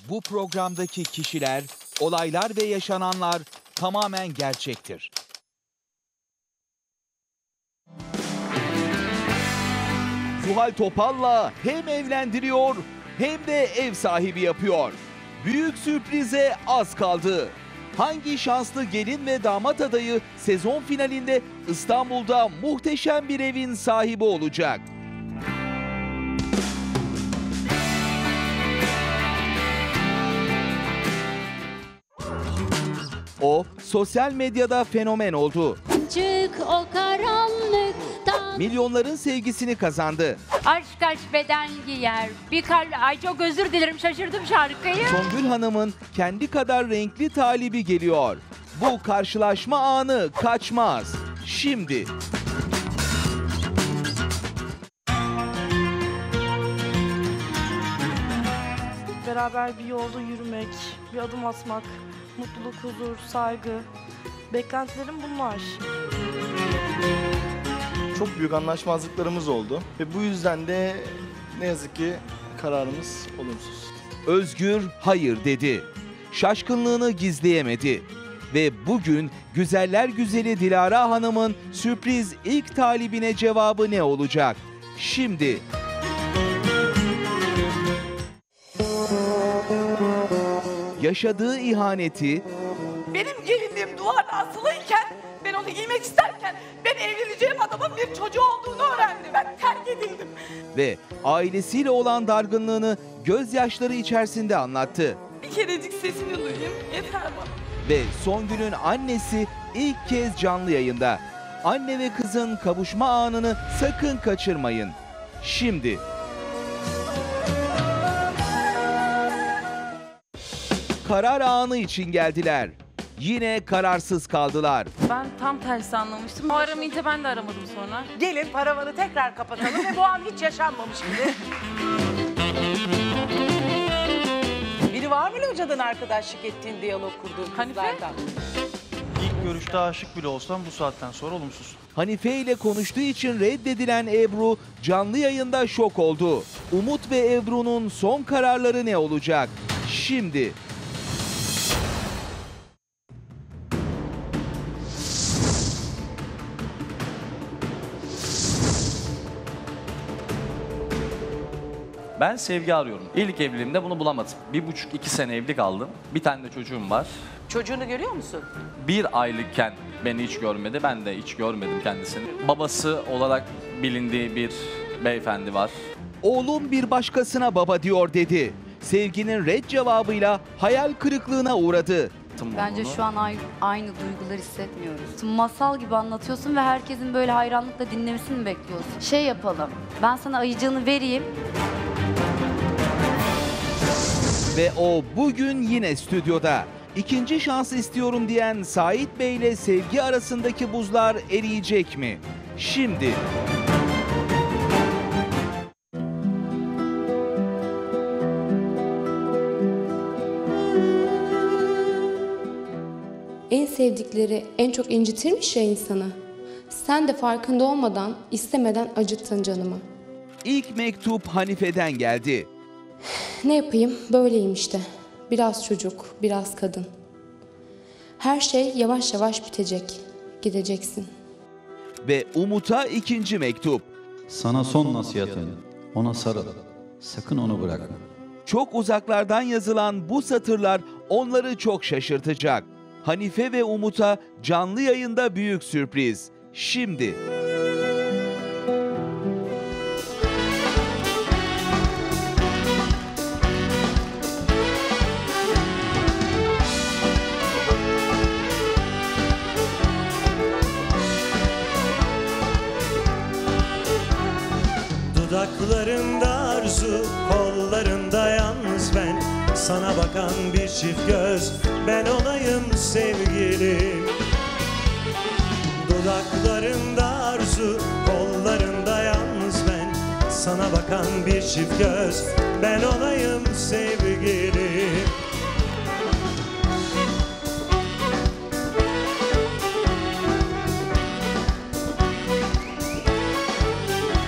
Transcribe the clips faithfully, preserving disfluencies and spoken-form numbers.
Bu programdaki kişiler, olaylar ve yaşananlar tamamen gerçektir. Zuhal Topal'la hem evlendiriyor hem de ev sahibi yapıyor. Büyük sürprize az kaldı. Hangi şanslı gelin ve damat adayı sezon finalinde İstanbul'da muhteşem bir evin sahibi olacak? O sosyal medyada fenomen oldu. Çık o karanlıktan. Milyonların sevgisini kazandı. Aşk kaç beden giyer. Bir kalp... Ay çok özür dilerim, şaşırdım şarkıyı. Songül Hanım'ın kendi kadar renkli talibi geliyor. Bu karşılaşma anı kaçmaz. Şimdi. Beraber bir yolda yürümek, bir adım atmak, mutluluk, huzur, saygı. Beklentilerim bunlar. Çok büyük anlaşmazlıklarımız oldu ve bu yüzden de ne yazık ki kararımız olumsuz. Özgür hayır dedi. Şaşkınlığını gizleyemedi. Ve bugün güzeller güzeli Dilara Hanım'ın sürpriz ilk talibine cevabı ne olacak? Şimdi. Yaşadığı ihaneti, benim gelinliğim duvarda asılıyken, ben onu giymek isterken ben evleneceğim adamın bir çocuğu olduğunu öğrendim. Ben terk edildim. ve ailesiyle olan dargınlığını gözyaşları içerisinde anlattı. Bir kerecik sesini duyayım yeter bana. Ve Songül'ün annesi ilk kez canlı yayında. Anne ve kızın kavuşma anını sakın kaçırmayın. Şimdi. Karar anı için geldiler. Yine kararsız kaldılar. Ben tam tersi anlamıştım. O aramayınca ben de aramadım sonra. Gelin paravanı tekrar kapatalım ve bu an hiç yaşanmamış gibi. Biri var mı hocadan arkadaşlık ettiğin, diyalog kurduğun Hanife? kızlardan? İlk görüşte aşık bile olsam bu saatten sonra olumsuz. Hanife ile konuştuğu için reddedilen Ebru canlı yayında şok oldu. Umut ve Ebru'nun son kararları ne olacak? Şimdi. Ben sevgi arıyorum. İlk evliliğimde bunu bulamadım. Bir buçuk iki sene evli kaldım. Bir tane de çocuğum var. Çocuğunu görüyor musun? Bir aylıkken beni hiç görmedi. Ben de hiç görmedim kendisini. Babası olarak bilindiği bir beyefendi var. Oğlum bir başkasına baba diyor dedi. Sevginin red cevabıyla hayal kırıklığına uğradı. Bence şu an aynı, aynı duyguları hissetmiyoruz. Masal gibi anlatıyorsun ve herkesin böyle hayranlıkla dinlemesini mi bekliyorsun? Şey yapalım, ben sana ayıcığını vereyim. Ve o bugün yine stüdyoda. İkinci şans istiyorum diyen Sait Bey ile Sevgi arasındaki buzlar eriyecek mi? Şimdi. En sevdikleri en çok incitirmiş ya insanı. Sen de farkında olmadan, istemeden acıttın canımı. İlk mektup Hanife'den geldi. Ne yapayım? Böyleyim işte. Biraz çocuk, biraz kadın. Her şey yavaş yavaş bitecek. Gideceksin. Ve Umut'a ikinci mektup. Sana son nasihatim. Ona sarıl. Sakın onu bırakma. Çok uzaklardan yazılan bu satırlar onları çok şaşırtacak. Hanife ve Umut'a canlı yayında büyük sürpriz. Şimdi. Dudaklarında arzu, kollarında yalnız ben. Sana bakan bir çift göz, ben olayım sevgilim. Dudaklarında arzu, kollarında yalnız ben. Sana bakan bir çift göz, ben olayım sevgilim.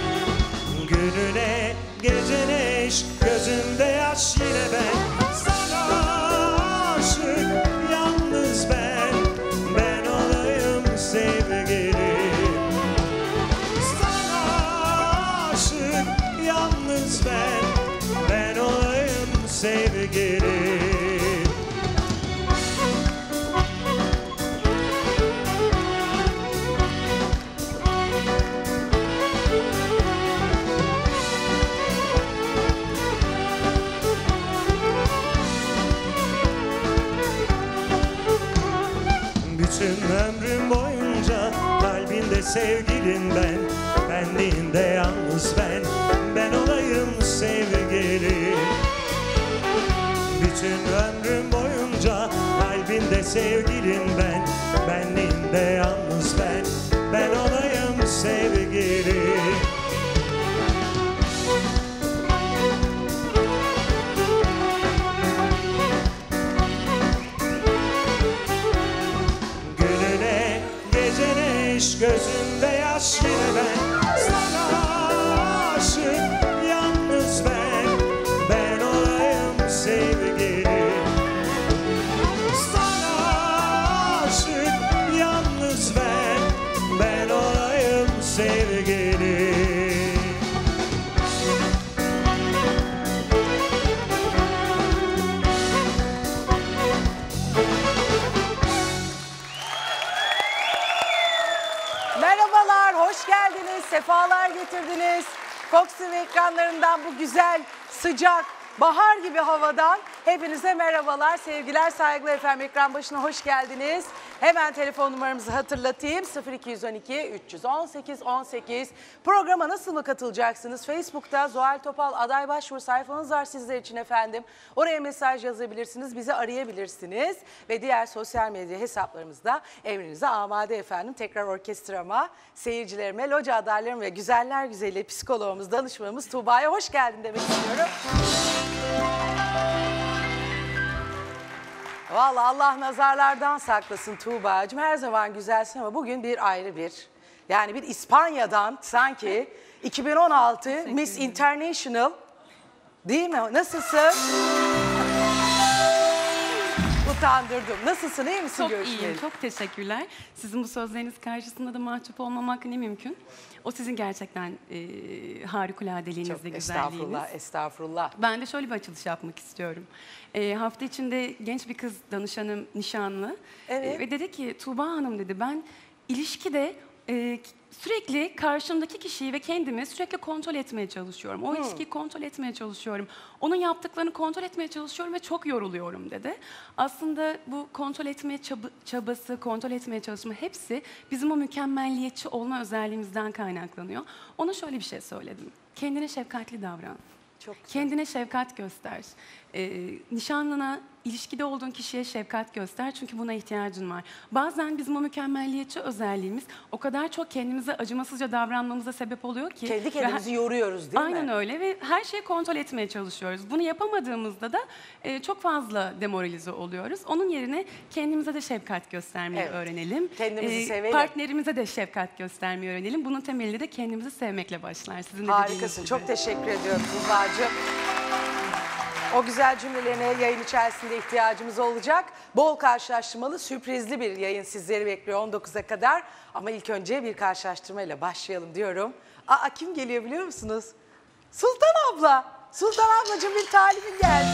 Gününe, gecene eş, gözünde yaş yine ben. Sana sevgilim. Bütün ömrüm boyunca kalbinde sevgilin ben, benliğinde yalnız ben, ben olayım sevgilim. Bütün ömrüm boyunca kalbinde sevgilin ben, benliğinde yalnız ben, ben olayım sevgilim. Gözümde yaş yine ben, sana aşık yalnız ben, ben olayım sevgilim. Sana aşık yalnız ben, ben olayım sevgilim. Merhabalar, hoş geldiniz, sefalar getirdiniz. Fox T V ekranlarından bu güzel, sıcak, bahar gibi havadan hepinize merhabalar, sevgiler, saygılar efendim. Ekran başına hoş geldiniz. Hemen telefon numaramızı hatırlatayım. sıfır iki on iki üç on sekiz on sekiz. Programa nasıl mı katılacaksınız? Facebook'ta Zuhal Topal aday başvuru sayfanız var sizler için efendim. Oraya mesaj yazabilirsiniz, bizi arayabilirsiniz. Ve diğer sosyal medya hesaplarımızda emrinize amade efendim. Tekrar orkestrama, seyircilerime, loca adaylarım ve güzeller güzeli psikologumuz, danışmanımız Tuğba'ya hoş geldin demek istiyorum. Vallahi Allah nazarlardan saklasın Tuğba'cığım. Her zaman güzelsin ama bugün bir ayrı bir. Yani bir İspanya'dan sanki iki bin on altı Miss International değil mi? Nasılsın? Utandırdım. Nasılsın? İyi misin? Çok görüşmeyeli? iyiyim. Çok teşekkürler. Sizin bu sözleriniz karşısında da mahcup olmamak ne mümkün? O sizin gerçekten e, harikuladeliğiniz Çok ve güzelliğiniz. estağfurullah, estağfurullah. Ben de şöyle bir açılış yapmak istiyorum. E, hafta içinde genç bir kız danışanım nişanlı. Evet. E, ve dedi ki Tuğba Hanım dedi ben ilişkide e, sürekli karşımdaki kişiyi ve kendimi sürekli kontrol etmeye çalışıyorum. O Hmm. ilişkiyi kontrol etmeye çalışıyorum. Onun yaptıklarını kontrol etmeye çalışıyorum ve çok yoruluyorum dedi. Aslında bu kontrol etmeye çaba- çabası, kontrol etmeye çalışma hepsi bizim o mükemmelliyetçi olma özelliğimizden kaynaklanıyor. Ona şöyle bir şey söyledim. Kendine şefkatli davran. Çok güzel. Kendine şefkat göster. Ee, nişanlına, ilişkide olduğun kişiye şefkat göster çünkü buna ihtiyacın var. Bazen bizim o mükemmelliyetçi özelliğimiz o kadar çok kendimize acımasızca davranmamıza sebep oluyor ki. Kendi ve kendimizi her- yoruyoruz değil mi? Aynen öyle ve her şeyi kontrol etmeye çalışıyoruz. Bunu yapamadığımızda da e, çok fazla demoralize oluyoruz. Onun yerine kendimize de şefkat göstermeyi Evet. öğrenelim. Kendimizi sevelim. Partnerimize de şefkat göstermeyi öğrenelim. Bunun temeli de kendimizi sevmekle başlar. Sizin de dediğiniz Harikasın. gibi. Çok teşekkür ediyorum Tuğba'cığım. O güzel cümlelerine yayın içerisinde ihtiyacımız olacak. Bol karşılaştırmalı, sürprizli bir yayın sizleri bekliyor on dokuza kadar. Ama ilk önce bir karşılaştırmayla başlayalım diyorum. Aa kim geliyor biliyor musunuz? Sultan abla. Sultan ablacığım bir talibin geldi.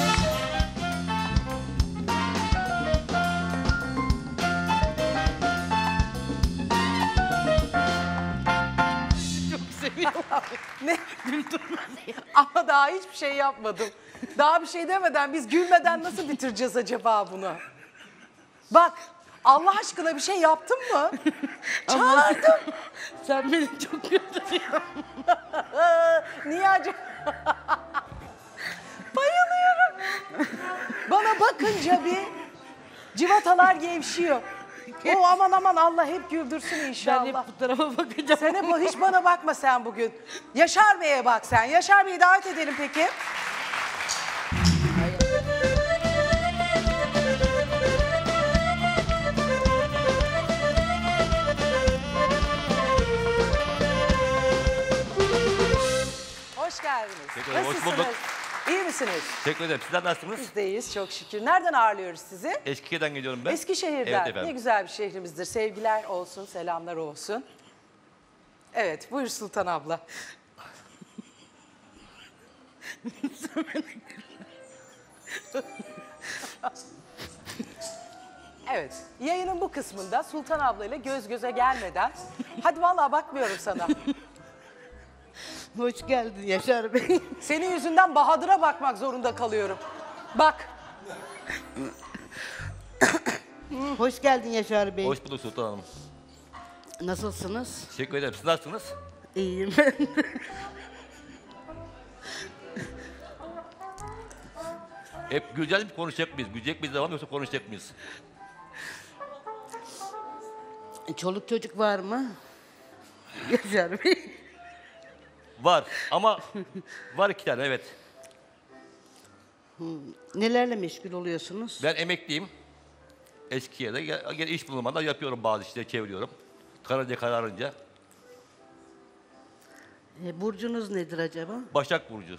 Çok seviyorum. Ne? Ama daha hiçbir şey yapmadım. Daha bir şey demeden biz gülmeden nasıl bitireceğiz acaba bunu? Bak Allah aşkına bir şey yaptın mı? Çağırdım. Sen beni çok güldürüyorsun. Niye acaba? Bayılıyorum. Bana bakınca bir civatalar gevşiyor. O aman aman Allah hep güldürsün inşallah. Ben hep bu tarafa bakacağım. Sen hep hiç bana bakma sen bugün. Yaşar Bey'e bak sen. Yaşar Bey'i davet edelim peki. Hoş geldiniz. Teşekkür ederim, hoş Nasılsınız? bulduk. İyi misiniz? Teşekkür ederim. Sizler nasılsınız? Biz de iyiyiz çok şükür. Nereden ağırlıyoruz sizi? Eskişehir'den geliyorum ben. Eskişehir'den. Evet efendim. Ne güzel bir şehrimizdir. Sevgiler olsun, selamlar olsun. Evet, buyur Sultan abla. Evet, yayının bu kısmında Sultan abla ile göz göze gelmeden... Hadi vallahi bakmıyorum sana. Hoş geldin Yaşar Bey. Senin yüzünden Bahadır'a bakmak zorunda kalıyorum. Bak. Hoş geldin Yaşar Bey. Hoş bulduk Sultan Hanım. Nasılsınız? Teşekkür ederim. Siz nasılsınız? İyiyim ben de. Hep güzel mi konuşacak mıyız? Gülecek miyiz devam yoksa konuşacak mıyız? Çoluk çocuk var mı? Yaşar Bey. Var ama var iki tane evet. Hmm, Nelerle meşgul oluyorsunuz? Ben emekliyim. Eskişehir'de Ge- gene iş bulunmadan yapıyorum bazı işleri çeviriyorum. Kararınca kararınca. E, burcunuz nedir acaba? Başak Burcu.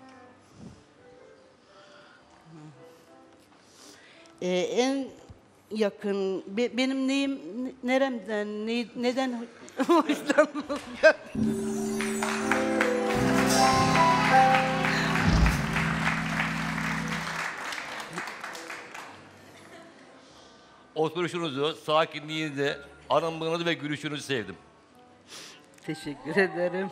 E, en yakın, be- benim neyim, ne- neremden, ne, neden hoşlanmam? Oturuşunuzu, sakinliğinizi, aranlığınızı ve gülüşünüzü sevdim. Teşekkür ederim.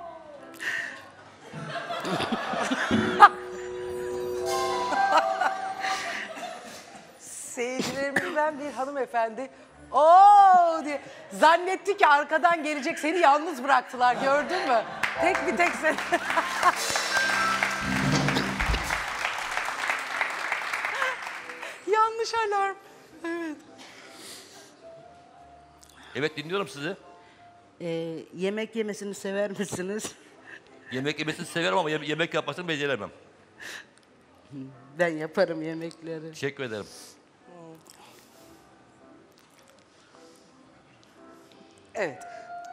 Seyircilerimizden bir hanımefendi ooo diye zannetti ki arkadan gelecek, seni yalnız bıraktılar, gördün mü? Tek bir tek sen. Yanlış alarm. Evet. Evet dinliyorum sizi. E, yemek yemesini sever misiniz? Yemek yemesini severim ama yem- yemek yapmasını beceremem. Ben yaparım yemekleri. Teşekkür ederim. Evet.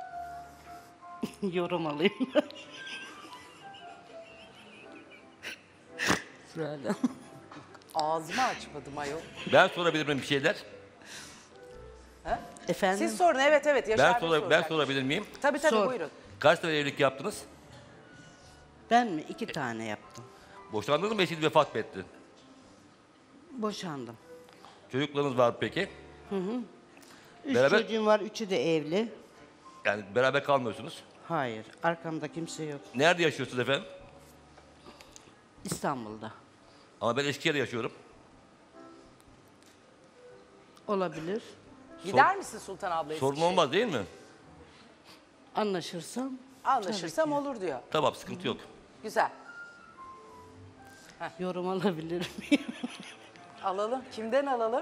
Yorum alayım. Şöyle. Ağzımı açmadım ayol. Ben sorabilir miyim bir şeyler? Ha? Efendim? Siz sorun, evet evet. Yaşar Ben, Bey sora- ben soracak. sorabilir miyim? Tabii tabii, Sor. buyurun. Kaç tane evlilik yaptınız? Ben mi? İki tane yaptım. Boşandınız mı, eşiniz vefat mı etti? Boşandım. Çocuklarınız var mı peki? Hı hı. Üç Beraber- çocuğum var, üçü de evli. Yani beraber kalmıyorsunuz. Hayır, arkamda kimse yok. Nerede yaşıyorsunuz efendim? İstanbul'da. Ama ben Eskişehir'de yaşıyorum. Olabilir. Gider misin Sultan abla? Sorun Eskişehir'e? olmaz değil mi? Anlaşırsam. Anlaşırsam olur diyor. Tamam, sıkıntı yok. Güzel. Yorum alabilir miyim? Alalım. Kimden alalım?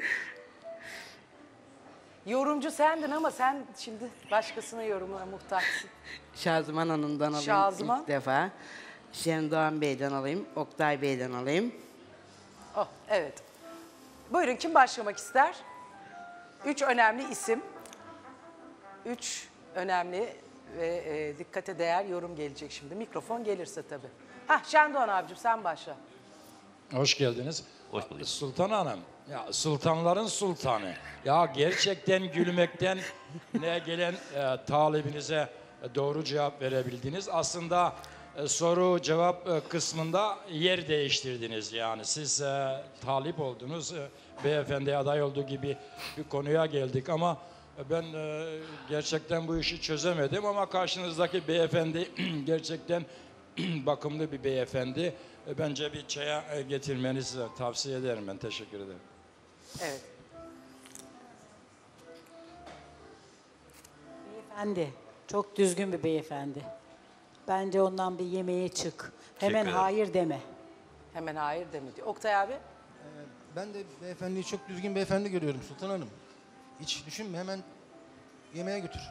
Yorumcu sendin ama sen şimdi başkasına yorumuna muhtaçsın. Şaziman Hanım'dan alayım Şaziman. ilk defa. Şendoğan Bey'den alayım, Oktay Bey'den alayım. Oh, evet. Buyurun, kim başlamak ister? Üç önemli isim. Üç önemli ve e, dikkate değer yorum gelecek şimdi. Mikrofon gelirse tabii. Hah, Şendoğan abicim sen başla. Hoş geldiniz. Hoş bulduk. Sultan Hanım, ya sultanların sultanı. Ya gerçekten gülmekten ne gelen e, talibinize e, doğru cevap verebildiniz. Aslında e, soru cevap e, kısmında yer değiştirdiniz yani. Siz e, talip oldunuz, e, beyefendi aday olduğu gibi bir konuya geldik ama ben e, gerçekten bu işi çözemedim ama karşınızdaki beyefendi gerçekten bakımlı bir beyefendi. E, Bence bir çaya e, getirmenizi tavsiye ederim ben. Teşekkür ederim. Evet. Beyefendi, çok düzgün bir beyefendi. Bence ondan bir yemeğe çık. Hemen ederim. hayır deme. Hemen hayır deme diyor. Oktay abi. Ben de beyefendiyi çok düzgün beyefendi görüyorum Sultan Hanım. Hiç düşünme, hemen yemeğe götür.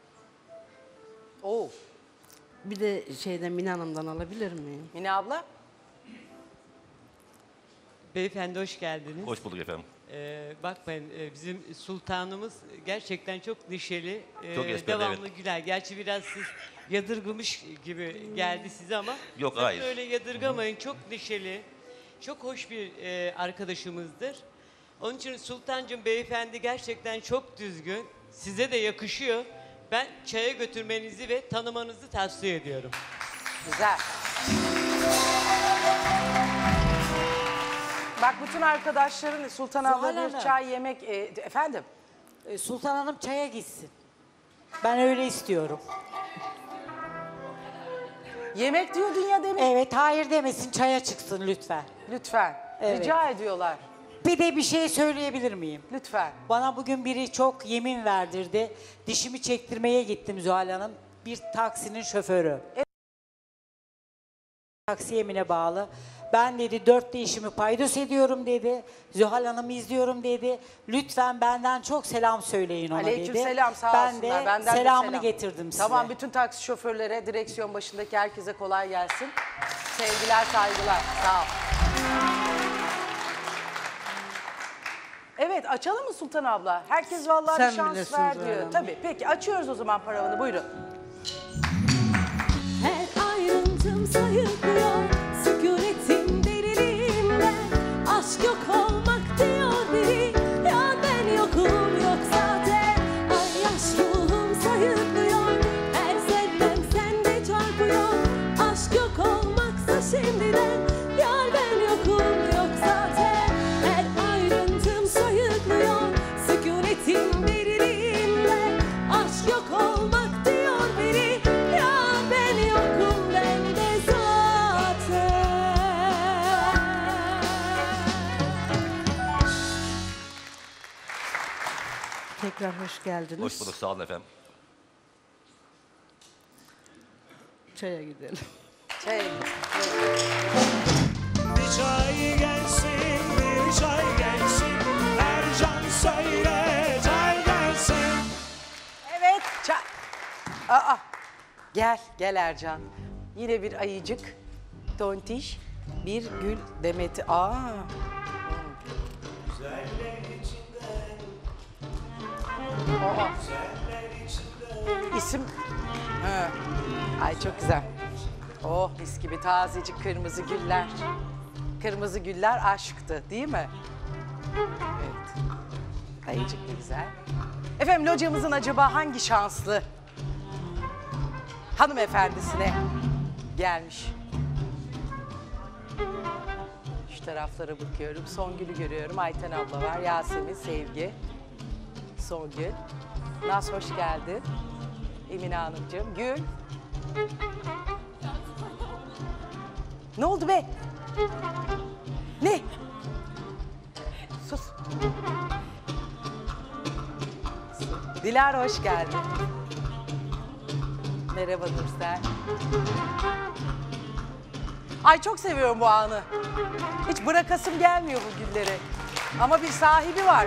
Oo. Bir de şeyden Mine Hanım'dan alabilir miyim? Mine abla. Beyefendi hoş geldiniz. Hoş bulduk efendim. Ee, bakmayın e, bizim sultanımız gerçekten çok neşeli, e, Çok esprili, devamlı evet. güler. Gerçi biraz siz yadırgımış gibi geldi size ama Yok, sakın hayır. öyle yadırgamayın. Çok neşeli, çok hoş bir e, arkadaşımızdır. Onun için sultancım beyefendi gerçekten çok düzgün. Size de yakışıyor. Ben çaya götürmenizi ve tanımanızı tavsiye ediyorum. Güzel. Bak bütün arkadaşların Sultan abla Zuhal bir Hanım. çay yemek... E, efendim? E, Sultan Hanım çaya gitsin. Ben öyle istiyorum. Yemek diyordun ya demin. Evet, hayır demesin, çaya çıksın lütfen. Lütfen. Evet. Rica ediyorlar. Bir de bir şey söyleyebilir miyim? Lütfen. Bana bugün biri çok yemin verdirdi. Dişimi çektirmeye gittim Zuhal Hanım. Bir taksinin şoförü. Taksi yemine bağlı. Ben dedi dört işimi paydos ediyorum dedi. Zuhal Hanım'ı izliyorum dedi. Lütfen benden çok selam söyleyin ona dedi. Aleykümselam, sağ ben olsunlar. de Benden de selamını selam. getirdim size. Tamam, bütün taksi şoförlere, direksiyon başındaki herkese kolay gelsin. Sevgiler, saygılar. Sağ ol. Evet, açalım mı Sultan abla? Herkes vallahi Sen bir şans bilirsin ver Zuhal diyor. Hanım. Tabii. Peki açıyoruz o zaman paravanı. Buyurun. Her ayrıntım sayıklıyor, sükunetin derinliğinde. Aşk yok olmak diyor biri, ya ben yokum yok zaten. Ay yaş ruhum sayıklıyor, her zerrem sende çarpıyor. Aşk yok olmaksa şimdiden, yar ben yokum yok zaten. Her ayrıntım sayıklıyor, sükunetin derinliğinde. Aşk yok olmak diyor biri, ya ben yokum ben de zaten. Tekrar hoş geldiniz. Hoş bulduk, sağ olun efendim. Çaya gidelim. Çay. Bir çay gelsin, bir çay gelsin. Ercan söyle, çay gelsin. Evet. Çay. Aa. Gel, gel Ercan. Yine bir ayıcık. Tontiş. Bir gül demeti. Aa. Aa. İsim. Ha. Ay çok güzel. Oh mis gibi tazecik kırmızı güller. Kırmızı güller aşktı değil mi? Evet. Ayıcık da güzel. Efendim locamızın acaba hangi şanslı hanımefendisine gelmiş? Şu taraflara bakıyorum. Songül'ü görüyorum. Ayten abla var. Yasemin, Sevgi. Songül. Naz hoş geldin. Emine Hanımcığım. Gül. Ne oldu be? Ne? Sus. Dilara hoş geldin. Merhaba Nursel. Ay çok seviyorum bu anı. Hiç bırakasım gelmiyor bu gülleri. Ama bir sahibi var.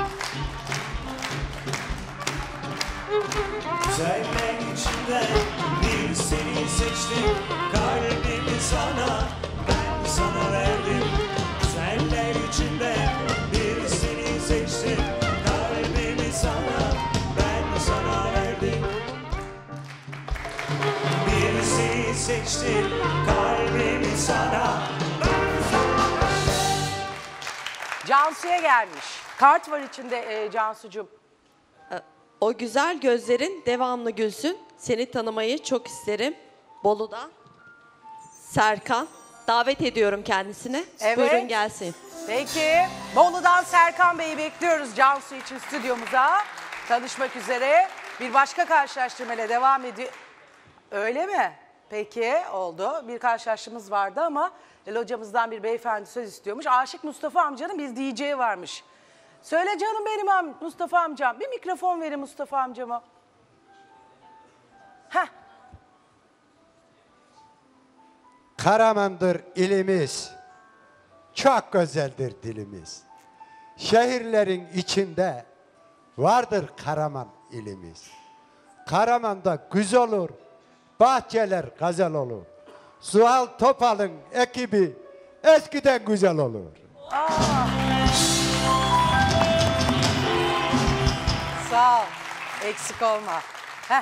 Güzeller içinde bir seni seçtim. Kalbimi sana, ben sana verdim. Güzeller içinde bir seni seçtim. Kalbimi sana, ben sana verdim. Bir seni seçtim. Kalbimi sana, ben sana verdim. Cansu'ya gelmiş. Kart var içinde e, Cansu'cum. O güzel gözlerin devamlı gülsün. Seni tanımayı çok isterim. Bolu'da Serkan. Davet ediyorum kendisine. Evet. Buyurun gelsin. Peki. Bolu'dan Serkan Bey'i bekliyoruz Cansu için stüdyomuza. Tanışmak üzere. Bir başka karşılaştırmayla devam ediyor. Öyle mi? Peki oldu. Bir karşılaştırmamız vardı ama locamızdan bir beyefendi söz istiyormuş. Aşık Mustafa amcanın bir D J varmış. Söyle canım benim am Mustafa amcam. Bir mikrofon verin Mustafa amcama. Heh. Karaman'dır ilimiz, çok güzeldir dilimiz. Şehirlerin içinde vardır Karaman ilimiz. Karaman'da güzel olur, bahçeler gazel olur. Zuhal Topal'ın ekibi eskiden güzel olur. Aa. Sağ ol, eksik olma. Heh.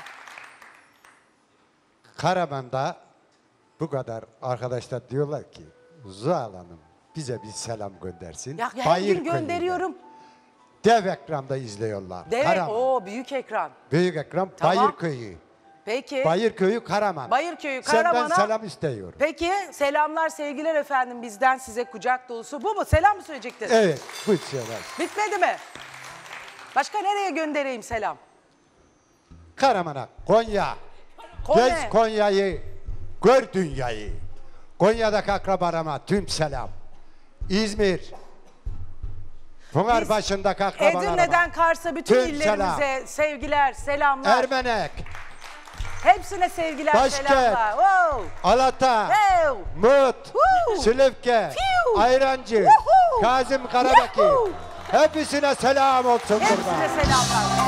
Karaman'da bu kadar arkadaşlar diyorlar ki Zuhal Hanım bize bir selam göndersin. Ya her gün gönderiyorum. Dev ekranda izliyorlar. Dev, Karaman. o büyük ekran. Büyük ekran Tamam. Bayırköy'ü. Peki. Bayırköy'ü Karaman. Bayırköy'ü Senden Karaman'a. selam istiyorum. Peki selamlar sevgiler efendim bizden size kucak dolusu. Bu mu? Selam mı söyleyecektin? Evet bu selam. Bitmedi mi? Başka nereye göndereyim selam? Karaman'a, Konya. Konya. Gez Konya'yı, gör dünyayı. Konya'daki akrabalarıma tüm selam. İzmir. Pınarbaşı'ndaki akrabalarıma. Edirne'den Kars'a bütün tüm illerimize selam. sevgiler, selamlar. Ermenek. Hepsine sevgiler, Başkent. selamlar. Wow. Alata. Wow. Mut. Woo. Silifke. Fiu. Ayrancı. Woohoo. Kazım Karabaki. Yahoo. Hepsine selam olsun. Hepsine burada. selamlar.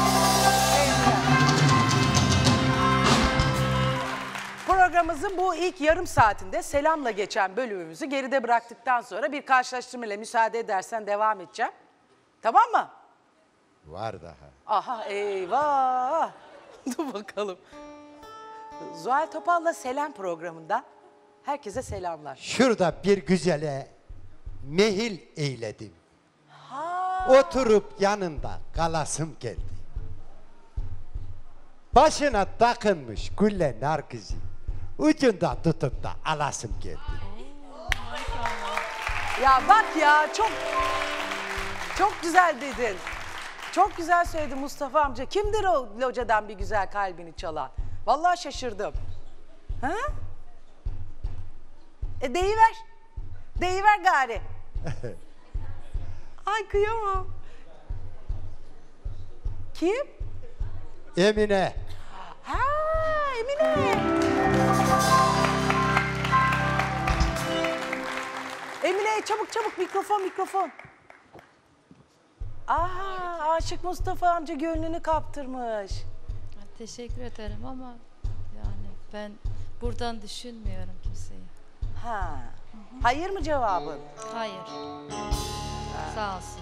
Programımızın bu ilk yarım saatinde selamla geçen bölümümüzü geride bıraktıktan sonra bir karşılaştırmayla müsaade edersen devam edeceğim. Tamam mı? Var daha. Aha eyvah. Dur bakalım. Zuhal Topal'la Selam programında herkese selamlar. Şurada bir güzele mehil eyledim. Oturup yanında kalasım geldi. Başına takılmış gülle nargizi. Ucundan tutup da alasım geldi. Ya bak ya çok çok güzel dedin. Çok güzel söyledin Mustafa amca. Kimdir o locadan bir güzel kalbini çalan? Vallahi şaşırdım. Ha? E deyiver. Deyiver gari. Ay kıyamam. Kim? Emine. Ha Emine. Emine çabuk çabuk mikrofon mikrofon. Aa Aşık Mustafa amca gönlünü kaptırmış. Teşekkür ederim ama yani ben buradan düşünmüyorum kimseyi. Ha. Hayır mı cevabın? Hayır. Sağ olsun.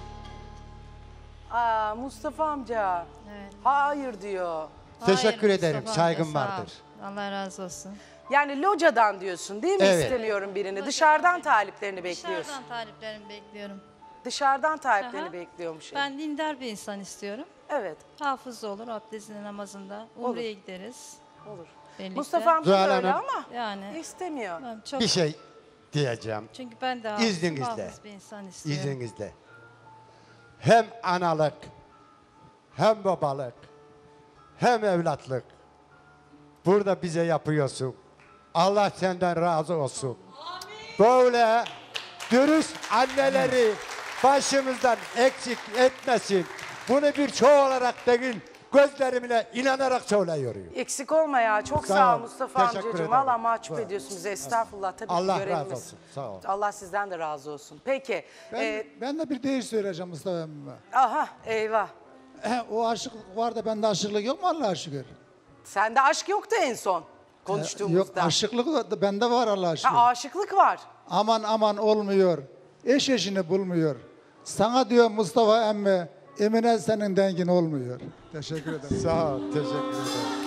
Aa Mustafa amca. Evet. Hayır diyor. Teşekkür Hayır, ederim. Mustafa amca, Saygım sağ ol. vardır. Allah razı olsun. Yani locadan diyorsun değil mi? Evet. İstemiyorum birini. Dışarıdan taliplerini bekliyorsun. Dışarıdan taliplerimi bekliyorum. Dışarıdan taliplerini Aha. bekliyormuş. Ben dindar bir insan istiyorum. Evet. Hafız olur, abdestinde, namazında. Olur. Umre'ye gideriz. Olur. Birlikte. Mustafa amca Zuhal da öyle Hanım. ama Yani istemiyor. ben çok... Bir şey diyeceğim. Çünkü ben de hafız, İzninizle. hafız bir insan istiyorum. İzninizle. Hem analık, hem babalık, hem evlatlık. Burada bize yapıyorsun. Allah senden razı olsun. Böyle dürüst anneleri başımızdan eksik etmesin. Bunu bir çoğu olarak değil, gözlerimle inanarak söylüyorum. Eksik olma ya. Çok sağ, Sağ ol ol. Mustafa Teşekkür amcacığım. ederim. Valla mahcup Sağ ol. ediyorsun bize. Estağfurullah tabii Allah ki razı görevimiz. olsun. Sağ ol. Allah sizden de razı olsun. Peki. Ben, e, ben de bir deyir söyleyeceğim Mustafa emmime. aha eyvah. O aşıklık var da bende aşıklık yok mu Allah'a şükür? Sende aşk yoktu en son konuştuğumuzda. Yok aşıklık da bende var Allah'a şükür. Ha, aşıklık var. Aman aman olmuyor. Eş eşini bulmuyor. Sana diyor Mustafa emmi, Emine senin dengin olmuyor. Teşekkür ederim. Sağ ol, teşekkür ederim.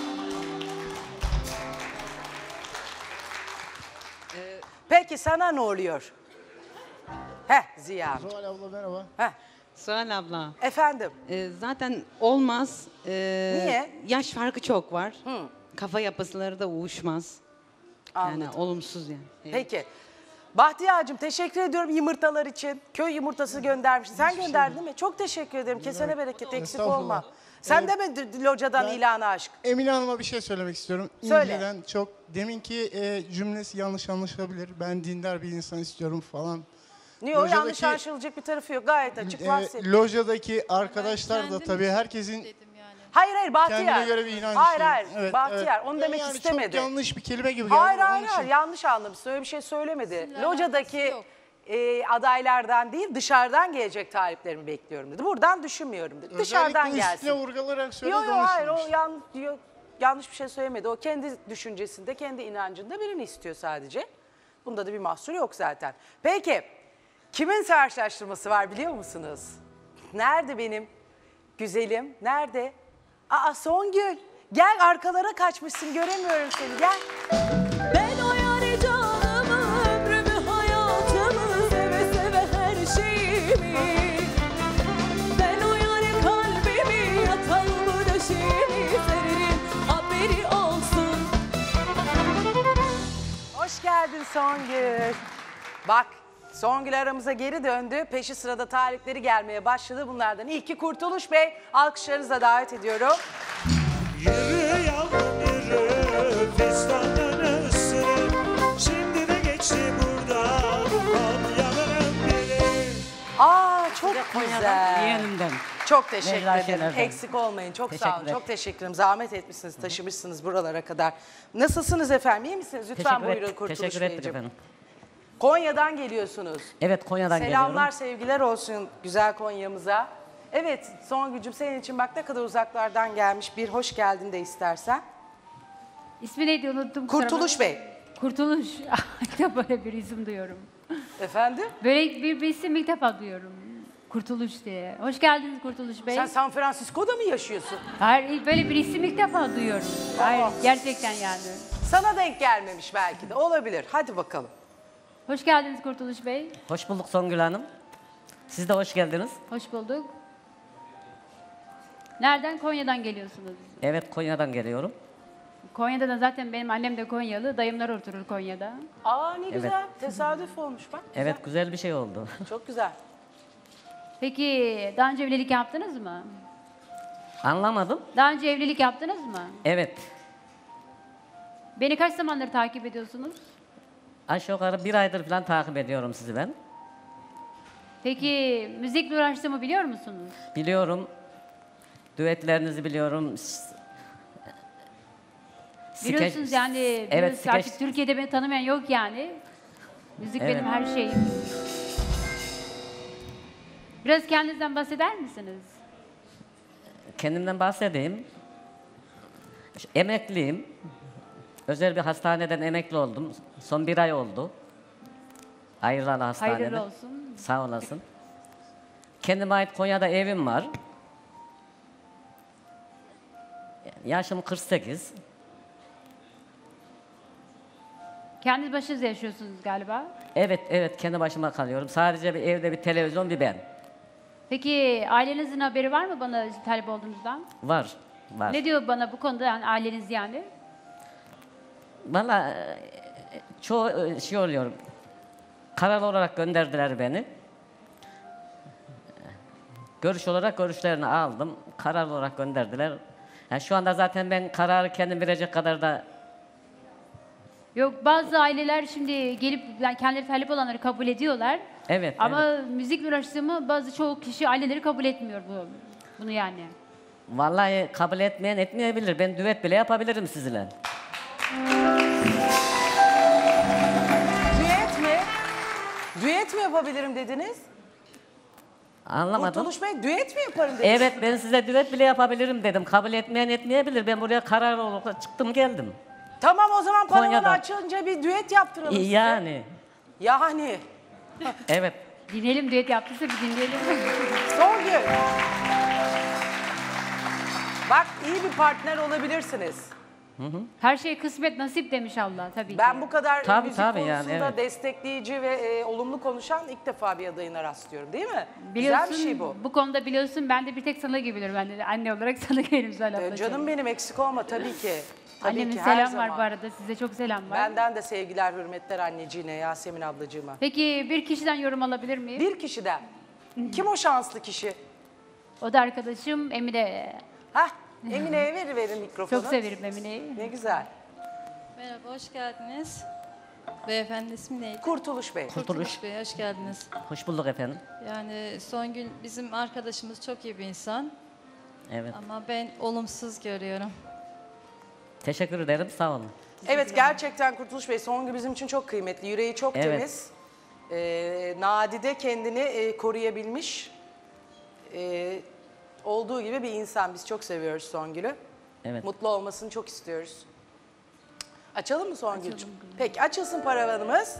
Peki sana ne oluyor? Heh Ziya amca. Zuhal abla merhaba. Heh. Suhal abla. Efendim? e, zaten olmaz. E, Niye? Yaş farkı çok var. Kafa yapısları da uyuşmaz. Yani Anladım. olumsuz yani. Evet. Peki. Bahtiyar'cığım teşekkür ediyorum yumurtalar için. Köy yumurtası göndermişsin. Sen gönderdin değil mi? Çok teşekkür ederim. Kesene bereket, eksik Estağfurullah. olma. Sen Evet. de mi d- locadan Ben- ilana aşk? Emine Hanım'a bir şey söylemek istiyorum. Söyle. İnceden çok, deminki e, cümlesi yanlış anlaşılabilir. Ben dindar bir insan istiyorum falan. Niye o yanlış Lojadaki- anlaşılacak bir tarafı yok. Gayet açık var E, senin. lojadaki arkadaşlar da tabii herkesin Hayır hayır Bahtiyar. kendine göre bir inancı. Hayır hayır Evet, Bahtiyar evet. onu Ben demek yani istemedi. Çok yanlış bir kelime gibi geldi. Hayır onun hayır için. hayır yanlış anlamışsın. Öyle bir şey söylemedi. Sizinle Locadaki alakası e, adaylardan değil dışarıdan gelecek taliplerimi bekliyorum dedi. Buradan düşünmüyorum dedi. Dışarıdan Özellikle gelsin. üstüne vurgularak söyledi. Yok yok onun için hayır o işte. yan, yok, yanlış bir şey söylemedi. O kendi düşüncesinde, kendi inancında birini istiyor sadece. Bunda da bir mahsur yok zaten. Peki kimin karşılaştırması var biliyor musunuz? Nerede benim güzelim? Nerede? Aa Songül. Gel arkalara kaçmışsın göremiyorum seni gel. Ben o yâre canımı, ömrümü, hayatımı, seve seve her şeyimi. Ben o yâre kalbimi, yatağımı, döşeğimi sererim, haberi olsun. Songül. Bak Songül aramıza geri döndü. Peşi sırada talipleri gelmeye başladı. Bunlardan ilki Kurtuluş Bey. Alkışlarınızla davet ediyorum. Yürü yavrum yürü, fistanını ısır. Şimdi de geçti buradan Konya'nın biri. Aa çok güzel. Yeğenimden. Çok teşekkür Necla ederim. Şener'den. Eksik olmayın. Çok sağ olun. Teşekkürler. Çok teşekkür ederim. Zahmet etmişsiniz, taşımışsınız buralara kadar. Nasılsınız efendim? İyi misiniz? Lütfen Teşekkür buyurun et- Kurtuluş teşekkür ettik Beyciğim. efendim. Konya'dan geliyorsunuz. Evet, Konya'dan Selamlar, geliyorum. sevgiler olsun güzel Konya'mıza. Evet, Songül'cüm senin için bak ne kadar uzaklardan gelmiş. Bir hoş geldin de istersen. İsmi neydi unuttum. kusura Kurtuluş bakma. Bey. Kurtuluş. İlk defa böyle bir isim duyuyorum. Efendim? Böyle bir, bir isim ilk defa duyuyorum. Kurtuluş diye. Hoş geldiniz Kurtuluş Bey. Sen San Francisco'da mı yaşıyorsun? Hayır, böyle bir isim ilk defa duyuyorum. Hayır, gerçekten yani. Sana denk gelmemiş belki de. Olabilir. Hadi bakalım. Hoş geldiniz Kurtuluş Bey. Hoş bulduk Songül Hanım. Siz de hoş geldiniz. Hoş bulduk. Nereden? Konya'dan geliyorsunuz. Evet, Konya'dan geliyorum. Konya'da da zaten benim annem de Konyalı, dayımlar oturur Konya'da. Aa ne Evet. güzel. Tesadüf olmuş bak. Evet, güzel bir şey oldu. Çok güzel. Peki daha önce evlilik yaptınız mı? Anlamadım. Daha önce evlilik yaptınız mı? Evet. Beni kaç zamandır takip ediyorsunuz? Aşağı yukarı bir aydır falan takip ediyorum sizi ben. Peki müzikle uğraştığımı biliyor musunuz? Biliyorum. Düetlerinizi biliyorum. Biliyorsunuz yani Evet, biliyorsunuz skeç. artık Türkiye'de beni tanımayan yok yani. Müzik Evet. benim her şeyim. Biraz kendinizden bahseder misiniz? Kendimden bahsedeyim. Emekliyim. Özel bir hastaneden emekli oldum. Son bir ay oldu. Ayrılan hastaneden. Hayırlı olsun. Sağ olasın. Kendime ait Konya'da evim var. Yaşım kırk sekiz. Kendiniz başınıza yaşıyorsunuz galiba. Evet, evet kendi başıma kalıyorum. Sadece bir evde bir televizyon, bir ben. Peki ailenizin haberi var mı bana talip olduğunuzdan? Var, var. Ne diyor bana bu konuda yani aileniz yani? Valla e, çoğu e, şey oluyor. Karar olarak gönderdiler beni. Görüş olarak görüşlerini aldım. Karar olarak gönderdiler. Yani şu anda zaten ben kararı kendim verecek kadar da Yok bazı aileler şimdi gelip yani kendileri talip olanları kabul ediyorlar. Evet, Ama evet. müzikle uğraştığımı bazı çoğu kişi aileleri kabul etmiyor bu bunu yani. Vallahi kabul etmeyen etmeyebilir. Ben düet bile yapabilirim sizinle. Düet mi? Düet mi yapabilirim dediniz? Anlamadım. Kurtuluş Bey düet mi yaparım dediniz? Evet, ben size düet bile yapabilirim dedim. Kabul etmeyen etmeyebilir. Ben buraya karar olarak çıktım geldim. Tamam o zaman paravanı Konya'dan. açınca bir düet yaptıralım size. Yani. Yani. Evet. Dinleyelim düet yaptıysa bir dinleyelim. Songül. Bak iyi bir partner olabilirsiniz. Hı hı. Her şey kısmet nasip demiş Allah tabii ki. Ben bu kadar Tabii, müzik tabii konusunda yani, evet. destekleyici ve e, olumlu konuşan ilk defa bir adayına rastlıyorum değil mi? Biliyorsun, Güzel bir şey bu. Bu konuda biliyorsun ben de bir tek sana güvenirim. Ben de anne olarak sana güvenirim Zuhal Ee, ablacığım. canım benim eksik olma tabii ki. Tabii Annemin ki her selam zaman. var bu arada. Size çok selam var. Benden de sevgiler, hürmetler anneciğine, Yasemin ablacığıma. Peki bir kişiden yorum alabilir miyim? Bir kişiden. Kim o şanslı kişi? O da arkadaşım Emine. Hah, Emine'ye veriverin mikrofonu. Çok severim Emine'yi. Ne güzel. Merhaba, hoş geldiniz. Beyefendi ismi neydi? Kurtuluş Bey. Kurtuluş. Bey, hoş geldiniz. Hoş bulduk efendim. Yani Songül bizim arkadaşımız çok iyi bir insan. Evet. Ama ben olumsuz görüyorum. Teşekkür ederim. Sağ olun. Evet gerçekten Kurtuluş Bey Songül bizim için çok kıymetli. Yüreği çok Evet. temiz. Ee, nadide kendini e, koruyabilmiş. Ee, olduğu gibi bir insan. Biz çok seviyoruz Songül'ü. Evet. Mutlu olmasını çok istiyoruz. Açalım mı Songül'cüğüm? Peki açılsın paravanımız.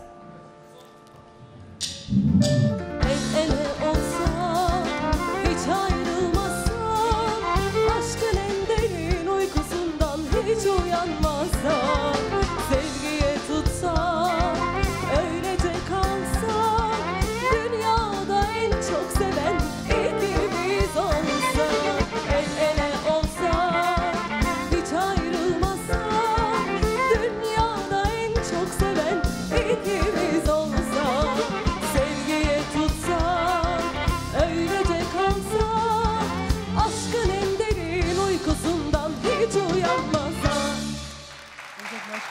El ele olsa, hiç ayrılmazsan, aşkın en derin uykusundan hiç uyanmazsan, sevgiye tutsan, öylece kalsan, dünyada en çok seven ikimiz olsak. El ele olsa, hiç ayrılmazsan, dünyada en çok seven ikimiz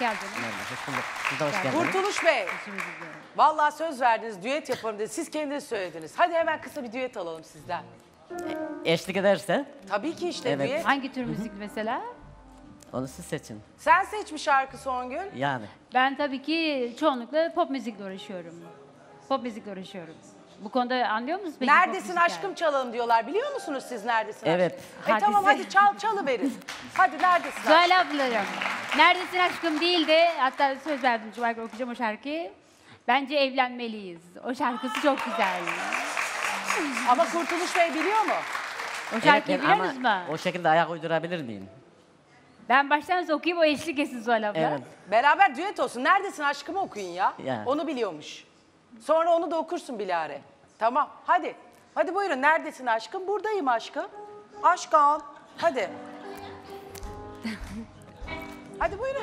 geldiniz. Merhaba, hoş bulduk. Siz de hoş geldiniz. Kurtuluş Bey. Vallahi söz verdiniz, düet yaparım dedi. Siz kendiniz söylediniz. Hadi hemen kısa bir düet alalım sizden. Eşlik ederse Tabii ki işte Evet. düet. Hangi tür müzik mesela? onu siz seçin. Sen seç bir şarkı Songül. Yani. Ben tabii ki çoğunlukla pop müzikle uğraşıyorum. Pop müzikle uğraşıyorum. Bu konuda anlıyor musunuz peki? Neredesin pop aşkım çalalım diyorlar. Biliyor musunuz siz neredesin Evet. aşkım? E tamam hadi çal çalıverin. Hadi neredesin aşkım? Zuhal ablacığım. Neredesin aşkım değil de hatta söz verdim Cumartesi okuyacağım o şarkıyı. Bence evlenmeliyiz. O şarkısı çok güzel. Ama Kurtuluş Bey biliyor mu? O şarkıyı Evet, biliyor musunuz ama mu? o şekilde ayak uydurabilir miyim? Ben baştan sona okuyayım o eşlik etsin Zuhal abla. Evet. Beraber düet olsun. Neredesin aşkımı okuyun ya. Yani. Onu biliyormuş. Sonra onu da okursun Bilare. Tamam hadi. Hadi buyurun neredesin aşkım? Buradayım aşkım. Aşkım. Hadi. Hadi buyurun.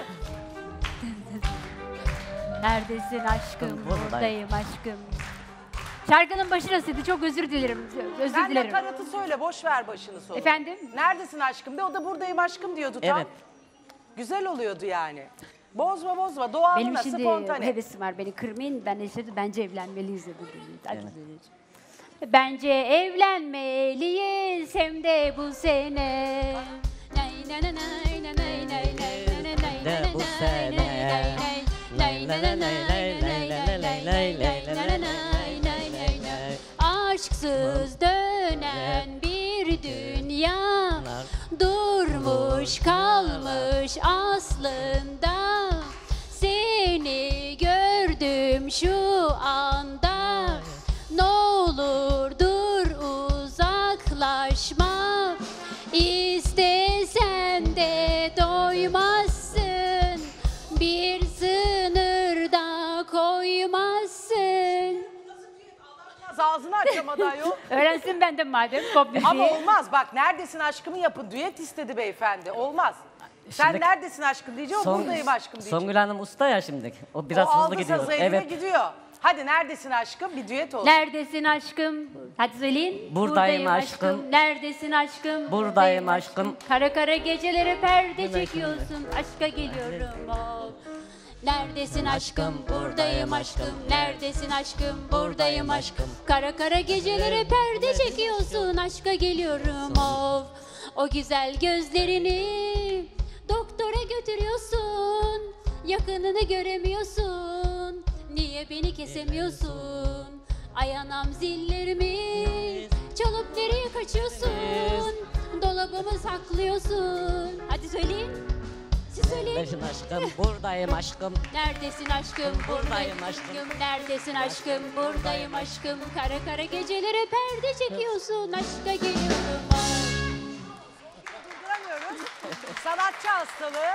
Neredesin aşkım? Buradayım. Buradayım aşkım. Şarkının başı nasıldı? Çok özür dilerim. Özür Sen de dilerim. karatı söyle. Boş ver başını sonu. Efendim? Neredesin aşkım de o da buradayım aşkım diyordu tam. Evet. Güzel oluyordu yani. Bozma bozma. Doğalına Benim şimdi spontane. hevesim var. Beni kırmayın. Ben de işte bence evlenmeliyiz dedi. Hadi söyleyeceğim. Bence evlenmeliyiz hem de bu sene. Nay nay nay nay nay nay nay nay nay nay De bu sene. Lay lay lay lay lay lay lay lay lay lay lay lay. Aşksız dönen bir dünya durmuş kalmış aslında. Seni gördüm şu anda. Ne olur dur uzaklaşma. İstesen de doymazsın. Bir sınırda koymazsın. Ağzını açamadı ayol. Öğrensin benden madem pop müziği. Ama olmaz bak neredesin aşkımı yapın. Düet istedi beyefendi. Olmaz. Sen Şimdi- neredesin aşkım diyecek, o Son- buradayım aşkım diyecek. Songül Hanım usta ya şimdi. O biraz o hızlı aldı gidiyor. sazı eline Evet. gidiyor. Hadi neredesin aşkım bir düet olsun. Neredesin aşkım? Hadi söyleyin. Buradayım aşkım. Neredesin aşkım? Buradayım aşkım. Kara kara gecelere perde Hemen çekiyorsun. Aşka geliyorum. Oh. Neredesin aşkım? Buradayım aşkım. Neredesin aşkım? Buradayım aşkım. Kara kara gecelere perde çekiyorsun. Aşka geliyorum. Of. O güzel gözlerini doktora götürüyorsun. Yakınını göremiyorsun. Niye beni kesemiyorsun? Ay anam zillerimi çalıp nereye kaçıyorsun? Dolabımı saklıyorsun. Hadi söyleyin. Siz söyleyin. Neredesin aşkım? Buradayım aşkım. Neredesin aşkım? Buradayım aşkım. Neredesin aşkım? Buradayım aşkım. Kara kara gecelere perde çekiyorsun. Aşka geliyorum. Durduramıyoruz. Sanatçı hastalığı.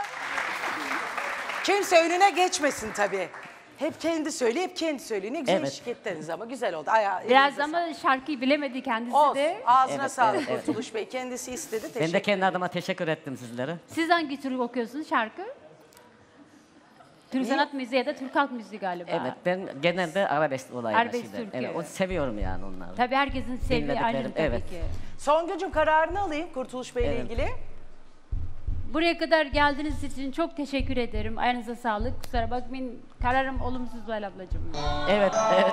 Kimse önüne geçmesin tabii. Hep kendi söyle, hep kendi söyle. Ne güzel Evet. eşlik ettiniz ama güzel oldu. Aya, Biraz elinize ama şarkıyı bilemedi kendisi Olsun. de. Ağzına Evet, sağlık evet, evet. Kurtuluş Bey. Kendisi istedi. Teşekkür Ben de kendi adıma teşekkür ettim sizlere. Siz hangi tür okuyorsunuz şarkı? Türk sanat müziği ya da Türk halk müziği galiba. Evet, ben genelde arabesk olaylar. Arabesk şeyler. türkü. Evet, onu seviyorum yani onları. Tabii herkesin sevdiği ayrı Dinlediklerim, tabii evet. ki. Songül'cüm kararını alayım Kurtuluş Bey ile Evet. ilgili. Buraya kadar geldiğiniz için çok teşekkür ederim. Ayağınıza sağlık. Kusura bakmayın. Kararım olumsuz Zuhal ablacığım. Evet, evet.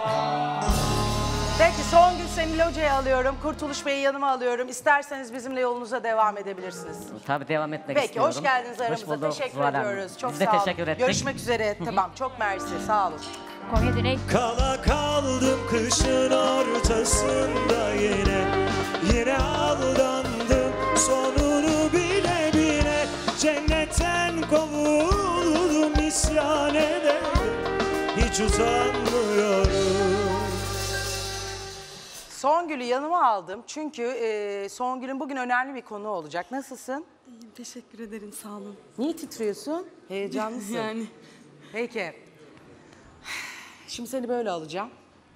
Peki Songül seni locaya alıyorum. Kurtuluş Bey'i yanıma alıyorum. İsterseniz bizimle yolunuza devam edebilirsiniz. Tabii devam etmek Peki istiyorum. hoş geldiniz aramıza. Hoş bulduk Teşekkür Zuhal Hanım. ediyoruz. Çok Biz de sağ olun. teşekkür ettik. Görüşmek üzere. Tamam çok mersi. Sağ olun. Konya direkt. Kala kaldım kışın ortasında yine. Yine aldandım sonunu bile bile. Cennetten kovuldum isyan ederim. Hiç utanmıyorum. Songül'ü yanıma aldım. Çünkü e, Songül'ün bugün önemli bir konu olacak. Nasılsın? İyiyim, teşekkür ederim, sağ olun. Niye titriyorsun? Heyecanlısın. Yani. Peki. Şimdi seni böyle alacağım.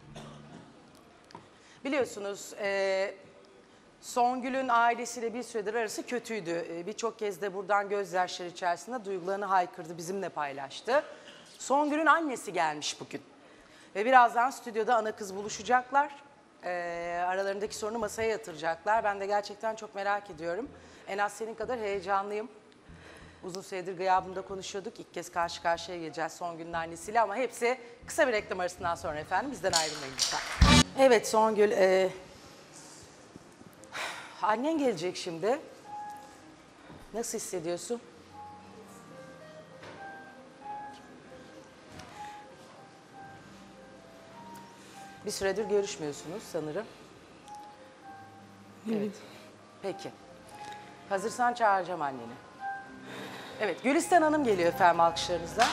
Biliyorsunuz e, Songül'ün ailesiyle bir süredir arası kötüydü. E, Birçok kez de buradan gözyaşları içerisinde duygularını haykırdı, bizimle paylaştı. Songül'ün annesi gelmiş bugün. Ve birazdan stüdyoda ana kız buluşacaklar. E, aralarındaki sorunu masaya yatıracaklar. Ben de gerçekten çok merak ediyorum. En az senin kadar heyecanlıyım. Uzun süredir gıyabında konuşuyorduk. İlk kez karşı karşıya geleceğiz Songül'ün annesiyle ama hepsi kısa bir reklam arasından sonra efendim. Bizden ayrılmayın lütfen. Evet Songül, e, annen gelecek şimdi. Nasıl hissediyorsun? Bir süredir görüşmüyorsunuz sanırım. Evet. Peki. Hazırsan çağıracağım anneni. Evet, Gülistan Hanım geliyor efendim alkışlarınızla.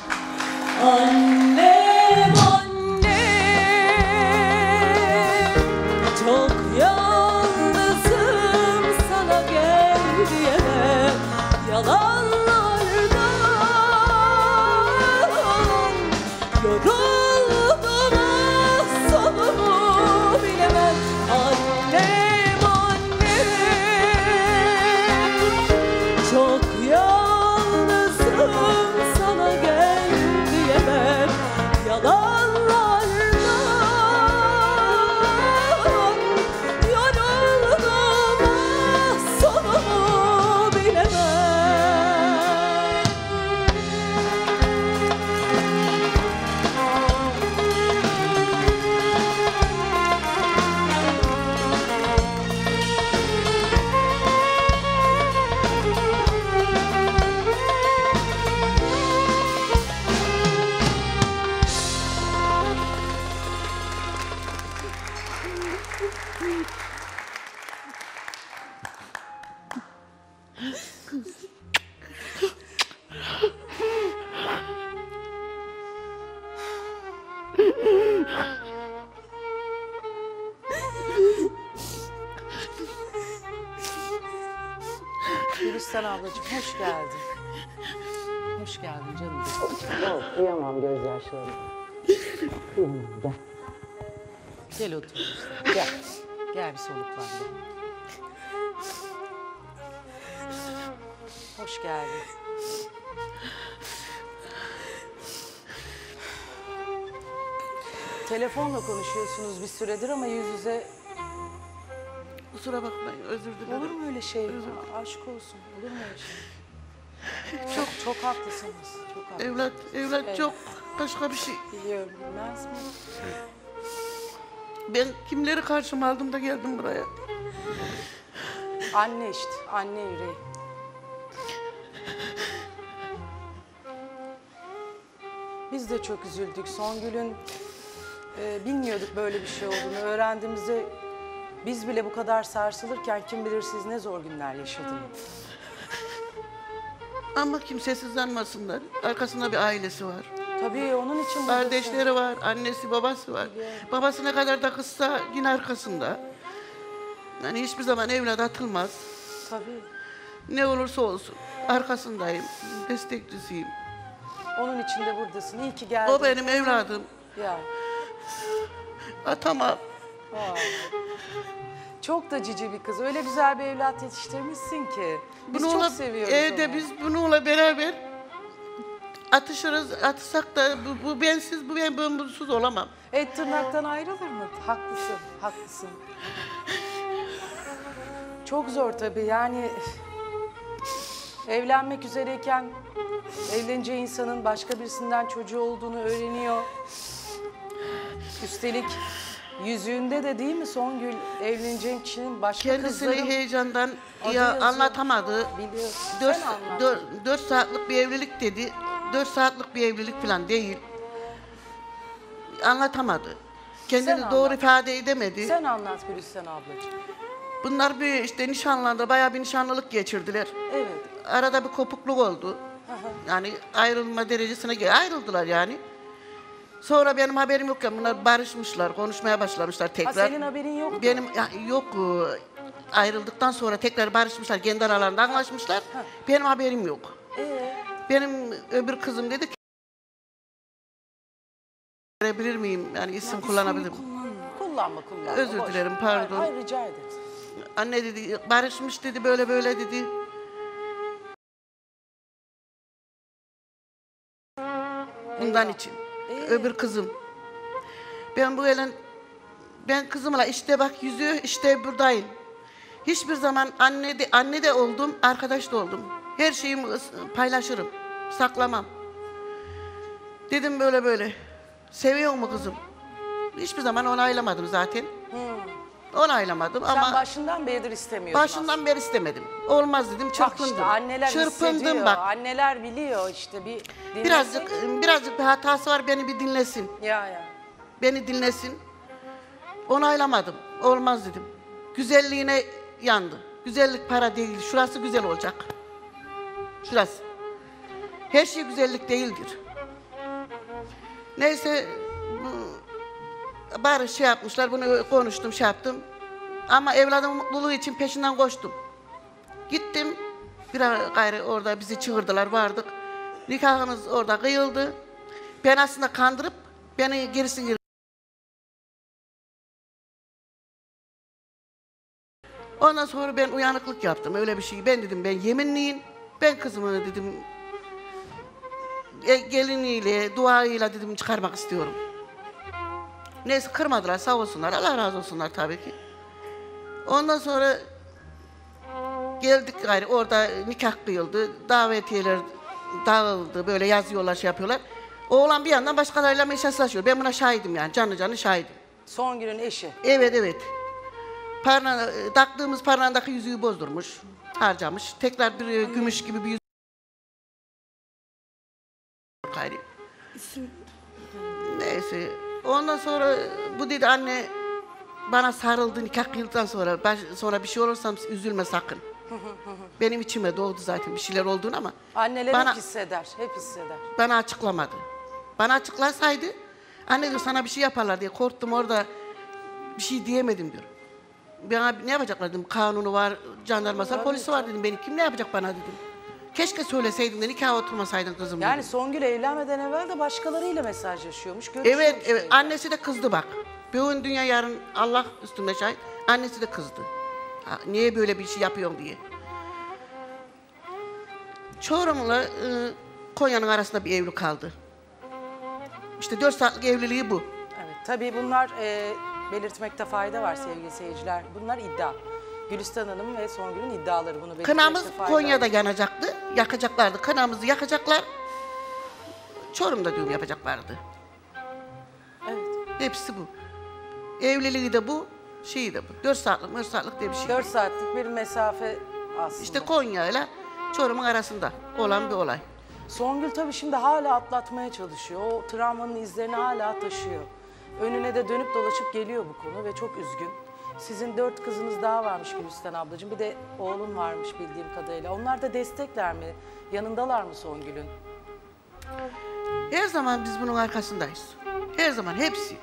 Annem, annem, çok yalnızım, sana gel diyemem yalanlardan. Yoruldum, sonumu bilemem. Annem, annem, çok yalnızım, sana gel diyemem yalanlardan. Yoruldum, sonumu bilemem. Gülistan ablacığım hoş geldin. Hoş geldin canım. Yok, kıyamam gözyaşlarına. Kıyamam, gel. Gel otur işte. Gel. Gel bir soluklan. Gel. Hoş geldin. Telefonla konuşuyorsunuz bir süredir ama yüz yüze... Kusura bakmayın, özür dilerim. Olur mu öyle şey? Aa, aşk olsun. Olur mu öyle şey? Çok çok haklısınız. Çok haklısınız. Evlat, evlat Evet. çok başka bir şey. Biliyorum, bilmez mi? Ben kimleri karşıma aldım da geldim buraya. Anne işte, anne yüreği. Biz de çok üzüldük. Songül'ün e, bilmiyorduk böyle bir şey olduğunu. Öğrendiğimizde biz bile bu kadar sarsılırken kim bilir siz ne zor günler yaşadınız. Ama kimsesizlenmesinler. Arkasında bir ailesi var. Tabii onun için buradasın. Kardeşleri var, annesi, babası var. Babası ne kadar da kızsa yine arkasında. Yani hiçbir zaman evlat atılmaz. Tabii. Ne olursa olsun arkasındayım, desteklisiyim. Onun için de buradasın. İyi ki geldin. O benim evladım. Ya. Atamam. Aa. Çok da cici bir kız. Öyle güzel bir evlat yetiştirmişsin ki. Biz Bununla, çok seviyoruz evde onu. biz bununla beraber atışırız, atışsak da bu, bu bensiz, bu ben bunsuz olamam. Et tırnaktan ayrılır mı? Haklısın, haklısın. Çok zor tabii yani evlenmek üzereyken evleneceği insanın başka birisinden çocuğu olduğunu öğreniyor. Üstelik yüzüğünde de değil mi Songül evleneceğin kişinin başka Kendisini kızların heyecandan adı ya yazıyor. anlatamadı. Biliyorsun. Dört, Sen anlat. dört, dört saatlik bir evlilik dedi. Dört saatlik bir evlilik falan değil. Anlatamadı. Kendini Sen doğru anlat. ifade edemedi. Sen anlat Gülistan ablacığım. Bunlar bir işte nişanlandı, bayağı bir nişanlılık geçirdiler. Evet. Arada bir kopukluk oldu. Yani ayrılma derecesine gel ayrıldılar yani. Sonra benim haberim yokken bunlar barışmışlar, konuşmaya başlamışlar tekrar. Ha, senin haberin yok mu? Benim ya, yok. e, Ayrıldıktan sonra tekrar barışmışlar, kendi aralarında anlaşmışlar. Benim haberim yok. Ee? Benim öbür kızım dedi ki verebilir miyim? Yani isim kullanabilir miyim? Kullanma kullanma. Özür boş. dilerim, pardon. Hayır, hayır, rica ederiz. Anne dedi, barışmış dedi, böyle böyle dedi. Bundan için. Öbür kızım. Ben bu gelen, ben kızımla işte bak yüzüğü işte buradayım. Hiçbir zaman anne de, anne de oldum, arkadaş da oldum. Her şeyimi ıs- paylaşırım. Saklamam. Dedim böyle böyle. Seviyor mu kızım? Hiçbir zaman onaylamadım zaten. Onaylamadım Sen ama başından beridir istemiyorsun başından beri istemedim. Olmaz dedim, Bak çırpındım. işte anneler Çırpındım hissediyor, bak. anneler biliyor işte bir Birazcık dinlesek- birazcık bir hatası var, beni bir dinlesin. Ya ya. Beni dinlesin. Onaylamadım. Olmaz dedim. Güzelliğine yandı. Güzellik para değil. Şurası güzel olacak. Şurası. Her şey güzellik değildir. Neyse bu- bari şey yapmışlar, bunu konuştum, şey yaptım. Ama evladımın mutluluğu için peşinden koştum. Gittim. Bir ara gayrı orada bizi çığırdılar, vardık. Nikahımız orada kıyıldı. Ben aslında kandırıp beni gerisin geri. Ondan sonra ben uyanıklık yaptım, öyle bir şey. Ben dedim, ben yeminliyim. Ben kızımı dedim e, geliniyle, duayla dedim çıkarmak istiyorum. Neyse kırmadılar, sağ olsunlar, Allah razı olsunlar tabii ki. Ondan sonra geldik gayrı, orada nikah kıyıldı, davetiyeler dağıldı, böyle yazıyorlar, şey yapıyorlar. Oğlan bir yandan başkalarıyla meşaslaşıyor. Ben buna şahidim yani, canlı canlı şahidim. Songül'ün eşi. Evet evet. Parna, taktığımız parmağındaki yüzüğü bozdurmuş, harcamış. Tekrar bir gümüş gibi bir yüzük. Gayrı. Neyse. Ondan sonra bu dedi, anne bana sarıldı nikah kıyıldıktan sonra. Ben, sonra bir şey olursam üzülme sakın. Benim içime doğdu zaten bir şeyler olduğunu ama. Anneler bana, hep hisseder, hep hisseder. Bana açıklamadı. Bana açıklasaydı, anne diyor sana bir şey yaparlar diye korktum, orada bir şey diyemedim diyor. Bana ne yapacaklar dedim, kanunu var, jandarması var, polisi var dedim, beni kim ne yapacak bana dedim. Keşke söyleseydin de nikaha oturmasaydın kızım Yani dedim. Songül evlenmeden evvel de başkalarıyla mesajlaşıyormuş, görüşüyormuş. Evet, evet, annesi de kızdı bak. Bugün dünya yarın Allah üstünde şahit, annesi de kızdı. Ha, niye böyle bir şey yapıyorsun diye. Çorum'la e, Konya'nın arasında bir evlilik kaldı. İşte dört saatlik evliliği bu. Evet, tabii bunlar e, belirtmekte fayda var sevgili seyirciler. Bunlar iddia. Gülistan Hanım ve Songül'ün iddiaları, bunu belirtmekte Kınamız fayda Konya'da var. yanacaktı, yakacaklardı. Kınamızı yakacaklar, Çorum'da düğün yapacaklardı. Evet. Hepsi bu. Evliliği de bu, şeyi de bu. Dört saatlik, dört saatlik diye bir şey. Dört saatlik bir mesafe aslında. İşte Konya ile Çorum'un arasında olan bir olay. Songül tabii şimdi hala atlatmaya çalışıyor. O travmanın izlerini hala taşıyor. Önüne de dönüp dolaşıp geliyor bu konu ve çok üzgün. Sizin dört kızınız daha varmış Gülistan ablacığım. Bir de oğlun varmış bildiğim kadarıyla. Onlar da destekler mi? Yanındalar mı Songül'ün? Her zaman biz bunun arkasındayız. Her zaman, hepsi.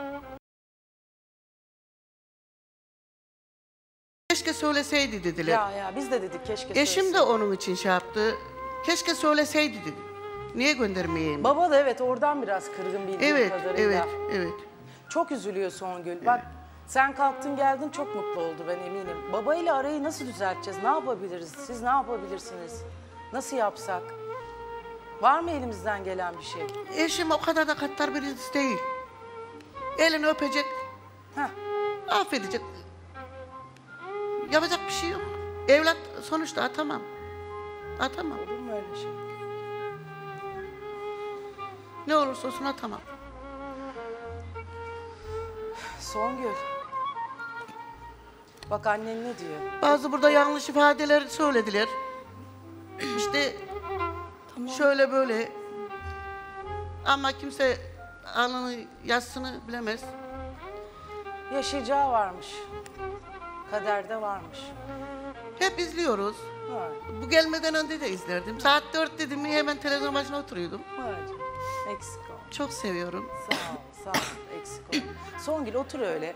Keşke söyleseydi dediler. Ya ya biz de dedik keşke Eşim de söyleseydi. onun için şey yaptı. Keşke söyleseydi dedi. Niye göndermeyeyim? Baba da evet oradan biraz kırgın bildiğim Evet, kadarıyla. evet, evet. Çok üzülüyor Songül. Bak sen kalktın geldin çok mutlu oldu ben eminim. Babayla arayı nasıl düzelteceğiz? Ne yapabiliriz? Siz ne yapabilirsiniz? Nasıl yapsak? Var mı elimizden gelen bir şey? Eşim o kadar da kattar birisi değil. Elini öpecek, Heh. affedecek. Yapacak bir şey yok. Evlat sonuçta atamam. Atamam. Olur mu öyle şey? Ne olursa olsun atamam. Songül. Bak annen ne diyor? Bazı burada yanlış ifadeler söylediler. İşte şöyle böyle. Ama kimse anını yazsını bilemez. Yaşayacağı varmış. Kaderde varmış. Hep izliyoruz. Var. Bu gelmeden önce de izlerdim. Saat dört dedim mi hemen televizyon başına oturuyordum. Var. Eksik ol. Çok seviyorum. Sağ ol, sağ ol. Eksik ol. Songül otur öyle.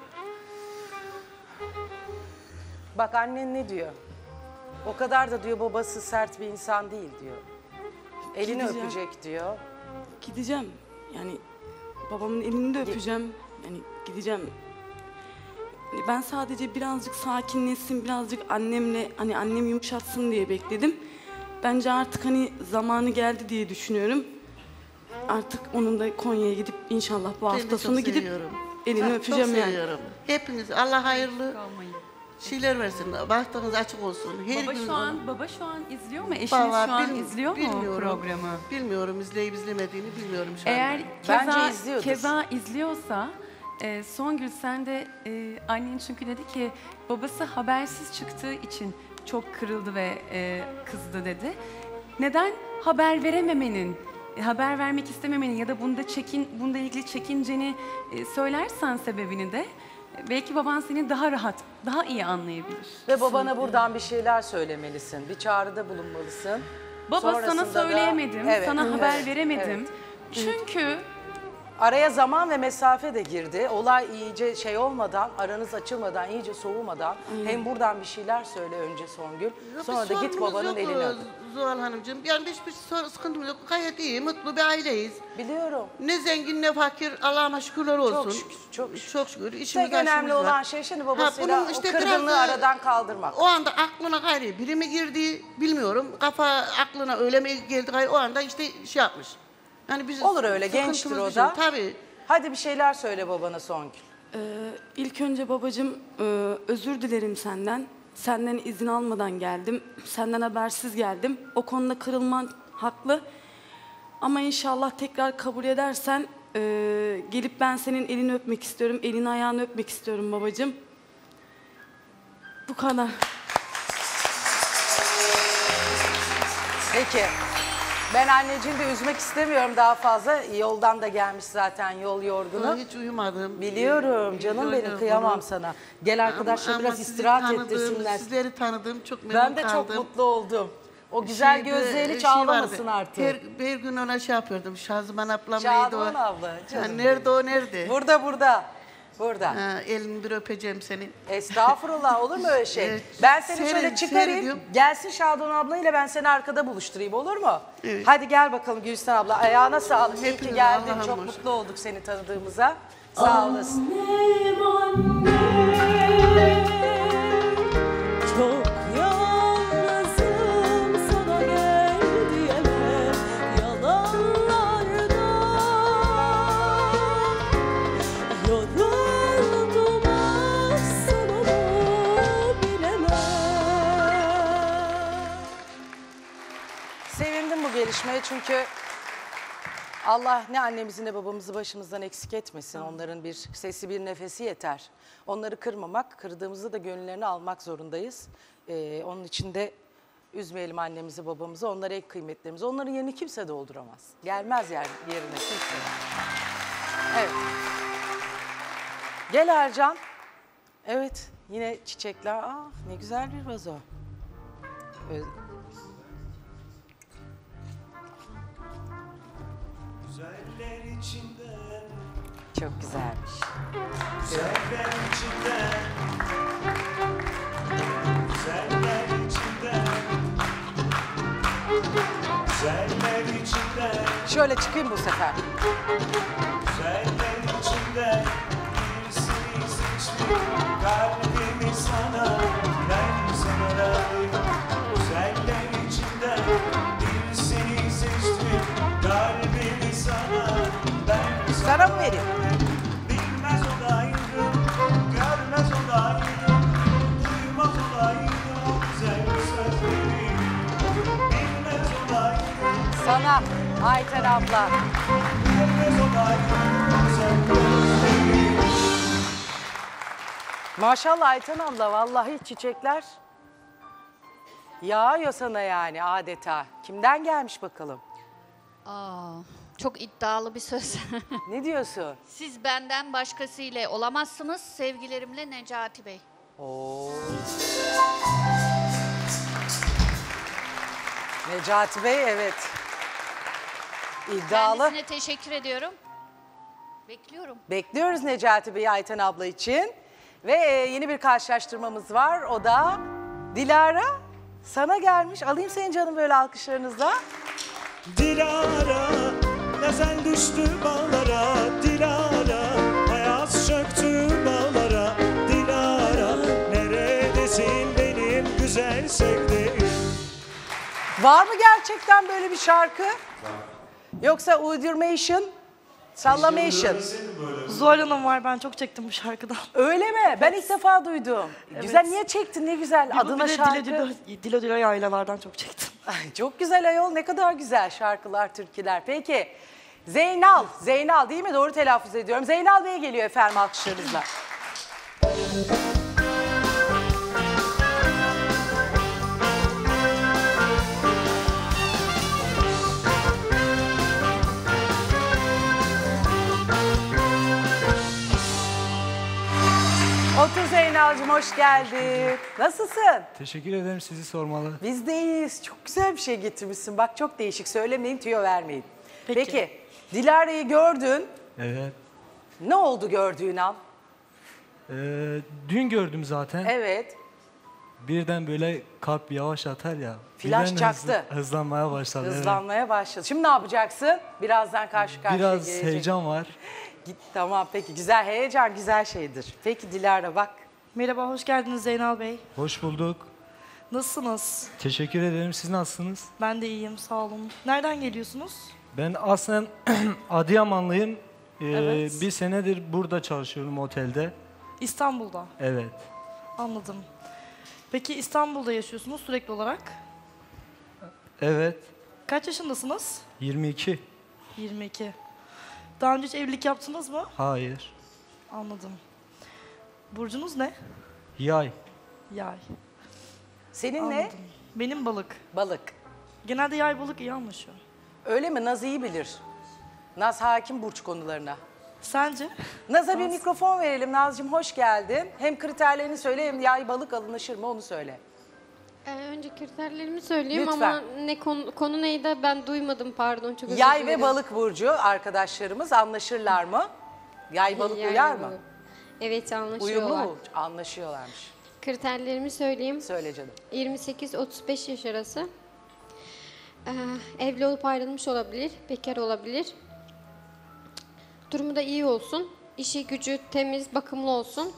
Bak annen ne diyor? O kadar da diyor babası sert bir insan değil diyor. Elini Gideceğim. öpecek diyor. Gideceğim. Yani babamın elini de öpeceğim. Yani gideceğim. Yani ben sadece birazcık sakinleşsin, birazcık annemle, hani annem yumuşatsın diye bekledim. Bence artık hani zamanı geldi diye düşünüyorum. Artık onun da Konya'ya gidip inşallah bu Seni de hafta çok sonu gidip seviyorum. elini Ha, öpeceğim çok yani. seviyorum. Hepiniz Allah hayırlı şeyler versin. Bahtınız açık olsun. Her Baba gün şu onu- an baba şu an izliyor mu? Eşiniz Vallahi şu an bil- izliyor mu bilmiyorum. programı? Bilmiyorum, izleyip izlemediğini bilmiyorum şu Eğer anda. keza, keza izliyorsa e, Songül sen de e, annen çünkü dedi ki babası habersiz çıktığı için çok kırıldı ve e, kızdı dedi. Neden haber verememenin, e, haber vermek istememenin ya da bunda çekin, bunda ilgili çekinceni e, söylersen sebebini de e, belki baban seni daha rahat, daha iyi anlayabilir. Ve babana buradan bir şeyler söylemelisin. Bir çağrıda bulunmalısın. Baba Sonrasında sana da- söyleyemedim, Evet, sana haber evet, veremedim. evet. Çünkü Araya zaman ve mesafe de girdi. Olay iyice şey olmadan, aranız açılmadan, iyice soğumadan hem buradan bir şeyler söyle önce Songül. Sonra da git sorunumuz babanın yok, eline öp. Zuhal Hanımcığım. Yani hiçbir sor- sıkıntımız yok. Gayet iyi, mutlu bir aileyiz. Biliyorum. Ne zengin ne fakir, Allah'ıma şükürler olsun. Çok şükür, çok şükür. Çok şükür. Tek İşimiz önemli aşımız var. olan şey şimdi babasıyla Ha, bunun o işte kırgınlığı biraz da- aradan kaldırmak. O anda aklına gayri biri mi girdi bilmiyorum. Kafa aklına öyle mi geldi gayri o anda işte şey yapmış. Yani biz Olur öyle, sıkıntımız gençtir o bizim, da. Tabii. Hadi bir şeyler söyle babana Songül. Ee, ilk önce babacığım e, özür dilerim senden. Senden izin almadan geldim. Senden habersiz geldim. O konuda kırılman haklı. Ama inşallah tekrar kabul edersen e, gelip ben senin elini öpmek istiyorum. Elini ayağını öpmek istiyorum babacığım. Bu kadar. Peki. Ben anneciğini de üzmek istemiyorum daha fazla. Yoldan da gelmiş zaten yol yorgunu. Hiç uyumadım. Biliyorum canım Yol benim yorgunu. kıyamam sana. Gel arkadaşlar Ama biraz sizi istirahat tanıdığım, ettirsinler. Sizleri tanıdım çok memnun Ben de kaldım. çok mutlu oldum. O güzel Şeyde, gözlerin hiç şey ağlamasın vardı, artık. Her, her gün ona şey yapıyordum. Şazman ablam Şadıman neydi o? abla, Ha, canım nerede o nerede? Burada burada. Burada. Ha, elini bir öpeceğim senin. Estağfurullah olur mu öyle şey? Evet, Ben seni seyred- şöyle çıkarayım. seyrediyorum. Gelsin Şadan ablayla ben seni arkada buluşturayım olur mu? Evet. Hadi gel bakalım Gülistan abla. Ayağına sağlık. İyi ki Hepinize geldin. Allah'a Çok emanet. mutlu olduk seni tanıdığımıza. Sağ olasın. Çok yalnızım sana gel diyemem yalanlarda. Yoruldum asıl onu bilemem. Sevindim bu gelişmeye çünkü Allah ne annemizi ne babamızı başımızdan eksik etmesin. Onların bir sesi bir nefesi yeter. Onları kırmamak, kırdığımızda da gönüllerini almak zorundayız. Ee, onun için de üzmeyelim annemizi babamızı. Onlar en kıymetlerimiz. Onların yerini kimse dolduramaz. Gelmez yer, yerine kimse. Evet. Gel Ercan. Evet yine çiçekler. Ah ne güzel bir vazo. Öz- Güzeller içinden, Çok güzelmiş. güzeller içinden, güzeller içinden, güzeller içinden, Şöyle çıkayım bu sefer. güzeller içinden birisini seçtim. Kalbimi sana, ben sana layığım. Güzeller içinden birisini seçtim. Kalbimi sana, ben Sana mı vereyim? bilmez olaydım, görmez olaydım, duymaz olaydım o güzel sözleri. Bilmez olaydım, Sana Ayten abla. bilmez olaydım o güzel gözleri. Maşallah Ayten abla vallahi çiçekler yağıyor sana yani adeta. Kimden gelmiş bakalım? Aa, çok iddialı bir söz. Ne diyorsun? Siz benden başkasıyla olamazsınız. Sevgilerimle Necati Bey. Oo. Necati Bey evet. İddialı. Kendisine teşekkür ediyorum. Bekliyorum. Bekliyoruz Necati Bey'i Ayten abla için. Ve e, yeni bir karşılaştırmamız var. O da Dilara. Sana gelmiş. Alayım senin canım böyle alkışlarınızla. Dilara, gazel düştü bağlara. Dilara, ayaz çöktü bağlara. Dilara, neredesin benim güzel sevdiğim? Var mı gerçekten böyle bir şarkı? Yoksa uydurmation? Sallamation. Zuhal Hanım var, ben çok çektim bu şarkıdan. Öyle mi? Ben ilk defa duydum. Evet. Güzel, niye çektin? Ne güzel. Bir bu Adına bir de şarkı. Dilo Dilo, Dilo Dilo yaylalardan çok çektim. Ay, çok güzel ayol. Ne kadar güzel şarkılar, türküler. Peki. Zeynal. Zeynal değil mi? Doğru telaffuz ediyorum. Zeynal Bey geliyor efendim alkışlarınızla. Otur Zeynal'cığım, hoş geldin. Nasılsın? Teşekkür ederim, sizi sormalı. Biz de iyiyiz. Çok güzel bir şey getirmişsin. Bak çok değişik. Söylemeyin, tüyo vermeyin. Peki. Peki. Dilara'yı gördün. Evet. Ne oldu gördüğün an? Ee, dün gördüm zaten. Evet. Birden böyle kalp yavaş atar ya. Flash birden çaktı. hızlı- hızlanmaya başladı. evet. Hızlanmaya başladı. Şimdi ne yapacaksın? Birazdan karşı karşıya Biraz gelecek. heyecan var. Git, tamam peki. Güzel heyecan güzel şeydir. Peki Dilara bak. Merhaba, hoş geldiniz Zeynal Bey. Hoş bulduk. Nasılsınız? Teşekkür ederim. Siz nasılsınız? Ben de iyiyim, sağ olun. Nereden geliyorsunuz? Ben aslen Adıyamanlıyım. Ee, Evet. Bir senedir burada çalışıyorum otelde. İstanbul'da. Evet. Anladım. Peki İstanbul'da yaşıyorsunuz sürekli olarak. Evet. Kaç yaşındasınız? yirmi iki. yirmi iki. Daha önce hiç evlilik yaptınız mı? Hayır. Anladım. Burcunuz ne? Yay. Yay. Senin ne? Anladım. Benim balık. Balık. Genelde yay balık iyi anlaşıyor. Öyle mi? Naz iyi bilir. Naz hakim burç konularına. Sence? Naz'a bir mikrofon verelim. Nazcığım hoş geldin. Hem kriterlerini söyle hem yay balık alınışır mı onu söyle. Ee, önce kriterlerimi söyleyeyim Lütfen. ama ne konu, konu neydi ben duymadım pardon çok özür Yay dilerim. ve balık burcu arkadaşlarımız anlaşırlar mı? Yay balık Yay uyar ve mı? balık. Evet anlaşıyorlar. Uyumlu mu? Anlaşıyorlarmış. Kriterlerimi söyleyeyim. Söyle canım. yirmi sekiz otuz beş yaş arası. Ee, evli olup ayrılmış olabilir, bekar olabilir. Durumu da iyi olsun. İşi gücü temiz, bakımlı olsun.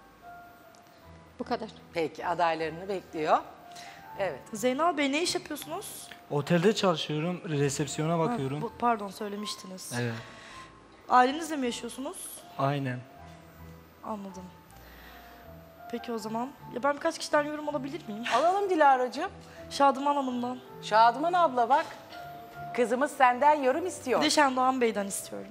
Bu kadar. Peki adaylarını bekliyor. Evet. Zeynal Bey ne iş yapıyorsunuz? Otelde çalışıyorum. Resepsiyona bakıyorum. Ha, bu- pardon söylemiştiniz. Evet. Ailenizle mi yaşıyorsunuz? Aynen. Anladım. Peki o zaman. Ya ben birkaç kişiden yorum alabilir miyim? Alalım Dilara'cığım. Şadıman Hanım'dan. Şadıman abla bak. Kızımız senden yorum istiyor. Bir de Şendoğan Bey'den istiyorum.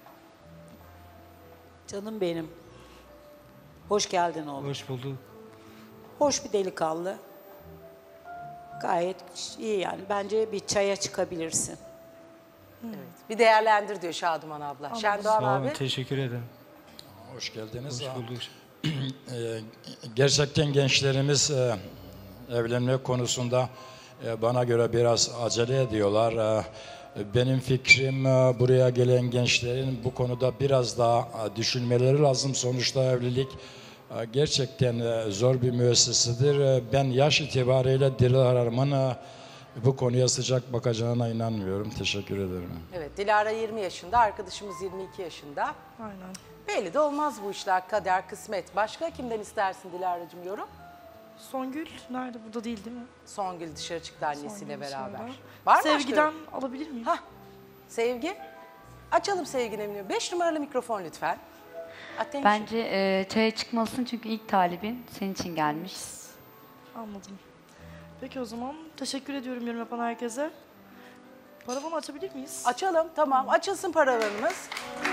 Canım benim. Hoş geldin oğlum. Hoş bulduk. Hoş bir delikanlı. Gayet iyi yani. Bence bir çaya çıkabilirsin. Evet. Bir değerlendir diyor Şadıman abla. Şendoğan Sağ olun, abi. teşekkür ederim. Hoş geldiniz. Hoş bulduk. Ee, Gerçekten gençlerimiz e, evlenme konusunda e, bana göre biraz acele ediyorlar. E, Benim fikrim e, buraya gelen gençlerin bu konuda biraz daha e, düşünmeleri lazım. Sonuçta evlilik e, gerçekten e, zor bir müessesedir. E, Ben yaş itibariyle Dilara Hanım'ın e, bu konuya sıcak bakacağına inanmıyorum. Teşekkür ederim. Evet Dilara yirmi yaşında, arkadaşımız yirmi iki yaşında. Aynen. Belli de olmaz bu işler, kader, kısmet. Başka kimden istersin Dilara'cığım yorum? Songül nerede? Burada değil değil mi? Songül dışarı çıktı annesiyle Songül beraber. dışarıda. Var mı Sevgiden başka? alabilir miyim? Hah, Sevgi. Açalım Sevgi'nin emniyeti. Beş numaralı mikrofon lütfen. Attention. Bence e, çaya çıkmalısın çünkü ilk talibin senin için gelmiş. Anladım. Peki o zaman teşekkür ediyorum yorum yapan herkese. Paravanı açabilir miyiz? Açalım tamam. Açılsın paravanımız.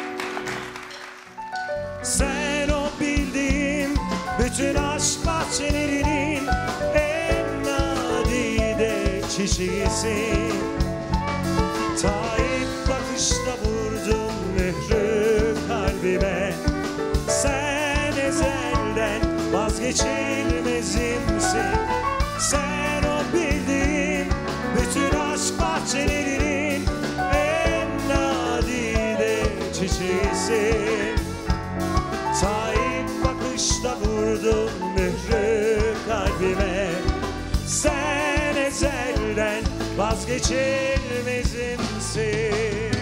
Sen o bildiğim bütün aşk bahçelerinin en nadide çiçeğisin. Ta ilk bakışta vurdun mührü kalbime. Sen ezelden vazgeçilmezimsin. Sen o bildiğim bütün aşk bahçelerinin en nadide çiçeğisin. Ta ilk bakışta vurdun mührü kalbime. Sen ezelden vazgeçilmezimsin.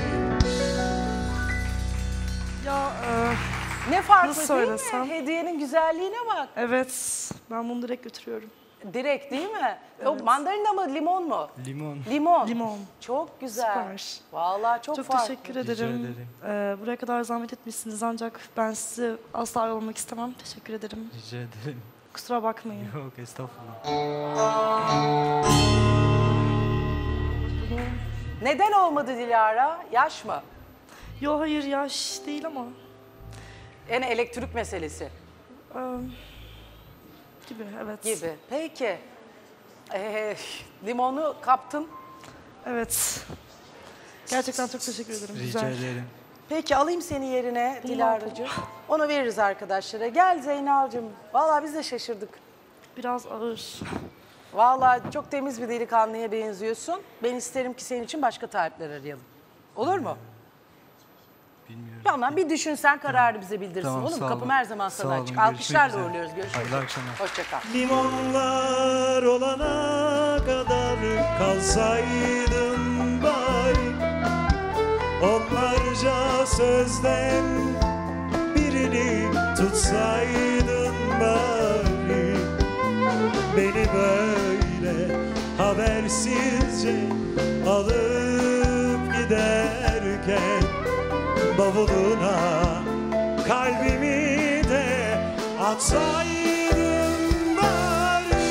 Ya e, Ne farklı nasıl değil söylesem? mi? Hediyenin güzelliğine bak. Evet. Ben bunu direkt götürüyorum. Direkt değil mi? O mandalina mı limon mu? Limon. Limon. Limon. Çok güzel. Süper. Vallahi çok, Çok farklı. teşekkür ederim. Ee, buraya kadar zahmet etmişsiniz ancak ben sizi asla yormak istemem. Teşekkür ederim. Rica ederim. Kusura bakmayın. Yok estağfurullah. Neden olmadı Dilara? Yaş mı? Yok hayır yaş değil ama. Yani elektrik meselesi. Ee, gibi evet. Gibi. Peki. Ee, limonu kaptın. Evet. Gerçekten çok teşekkür ederim. Rica Güzel. ederim. Peki alayım seni yerine Bunu Dilara'cığım. Onu veririz arkadaşlara. Gel Zeynal'cığım. Vallahi biz de şaşırdık. Biraz ağır. Vallahi çok temiz bir delikanlıya benziyorsun. Ben isterim ki senin için başka tarifler arayalım. Olur mu? Bilmiyorum. Tamam bir düşünsen kararı bize bildirsin. Tamam, Olur mu? sağ olun. Kapım her zaman Sağ sana olun, açık. görüşmek Alkışlarla üzere. uğurluyoruz. Görüşmek Hayırlı üzere. akşamlar. Hoşça kal. Limonlar olana kadar kalsaydın bari, onlarca sözden birini tutsaydın bari. Beni böyle habersizce alıp giderken bavuluna kalbimi de atsaydın bari.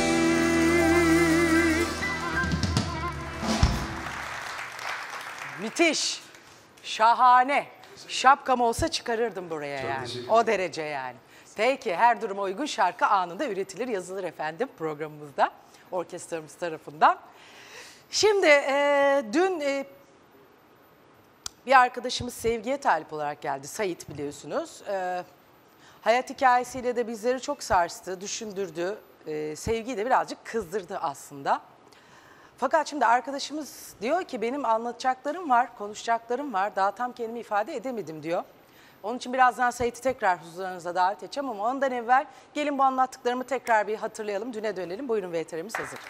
Müthiş. Şahane. Şapkam olsa çıkarırdım buraya Çok yani. teşekkür O derece yani. Peki her duruma uygun şarkı anında üretilir, yazılır efendim programımızda. Orkestramız tarafından. Şimdi e, dün e, bir arkadaşımız Sevgi'ye talip olarak geldi. Sait biliyorsunuz. E, hayat hikayesiyle de bizleri çok sarstı, düşündürdü. E, Sevgi'yi de birazcık kızdırdı aslında. Fakat şimdi arkadaşımız diyor ki benim anlatacaklarım var, konuşacaklarım var. Daha tam kendimi ifade edemedim diyor. Onun için birazdan Sait'i tekrar huzurlarınıza davet edeceğim ama ondan evvel gelin bu anlattıklarımı tekrar bir hatırlayalım. Düne dönelim. Buyurun V T R'miz hazır.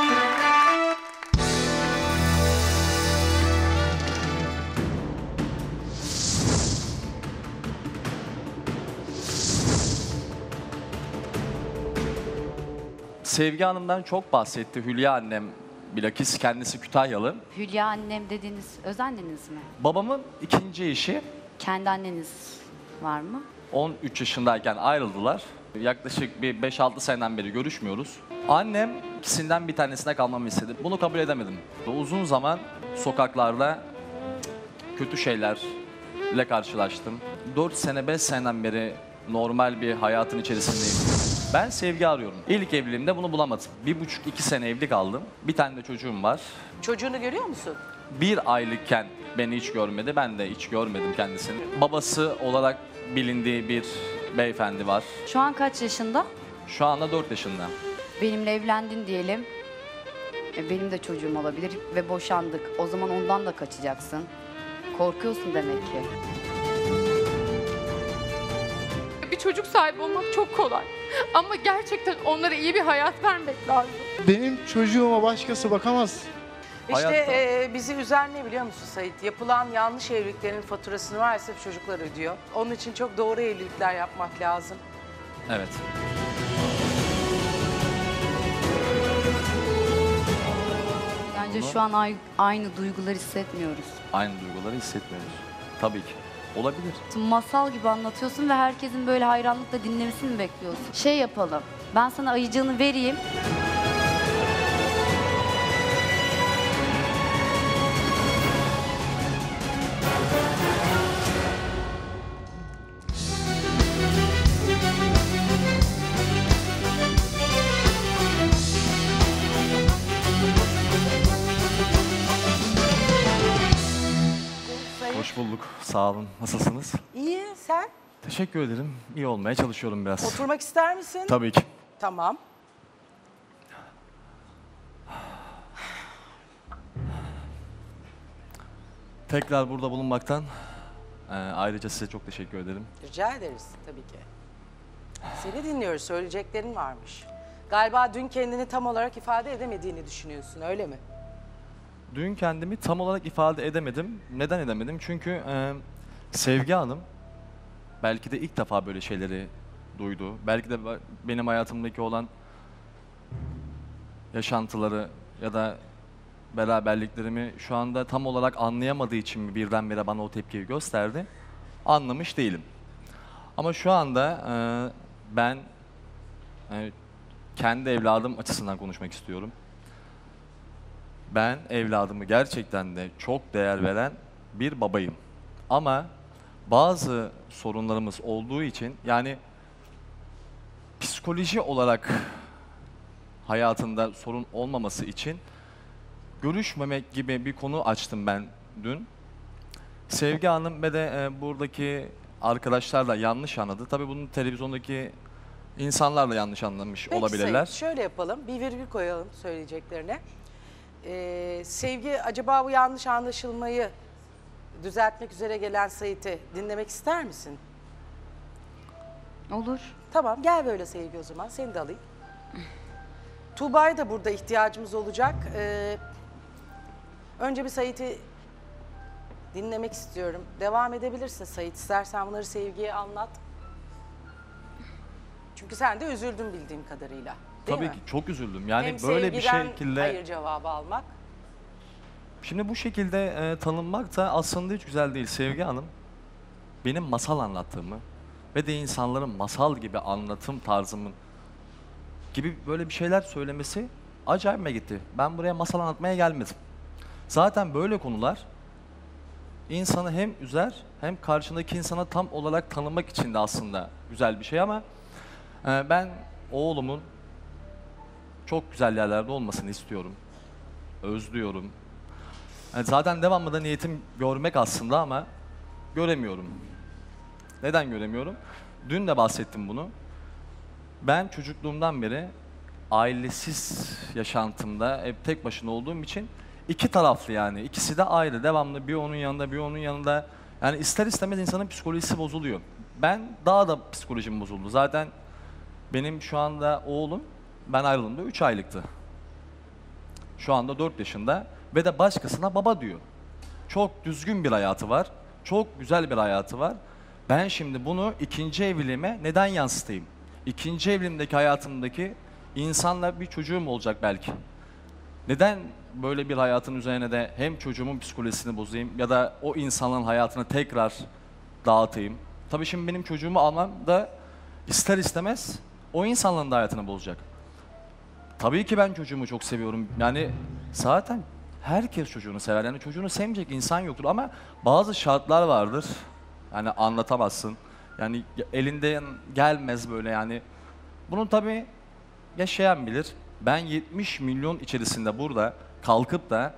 Sevgi Hanım'dan çok bahsetti. Hülya annem bilakis kendisi Kütahyalı. Hülya annem dediğiniz öz anneniz mi? Babamın ikinci eşi Kendi anneniz var mı? on üç yaşındayken ayrıldılar. Yaklaşık bir beş altı seneden beri görüşmüyoruz. Annem ikisinden bir tanesine kalmamı istedi. Bunu kabul edemedim. Uzun zaman sokaklarda kötü şeylerle karşılaştım. dört sene beş seneden beri normal bir hayatın içerisindeyim. Ben sevgi arıyorum. İlk evliliğimde bunu bulamadım. Bir buçuk iki sene evli kaldım. Bir tane de çocuğum var. Çocuğunu görüyor musun? Bir aylıkken beni hiç görmedi. Ben de hiç görmedim kendisini. Babası olarak bilindiği bir beyefendi var. Şu an kaç yaşında? Şu anda dört yaşında. Benimle evlendin diyelim. E, Benim de çocuğum olabilir ve boşandık. O zaman ondan da kaçacaksın. Korkuyorsun demek ki. Bir çocuk sahibi olmak çok kolay. Ama gerçekten onlara iyi bir hayat vermek lazım. Benim çocuğuma başkası bakamaz. İşte Hayatta. e, bizi üzen ne biliyor musun Sait? Yapılan yanlış evliliklerin faturasını maalesef çocuklar ödüyor. Onun için çok doğru evlilikler yapmak lazım. Evet. Bence şu an ay- aynı duyguları hissetmiyoruz. Aynı duyguları hissetmiyoruz. Tabii ki. Olabilir. Masal gibi anlatıyorsun ve herkesin böyle hayranlıkla dinlemesini mi bekliyorsun? Şey yapalım, ben sana ayıcığını vereyim. Hoş bulduk. Sağ olun. Nasılsınız? İyi, sen? Teşekkür ederim. İyi olmaya çalışıyorum biraz. Oturmak ister misin? Tabii ki. Tamam. Tekrar burada bulunmaktan e, ayrıca size çok teşekkür ederim. Rica ederiz tabii ki. Seni dinliyoruz, söyleyeceklerin varmış. Galiba dün kendini tam olarak ifade edemediğini düşünüyorsun, öyle mi? Dün kendimi tam olarak ifade edemedim. Neden edemedim? Çünkü e, Sevgi Hanım belki de ilk defa böyle şeyleri duydu. Belki de benim hayatımdaki olan yaşantıları ya da beraberliklerimi şu anda tam olarak anlayamadığı için mi birdenbire bana o tepkiyi gösterdi? Anlamış değilim. Ama şu anda e, ben e, kendi evladım açısından konuşmak istiyorum. Ben evladımı gerçekten de çok değer veren bir babayım. Ama bazı sorunlarımız olduğu için, yani psikoloji olarak hayatında sorun olmaması için görüşmemek gibi bir konu açtım ben dün. Sevgi Hanım ve de e, buradaki arkadaşlar da yanlış anladı. Tabii bunu televizyondaki insanlar da yanlış anlamış Peki olabilirler. Sayın, şöyle yapalım, bir virgül koyalım söyleyeceklerine. Ee, Sevgi, acaba bu yanlış anlaşılmayı düzeltmek üzere gelen Sait'i dinlemek ister misin? Olur. Tamam, gel böyle Sevgi o zaman, seni de alayım. Tuğba'ya da burada ihtiyacımız olacak. Ee, önce bir Sait'i dinlemek istiyorum. Devam edebilirsin Sait, istersen bunları Sevgi'ye anlat. Çünkü sen de üzüldün bildiğim kadarıyla. Değil Tabii mi? ki çok üzüldüm. Yani Hem böyle bir sevgiden şekilde... hayır cevabı almak. Şimdi bu şekilde e, tanınmak da aslında hiç güzel değil Sevgi Hanım. Benim masal anlattığımı ve de insanların masal gibi anlatım tarzımın gibi böyle bir şeyler söylemesi acayipme gitti. Ben buraya masal anlatmaya gelmedim. Zaten böyle konular insanı hem üzer hem karşındaki insana tam olarak tanımak için de aslında güzel bir şey ama e, ben oğlumun çok güzel yerlerde olmasını istiyorum. Özlüyorum. Yani zaten devamlı da niyetim görmek aslında ama göremiyorum. Neden göremiyorum? Dün de bahsettim bunu. Ben çocukluğumdan beri ailesiz yaşantımda hep tek başına olduğum için iki taraflı yani. İkisi de ayrı. Devamlı bir onun yanında bir onun yanında. Yani ister istemez insanın psikolojisi bozuluyor. Ben daha da psikolojim bozuldu. Zaten benim şu anda oğlum ben ayrıldığımda üç aylıktı. Şu anda dört yaşında ve de başkasına baba diyor. Çok düzgün bir hayatı var. Çok güzel bir hayatı var. Ben şimdi bunu ikinci evliliğime neden yansıtayım? İkinci evliliğimdeki hayatımdaki insanla bir çocuğum olacak belki. Neden böyle bir hayatın üzerine de hem çocuğumun psikolojisini bozayım ya da o insanın hayatını tekrar dağıtayım? Tabii şimdi benim çocuğumu almam da ister istemez o insanların da hayatını bozacak. Tabii ki ben çocuğumu çok seviyorum. Yani zaten herkes çocuğunu sever. Yani çocuğunu sevmeyecek insan yoktur ama bazı şartlar vardır. Yani anlatamazsın. Yani elinden gelmez böyle yani. Bunu tabii yaşayan bilir. Ben yetmiş milyon içerisinde burada kalkıp da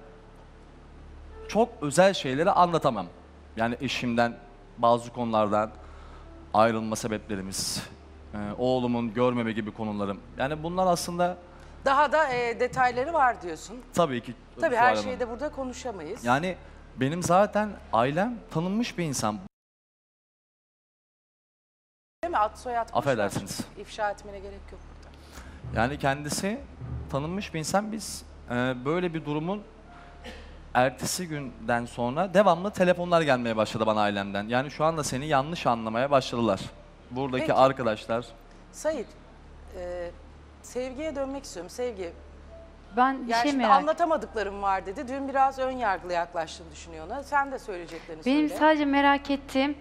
çok özel şeyleri anlatamam. Yani eşimden, bazı konulardan ayrılma sebeplerimiz, e, oğlumun görmeme gibi konularım. Yani bunlar aslında Daha da e, detayları var diyorsun. tabii ki. Tabii Zuhal her Hanım. şeyi de burada konuşamayız. Yani benim zaten ailem tanınmış bir insan. Değil mi? Ad soyad boş ver. Affedersiniz. İfşa etmene gerek yok burada. Yani kendisi tanınmış bir insan. Biz e, böyle bir durumun ertesi günden sonra devamlı telefonlar gelmeye başladı bana ailemden. Yani şu anda seni yanlış anlamaya başladılar. Buradaki Peki. arkadaşlar. Sait, e, Sevgi'ye dönmek istiyorum. Sevgi, Ben bir yani şey şimdi merak anlatamadıklarım var dedi. Dün biraz ön yargılı yaklaştığını düşünüyor ona. Sen de söyleyeceklerini Benim söyle. sadece merak ettiğim,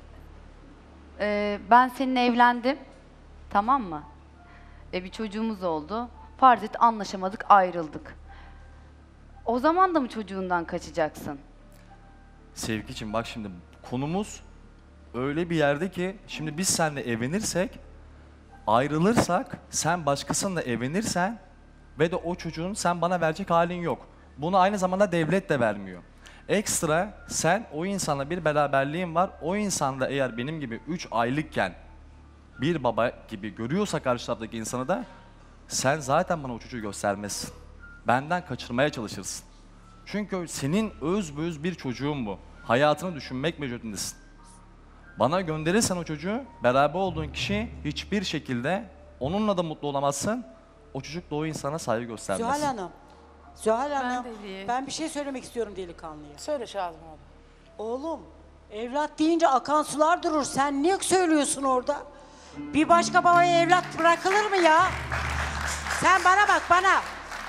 e, ben seninle evlendim, tamam mı? E, bir çocuğumuz oldu. Farz et anlaşamadık, ayrıldık. O zaman da mı çocuğundan kaçacaksın? Sevgiciğim bak şimdi konumuz öyle bir yerde ki şimdi biz seninle evlenirsek, ayrılırsak, sen başkasıyla evlenirsen ve de o çocuğun sen bana verecek halin yok. Bunu aynı zamanda devlet de vermiyor. Ekstra sen o insanla bir beraberliğin var. O insan da eğer benim gibi üç aylıkken bir baba gibi görüyorsa karşı taraftaki insanı da sen zaten bana o çocuğu göstermezsin. Benden kaçırmaya çalışırsın. Çünkü senin öz öz bir çocuğun bu. Hayatını düşünmek mecburiyetindesin. Bana gönderirsen o çocuğu, beraber olduğun kişi hiçbir şekilde onunla da mutlu olamazsın. O çocuk da o insana saygı göstermez. Zuhal Hanım, Zuhal Hanım, de ben bir şey söylemek istiyorum delikanlıya. Söyle Şadım abi. Oğlum, evlat deyince akan sular durur. Sen ne söylüyorsun orada? Bir başka babaya evlat bırakılır mı ya? Sen bana bak bana.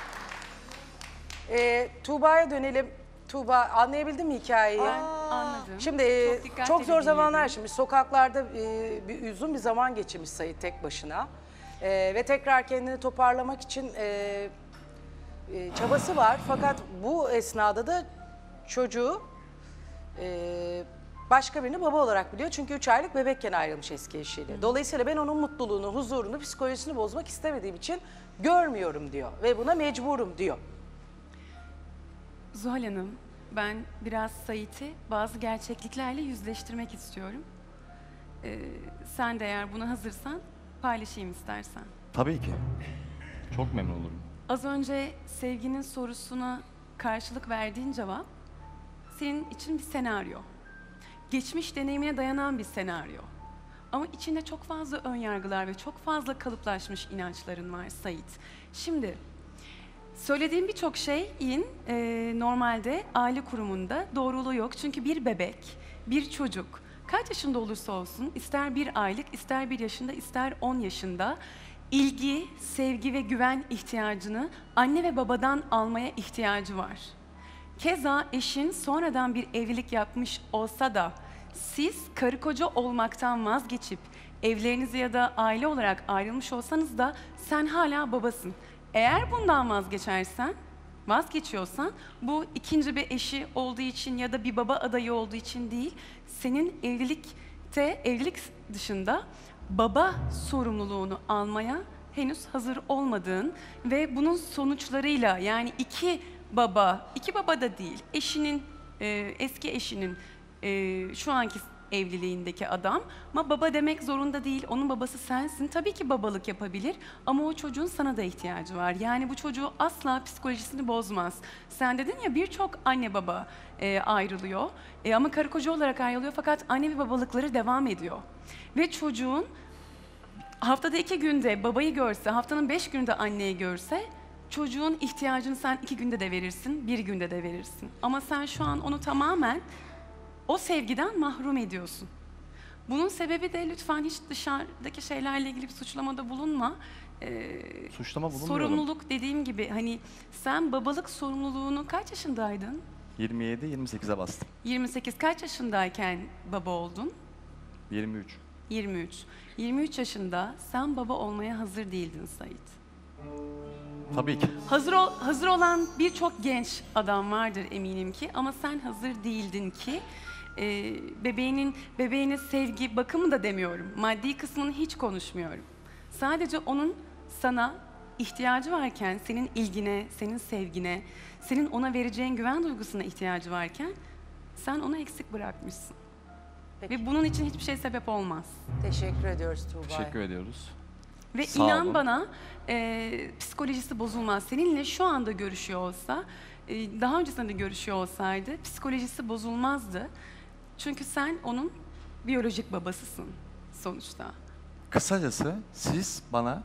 Ee, Tuğba'ya dönelim. Tuğba anlayabildin mi hikayeyi? Anladım. Şimdi e, Çok dikkatli çok zor dinledim. zamanlar şimdi sokaklarda e, bir uzun bir zaman geçirmiş Sait tek başına. E, ve tekrar kendini toparlamak için e, e, çabası var. Fakat bu esnada da çocuğu e, başka birini baba olarak biliyor. Çünkü üç aylık bebekken ayrılmış eski eşiyle. Dolayısıyla ben onun mutluluğunu, huzurunu, psikolojisini bozmak istemediğim için görmüyorum diyor. Ve buna mecburum diyor. Zuhal Hanım, ben biraz Sait'i bazı gerçekliklerle yüzleştirmek istiyorum. Ee, sen de eğer buna hazırsan paylaşayım istersen. Tabii ki. Çok memnun olurum. Az önce Sevgi'nin sorusuna karşılık verdiğin cevap senin için bir senaryo. Geçmiş deneyimine dayanan bir senaryo. Ama içinde çok fazla önyargılar ve çok fazla kalıplaşmış inançların var Sait. Şimdi söylediğim birçok şeyin e, normalde aile kurumunda doğruluğu yok. Çünkü bir bebek, bir çocuk kaç yaşında olursa olsun, ister bir aylık, ister bir yaşında, ister on yaşında ilgi, sevgi ve güven ihtiyacını anne ve babadan almaya ihtiyacı var. Keza eşin sonradan bir evlilik yapmış olsa da siz karı koca olmaktan vazgeçip evlerinizi ya da aile olarak ayrılmış olsanız da sen hala babasın. Eğer bundan vazgeçersen, vazgeçiyorsan bu ikinci bir eşi olduğu için ya da bir baba adayı olduğu için değil, senin evlilikte, evlilik dışında baba sorumluluğunu almaya henüz hazır olmadığın ve bunun sonuçlarıyla yani iki baba, iki baba da değil, eşinin, e, eski eşinin e, şu anki evliliğindeki adam ama baba demek zorunda değil, onun babası sensin. Tabii ki babalık yapabilir ama o çocuğun sana da ihtiyacı var. Yani bu çocuğu asla psikolojisini bozmaz. Sen dedin ya birçok anne baba e, ayrılıyor e, ama karı koca olarak ayrılıyor fakat anne ve babalıkları devam ediyor. Ve çocuğun haftada iki günde babayı görse, haftanın beş günde anneyi görse çocuğun ihtiyacını sen iki günde de verirsin, bir günde de verirsin. Ama sen şu an onu tamamen o sevgiden mahrum ediyorsun. Bunun sebebi de lütfen hiç dışarıdaki şeylerle ilgili bir suçlamada bulunma. Ee, Suçlama bulunmuyorum. Sorumluluk dediğim gibi hani sen babalık sorumluluğunu kaç yaşındaydın? yirmi yedi yirmi sekize bastım. yirmi sekiz kaç yaşındayken baba oldun? yirmi üç. yirmi üç. yirmi üç yaşında sen baba olmaya hazır değildin Sait. Tabii ki. Hazır ol, hazır olan birçok genç adam vardır eminim ki ama sen hazır değildin ki e, bebeğinin bebeğine sevgi, bakımı da demiyorum. Maddi kısmını hiç konuşmuyorum. Sadece onun sana ihtiyacı varken, senin ilgine, senin sevgine, senin ona vereceğin güven duygusuna ihtiyacı varken sen onu eksik bırakmışsın. Peki. Ve bunun için hiçbir şey sebep olmaz. Teşekkür ediyoruz Tuğba. Teşekkür ediyoruz. Ve Sağ inan olun. bana e, psikolojisi bozulmaz. Seninle şu anda görüşüyor olsa, e, daha öncesinde de görüşüyor olsaydı psikolojisi bozulmazdı. Çünkü sen onun biyolojik babasısın sonuçta. Kısacası siz bana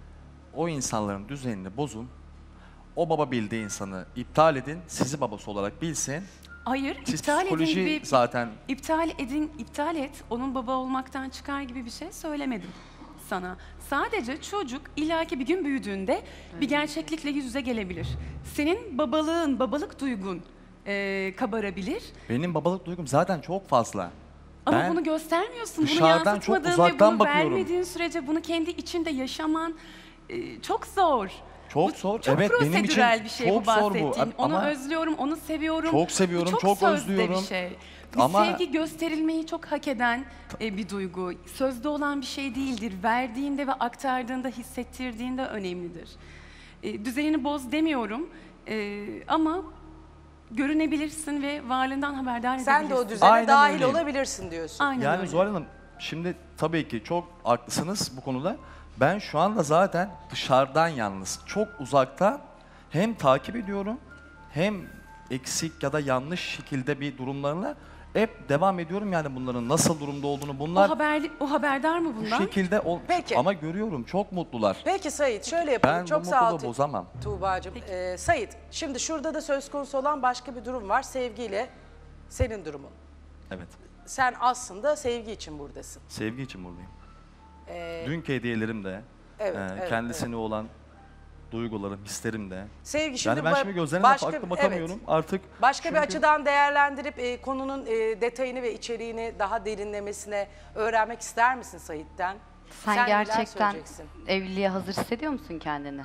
o insanların düzenini bozun, o baba bildiği insanı iptal edin, sizi babası olarak bilsin. Hayır, Siz iptal edin psikoloji gibi, zaten- iptal edin, iptal et, onun baba olmaktan çıkar gibi bir şey söylemedim sana. Sadece çocuk illaki bir gün büyüdüğünde bir gerçeklikle yüz yüze gelebilir. Senin babalığın, babalık duygun e, kabarabilir. Benim babalık duygum zaten çok fazla. Ama Ben bunu göstermiyorsun, bunu dışarıdan çok yansıtmadığın ve uzaktan bunu bakıyorum. vermediğin sürece bunu kendi içinde yaşaman e, çok zor. Çok zor. Çok Evet benim için prosedürel bir şey çok bu zor bahsettiğin. bu. Onu Ama özlüyorum, onu seviyorum. Çok Bu seviyorum, çok, çok sözde özlüyorum. bir şey. Bir Ama- sevgi gösterilmeyi çok hak eden e, bir duygu. Sözde olan bir şey değildir. Verdiğinde ve aktardığında, hissettirdiğinde önemlidir. E, düzenini boz demiyorum e, ama görünebilirsin ve varlığından haberdar edebilirsin. Sen de o düzene Aynen dahil öyleyim. olabilirsin diyorsun. Aynen yani öyle. Zuhal Hanım şimdi tabii ki çok haklısınız bu konuda. Ben şu anda zaten dışarıdan yalnız çok uzakta hem takip ediyorum hem eksik ya da yanlış şekilde bir durumlarla hep devam ediyorum yani bunların nasıl durumda olduğunu bunlar O, haber, o haberdar mı bu bundan? şekilde ol- Peki. ama görüyorum çok mutlular. Peki Sait şöyle yapalım. Ben Çok bu sağ ol mutluluğu bozamam. Tuğba'cığım. Ee, Sait şimdi şurada da söz konusu olan başka bir durum var. Sevgiyle senin durumun. Evet. Sen aslında sevgi için buradasın. Sevgi için buradayım. Ee, Dünkü hediyelerim de Evet, e, evet, kendisine olan duygularım, hislerim de. Sevgi şimdi yani ben ba- şimdi gözlerine başka- farklı bakamıyorum evet. artık. Başka bir çünkü- açıdan değerlendirip e, konunun e, detayını ve içeriğini daha derinlemesine öğrenmek ister misin Sait'ten? Sen, neler gerçekten söyleyeceksin? evliliğe hazır hissediyor musun kendini?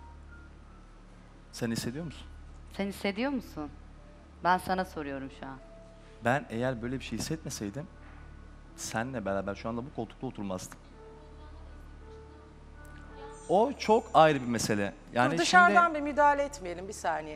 Sen hissediyor musun? Sen hissediyor musun? Ben sana soruyorum şu an. Ben eğer böyle bir şey hissetmeseydim seninle beraber şu anda bu koltukta oturmazdım. O çok ayrı bir mesele. Yani Dur, dışarıdan şimdi bir müdahale etmeyelim bir saniye.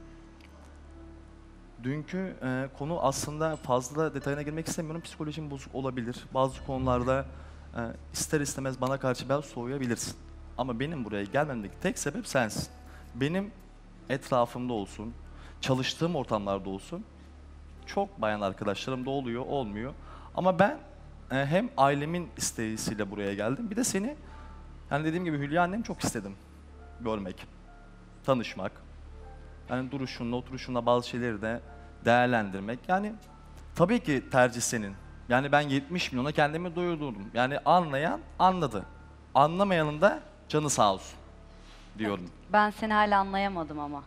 dünkü e, konu aslında fazla detayına girmek istemiyorum. Psikolojim bozuk olabilir. Bazı konularda e, ister istemez bana karşı biraz soğuyabilirsin. Ama benim buraya gelmemdeki tek sebep sensin. Benim etrafımda olsun, çalıştığım ortamlarda olsun çok bayan arkadaşlarım da oluyor, olmuyor. Ama ben e, hem ailemin isteğiyle buraya geldim. Bir de seni, yani dediğim gibi Hülya annem çok istedim görmek, tanışmak. Yani duruşunla, oturuşunla bazı şeyleri de değerlendirmek. Yani tabii ki tercih senin. Yani ben yetmiş milyona kendimi doyurdum. Yani anlayan anladı. Anlamayanın da canı sağ olsun diyorum. Ben seni hala anlayamadım ama.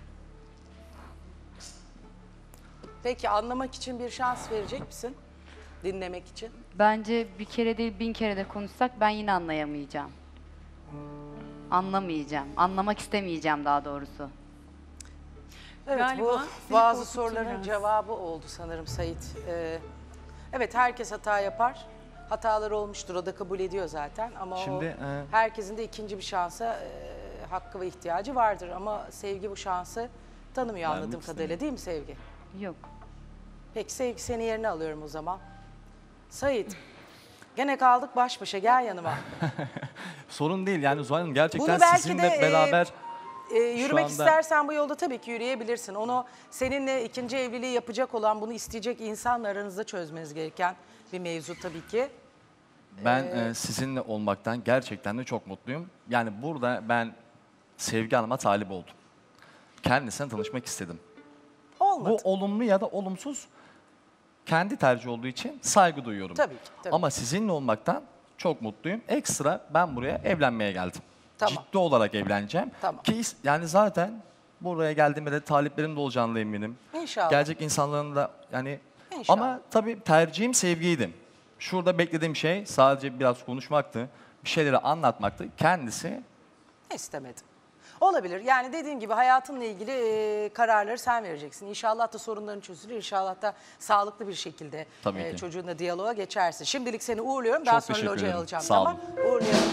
Peki anlamak için bir şans verecek misin? Dinlemek için. Bence bir kere değil bin kere de konuşsak ben yine anlayamayacağım. Anlamayacağım. Anlamak istemeyeceğim daha doğrusu. Evet, Galiba bu seni bazı korkuttu soruların biraz. cevabı oldu sanırım Sait. Ee, evet, herkes hata yapar. Hataları olmuştur, o da kabul ediyor zaten. Ama Şimdi, o, e, herkesin de ikinci bir şansa e, hakkı ve ihtiyacı vardır. Ama Sevgi bu şansı tanımıyor Vermek anladığım kadarıyla, değil mi Sevgi? Yok. Peki Sevgi, seni yerine alıyorum o zaman. Sait, gene kaldık baş başa, gel yanıma. Sorun değil yani Zuhal Hanım, gerçekten Bunu belki sizinle de, e, beraber Ee, yürümek anda- istersen bu yolda tabii ki yürüyebilirsin. Onu seninle ikinci evliliği yapacak olan, bunu isteyecek insanla aranızda çözmeniz gereken bir mevzu tabii ki. ben Ee, e, sizinle olmaktan gerçekten de çok mutluyum. Yani burada ben Sevgi Hanım'a talip oldum. Kendisine tanışmak istedim. Olmadı. Bu olumlu ya da olumsuz kendi tercih olduğu için saygı duyuyorum. Tabii ki, tabii. Ama sizinle olmaktan çok mutluyum. Ekstra ben buraya evlenmeye geldim. Tamam. Ciddi olarak evleneceğim. Tamam. Ki is- yani zaten buraya geldiğimde de taliplerim de olacağını eminim. İnşallah. Gelecek insanların da yani İnşallah. ama tabii tercihim Sevgiydi. Şurada beklediğim şey sadece biraz konuşmaktı. Bir şeyleri anlatmaktı. Kendisi İstemedim. Olabilir. Yani dediğim gibi hayatınla ilgili e, kararları sen vereceksin. İnşallah da sorunların çözülür. İnşallah da sağlıklı bir şekilde Tabii e, ki. çocuğunla diyaloğa geçersin. Şimdilik seni uğurluyorum. Daha Çok sonra teşekkür locaya ederim. alacağım. Sağ tamam. Uğurluyorum.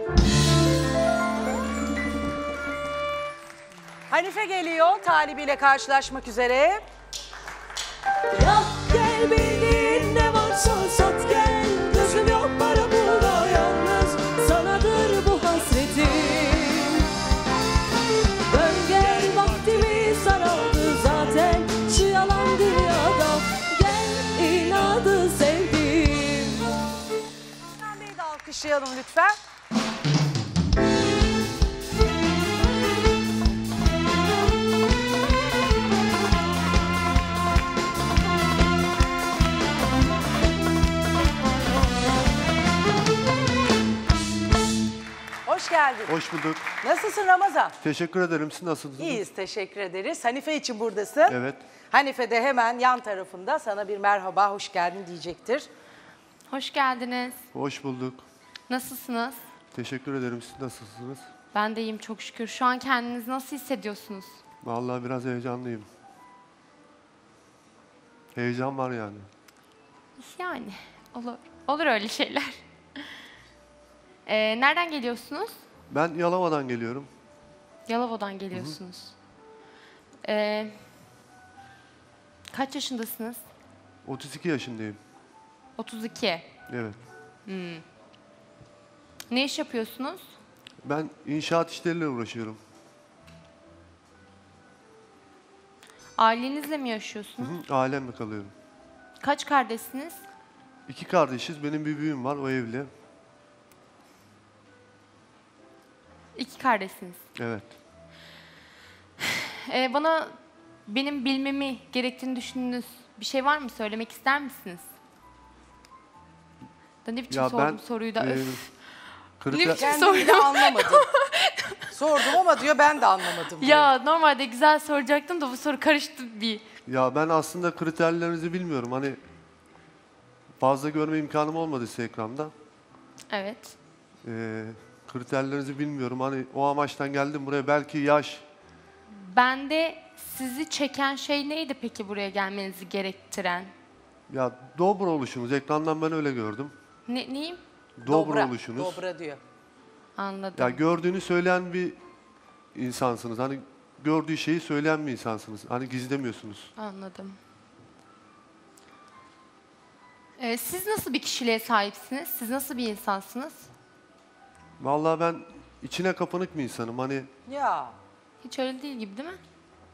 Hanife geliyor. Talibiyle karşılaşmak üzere. Yak gel benim ne varsa sat gel. Gözüm yok para burada yalnız sanadır bu hasretim. Dön gel vaktimi saraldı zaten şu yalan dünyada. Gel inadı sevdim. Hakan Bey'i de alkışlayalım lütfen. Hoş geldin. Hoş bulduk. Nasılsın Ramazan? Teşekkür ederim. Siz nasılsınız? İyiyiz, teşekkür ederiz. Hanife için buradasın. Evet. Hanife de hemen yan tarafında sana bir merhaba, hoş geldin diyecektir. Hoş geldiniz. Hoş bulduk. Nasılsınız? Teşekkür ederim. Siz nasılsınız? Ben de iyiyim çok şükür. Şu an kendinizi nasıl hissediyorsunuz? Vallahi biraz heyecanlıyım. Heyecan var yani. Yani olur. Olur öyle şeyler. Ee, nereden geliyorsunuz? Ben Yalova'dan geliyorum. Yalova'dan geliyorsunuz. Ee, kaç yaşındasınız? otuz iki yaşındayım. otuz iki. Evet. Hmm. Ne iş yapıyorsunuz? Ben inşaat işleriyle uğraşıyorum. Ailenizle mi Hı yaşıyorsunuz? hı, ailemle kalıyorum. Kaç kardeşsiniz? İki kardeşiz. Benim bir büyüğüm var. O evli. İki kardeşsiniz. Evet. Ee, bana benim bilmemi gerektiğini düşündüğünüz bir şey var mı? Söylemek ister misiniz? Da ne biçim Ya sordum ben, soruyu da e, öf. kriter- Ne biçim Kendimi de soru? anlamadım. Sordum ama diyor ben de anlamadım. diyor. Ya normalde güzel soracaktım da bu soru karıştı bir. Ya ben aslında kriterlerinizi bilmiyorum. Hani fazla görme imkanım olmadı size ekranda. Evet. Ee, kriterlerinizi bilmiyorum. Hani o amaçtan geldim buraya. Belki yaş. Bende sizi çeken şey neydi peki buraya gelmenizi gerektiren? Ya dobra oluşunuz. Ekrandan ben öyle gördüm. Ne, neyim? Dobra, oluşunuz. Dobra diyor. Anladım. Ya gördüğünü söyleyen bir insansınız. Hani gördüğü şeyi söyleyen bir insansınız. Hani gizlemiyorsunuz. Anladım. Ee, siz nasıl bir kişiliğe sahipsiniz? Siz nasıl bir insansınız? Vallahi ben içine kapanık bir insanım. Hani Ya. Hiç öyle değil gibi değil mi?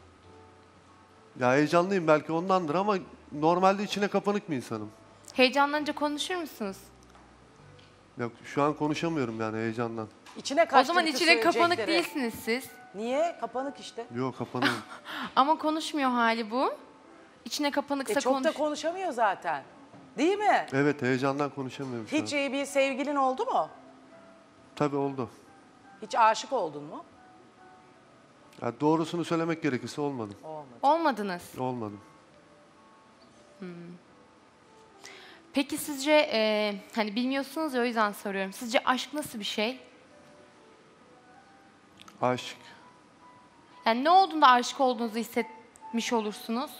ya heyecanlıyım belki ondandır ama normalde içine kapanık bir insanım. Heyecanlanınca konuşur musunuz? Yok şu an konuşamıyorum yani heyecandan. İçine O kaçtı zaman bütün içine kapanık söyleyecekleri. değilsiniz siz. Niye? Kapanık işte. Yok kapanığım. Ama konuşmuyor hali bu. İçine kapanıksa E çok konuş. da konuşamıyor zaten. Değil mi? Evet heyecandan konuşamıyorum şu Hiç an. iyi bir sevgilin oldu mu? Tabii oldu. Hiç aşık oldun mu? Ya doğrusunu söylemek gerekirse olmadım. Olmadı. Olmadınız. Olmadım. Hmm. Peki sizce e, hani bilmiyorsunuz ya o yüzden soruyorum. Sizce aşk nasıl bir şey? Aşk. Yani ne olduğunda aşık olduğunuzu hissetmiş olursunuz?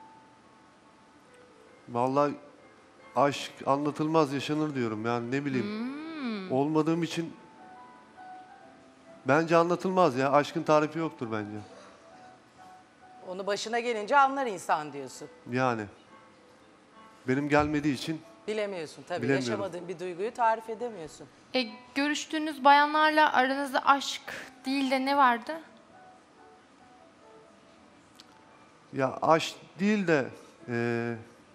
Vallahi aşk anlatılmaz yaşanır diyorum yani ne bileyim. Hmm. Olmadığım için bence anlatılmaz ya. Aşkın tarifi yoktur bence. Onu başına gelince anlar insan diyorsun. Yani. Benim gelmediği için Bilemiyorsun tabii. Bilemiyorum. Yaşamadığın bir duyguyu tarif edemiyorsun. E, görüştüğünüz bayanlarla aranızda aşk değil de ne vardı? ya aşk değil de eee,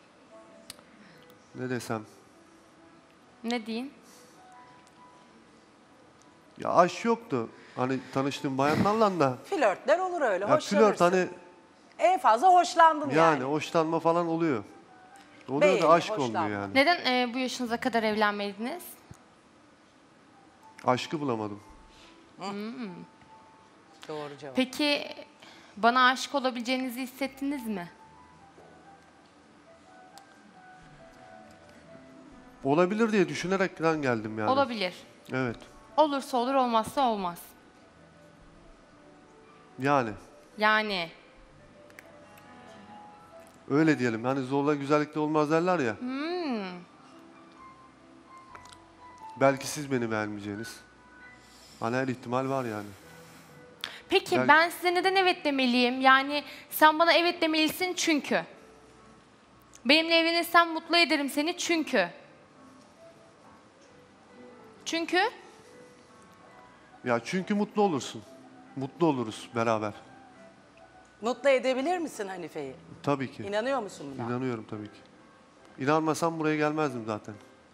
ne desem. Ne diyeyim? Ya aşk yoktu. Hani tanıştığım bayanlarla da. Flörtler olur öyle. Ya hoşlanırsın. flört hani En fazla hoşlandın yani. yani hoşlanma falan oluyor. Oluyor Beğeni, da aşk hoşlanma. olmuyor yani. Neden e, bu yaşınıza kadar evlenmediniz? Aşkı bulamadım. Hmm. Doğru cevap. Peki bana aşık olabileceğinizi hissettiniz mi? Olabilir diye düşünerekten geldim yani. Olabilir. Evet. Olursa olur, olmazsa olmaz. Yani Yani. öyle diyelim. Hani zorla güzellikte olmaz derler ya. Hmm. Belki siz beni beğenmeyeceğiniz. Hani her ihtimal var yani. Peki Belki- ben size neden evet demeliyim? Yani sen bana evet demelisin çünkü. Benimle evlenirsen mutlu ederim seni çünkü. Çünkü Ya çünkü mutlu olursun. Mutlu oluruz beraber. Mutlu edebilir misin Hanife'yi? Tabii ki. İnanıyor musun buna? İnanıyorum tabii ki. İnanmasam buraya gelmezdim zaten.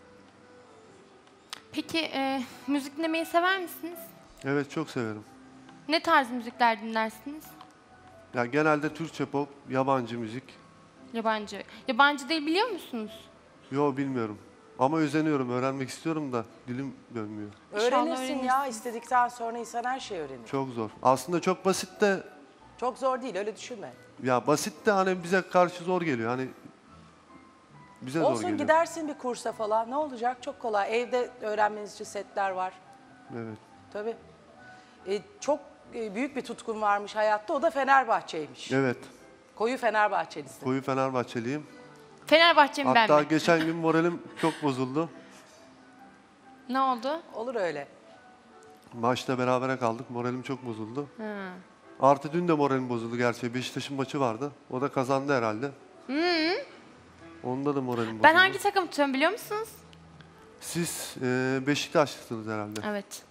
peki e, müzik dinlemeyi sever misiniz? Evet çok severim. Ne tarz müzikler dinlersiniz? Ya genelde Türkçe pop, yabancı müzik. Yabancı. Yabancı değil biliyor musunuz? Yo bilmiyorum. Ama özeniyorum, öğrenmek istiyorum da dilim dönmüyor. Öğrenirsin ya. İstedikten sonra insan her şeyi öğrenir. Çok zor. Aslında çok basit de Çok zor değil öyle düşünme. ya basit de hani bize karşı zor geliyor. Hani bize zor Olsun geliyor. gidersin bir kursa falan. Ne olacak? Çok kolay. Evde öğrenmeniz için setler var. Evet. Tabii. E, çok e, büyük bir tutkun varmış hayatta. O da Fenerbahçe'ymiş. Evet. Koyu Fenerbahçelisin. Koyu Fenerbahçeliyim. Fenerbahçe mi ben Hatta mi? geçen gün moralim çok bozuldu. Ne oldu? Olur öyle. Maçta berabere kaldık. Moralim çok bozuldu. Hı. Artı dün de moralim bozuldu gerçi. Beşiktaş'ın maçı vardı. O da kazandı herhalde. Hı. Onda da moralim bozuldu. Ben hangi takım tutuyorum biliyor musunuz? Siz e, Beşiktaşlısınız herhalde. Evet.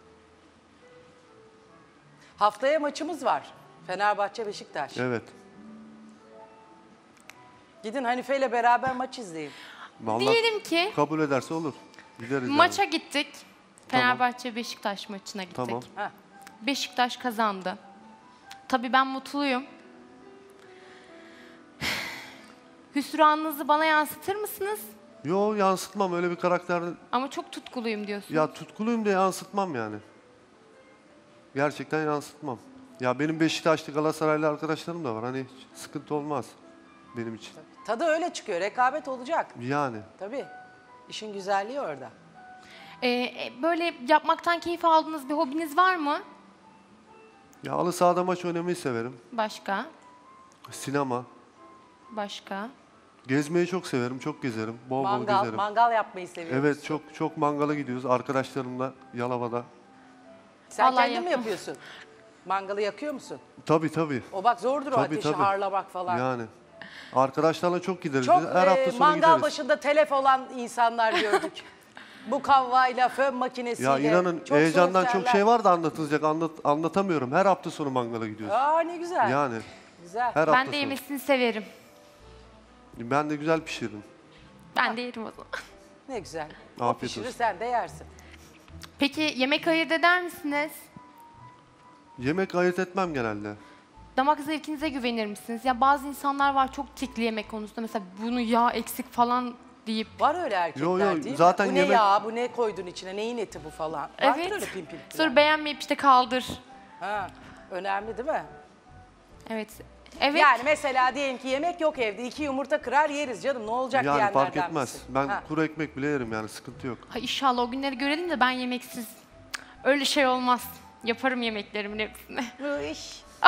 Haftaya maçımız var. Fenerbahçe Beşiktaş. Evet. Gidin Hanife ile beraber maç izleyin. Vallahi Diyelim ki kabul ederse olur. Gideriz maça yani. gittik. Fenerbahçe Beşiktaş maçına gittik. Tamam. Heh. Beşiktaş kazandı. Tabii ben mutluyum. Hüsranınızı bana yansıtır mısınız? Yo yansıtmam öyle bir karakter. Ama çok tutkuluyum diyorsunuz. Ya tutkuluyum diye yansıtmam yani. Gerçekten yansıtmam. Ya benim Beşiktaşlı Galatasaraylı arkadaşlarım da var. Hani hiç sıkıntı olmaz benim için. Tadı öyle çıkıyor. Rekabet olacak. Yani. Tabii. İşin güzelliği orada. Ee, böyle yapmaktan keyif aldığınız bir hobiniz var mı? Ya halı sahada maç oynamayı severim. Başka? Sinema. Başka? Gezmeyi çok severim. Çok gezerim. Bol bol Mangal, gezerim. mangal yapmayı seviyoruz. Evet, çok çok mangala gidiyoruz arkadaşlarımla Yalova'da. Sen Vallahi kendin mi yapmam. yapıyorsun? Mangalı yakıyor musun? Tabii tabii. O bak zordur o Tabii, ateşi tabii. harlamak falan. Yani. Arkadaşlarla çok gideriz. Çok Biz her e, hafta sonu mangal gideriz. başında telef olan insanlar gördük. Bu kavvayla, fön makinesiyle. Ya inanın çok heyecandan soğuk çok terler. şey var da anlatılacak. Anlat, anlatamıyorum. Her hafta sonu mangala gidiyoruz. Aa ne güzel. Yani. Güzel. Her hafta Ben de sonu. yemesini severim. Ben de güzel pişiririm. Ben de yerim o zaman. Ne güzel. O Afiyet pişirir olsun. sen de yersin. Peki yemek ayırt eder misiniz? Yemek ayırt etmem genelde. Damak zevkinize güvenir misiniz? Ya bazı insanlar var çok tikli yemek konusunda. Mesela bunu yağ eksik falan deyip. Var öyle erkekler Yo, yo, değil mi? zaten Bu ne yemek- ya, bu ne koydun içine, neyin eti bu falan. Vardır Evet. öyle pimpirikler. Sonra beğenmeyip işte kaldır. Ha, önemli değil mi? Evet. Evet. Yani mesela diyelim ki yemek yok evde, iki yumurta kırar yeriz canım, ne olacak Yani diyenlerden fark etmez. misin? Ben Ha. kuru ekmek bile yerim yani sıkıntı yok. Ha, inşallah o günleri görelim de ben yemeksiz. Öyle şey olmaz. Yaparım yemeklerimin hepsini. Ay.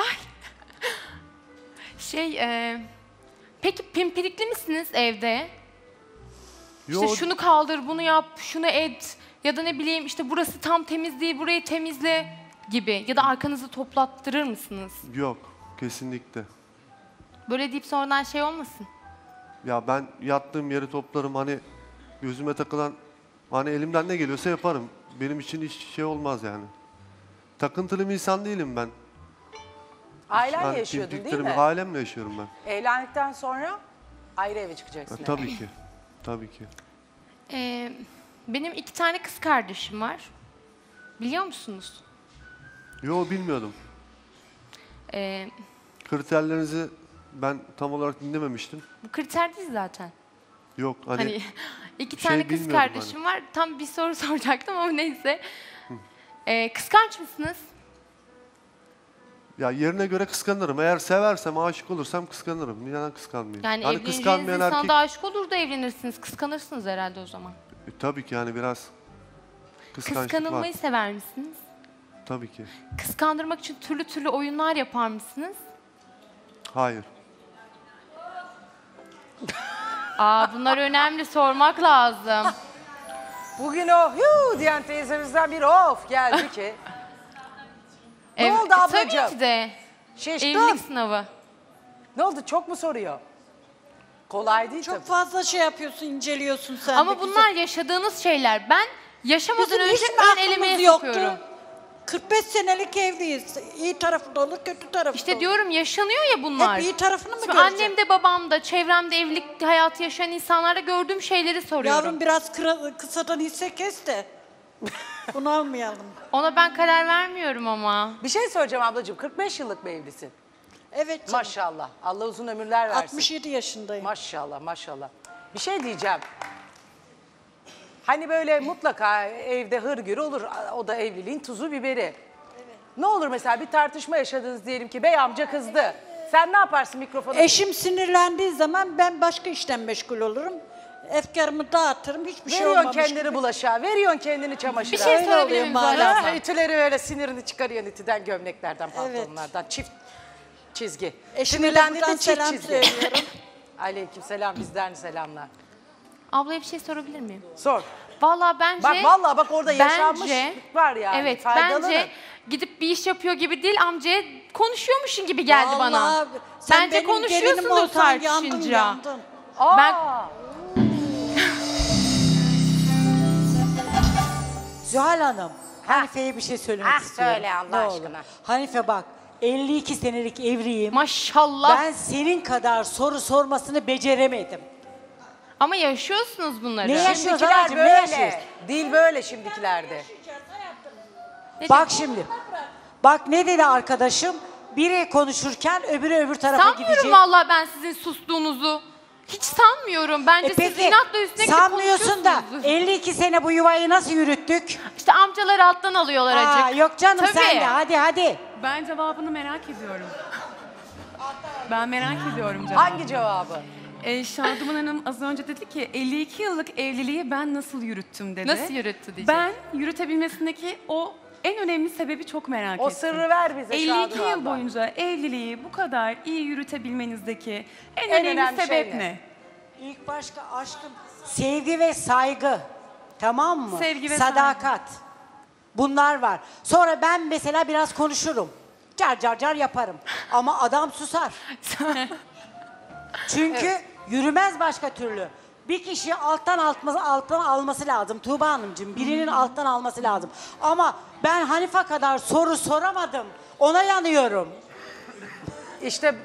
Şey, e, peki pimpirikli misiniz evde? Yo, İşte şunu kaldır, bunu yap, şunu et. Ya da ne bileyim işte burası tam temiz değil, burayı temizle gibi. Ya da arkanızı toplattırır mısınız? Yok, kesinlikle. Böyle deyip sonradan şey olmasın. Ya ben yattığım yeri toplarım hani gözüme takılan hani elimden ne geliyorsa yaparım. Benim için hiç şey olmaz yani. Takıntılı bir insan değilim ben. Ailenle Hani yaşıyordun değil pimpiriklerimi- mi? Ailemle yaşıyorum ben. Evlendikten sonra ayrı eve çıkacaksın. Ha, yani. tabii ki. Tabii ki. Ee, benim iki tane kız kardeşim var. Biliyor musunuz? Yo bilmiyordum. Ee, Kriterlerinizi ben tam olarak dinlememiştim. bu kriter değil zaten. Yok hani, Hani iki şey tane kız bilmiyordum kardeşim var. Tam bir soru soracaktım ama neyse. Ee, kıskanç mısınız? ya yerine göre kıskanırım. Eğer seversem, aşık olursam kıskanırım. Neden kıskanmayayım? Yani hani evleneceğiniz kıskanmayan insana erkek... da aşık olur da evlenirsiniz. Kıskanırsınız herhalde o zaman. E, tabii ki yani biraz kıskançlık Kıskanılmayı var. sever misiniz? Tabii ki. Kıskandırmak için türlü türlü oyunlar yapar mısınız? Hayır. Aa, bunlar önemli, sormak lazım. Bugün o huu diyen teyzemizden bir of geldi ki. Ne Ev- oldu e, ablacığım? Tabii ki de. Şaşkın. Evlilik sınavı. Ne oldu, çok mu soruyor? Kolay değil Çok tabii. fazla şey yapıyorsun, inceliyorsun sen Ama de bunlar bizi. yaşadığınız şeyler. Ben yaşamadan Bizim önce hiç mi ön aklımız elemeye yoktu? sokuyorum. kırk beş senelik evliyiz. İyi tarafı da olur, kötü tarafı da İşte olur. diyorum yaşanıyor ya bunlar. Hep iyi tarafını mı Şimdi göreceğim? annem de babam da çevremde evlilik hayatı yaşayan insanlarda gördüğüm şeyleri soruyorum. Yavrum biraz kıra, kısadan hisse kes de. Bunu almayalım. Ona ben karar vermiyorum ama. Bir şey söyleyeceğim ablacığım, kırk beş yıllık bir evlisin. Evet canım. Maşallah. Allah uzun ömürler versin. altmış yedi yaşındayım. Maşallah maşallah. Bir şey diyeceğim. Hani böyle mutlaka evde hırgür olur. O da evliliğin tuzu biberi. Ne olur mesela bir tartışma yaşadınız diyelim ki bey amca kızdı. Sen ne yaparsın mikrofonu? Eşim sinirlendiği zaman ben başka işten meşgul olurum. Efkarımı dağıtırım, hiçbir şey Veriyorsun olmamış kendini gibi. bulaşığa, veriyorsun kendini çamaşıra. Bir şey Öyle sorabilir oluyor miyim maalesef. Zuhal Ha, abla? ütüleri öyle sinirini çıkarıyor ütüden, gömleklerden, pantolonlardan. Çift çizgi. Eşime de Sinirlendiğinde buradan çift selam çizgi. söylüyorum. Aleyküm selam, bizden selamlar. Ablaya bir şey sorabilir miyim? Sor. Vallahi bence... Bak vallahi bak orada bence- yaşanmışlık var yani. Evet faydalanın. bence gidip bir iş yapıyor gibi değil amcaya konuşuyormuşsun gibi geldi bana. Vallahi sen Bence benim gelinim konuşuyorsundur olsan yandın tartışınca. yandın. Ben Zuhal Hanım, Hanife'ye bir şey söylemek Ah, istiyorum. söyle Allah Ne aşkına. olur. Hanife bak, elli iki senelik evliyim. Maşallah. Ben senin kadar soru sormasını beceremedim. Ama yaşıyorsunuz bunları. Ne yaşıyoruz Şimdikiler anacığım, ne böyle. yaşıyoruz? Dil böyle şimdikilerde. Bak şimdi, bak ne dedi arkadaşım? Biri konuşurken öbürü öbür tarafa Sanmıyorum gidecek. vallahi ben sizin sustuğunuzu. Hiç sanmıyorum. Bence E siz peki, inatla üstüne gidip sanmıyorsun da konuşuyorsunuz. elli iki sene bu yuvayı nasıl yürüttük? İşte amcalar alttan alıyorlar Aa, acık. yok canım Tabii. sen de hadi hadi. Ben cevabını merak ediyorum. Ben merak ediyorum cevabını. Hangi cevabı? Ee, Şaduman Hanım az önce dedi ki elli iki yıllık evliliği ben nasıl yürüttüm dedi. Nasıl yürüttü diyecek. Ben yürütebilmesindeki o en önemli sebebi çok merak O ettim. sırrı ver bize elli iki Şaduman yıl abla. boyunca evliliği bu kadar iyi yürütebilmenizdeki en, En önemli, önemli şey sebep ne? ne? İlk başta aşkım, sevgi ve saygı. Tamam mı? Sevgi ve Sadakat. Bunlar var. Sonra ben mesela biraz konuşurum. Car car car yaparım. Ama adam susar. Çünkü Evet. yürümez başka türlü. Bir kişi alttan altma, alttan alması lazım Tuğba Hanımcığım. Birinin alttan alması lazım. Ama ben Hanife kadar soru soramadım. Ona yanıyorum. İşte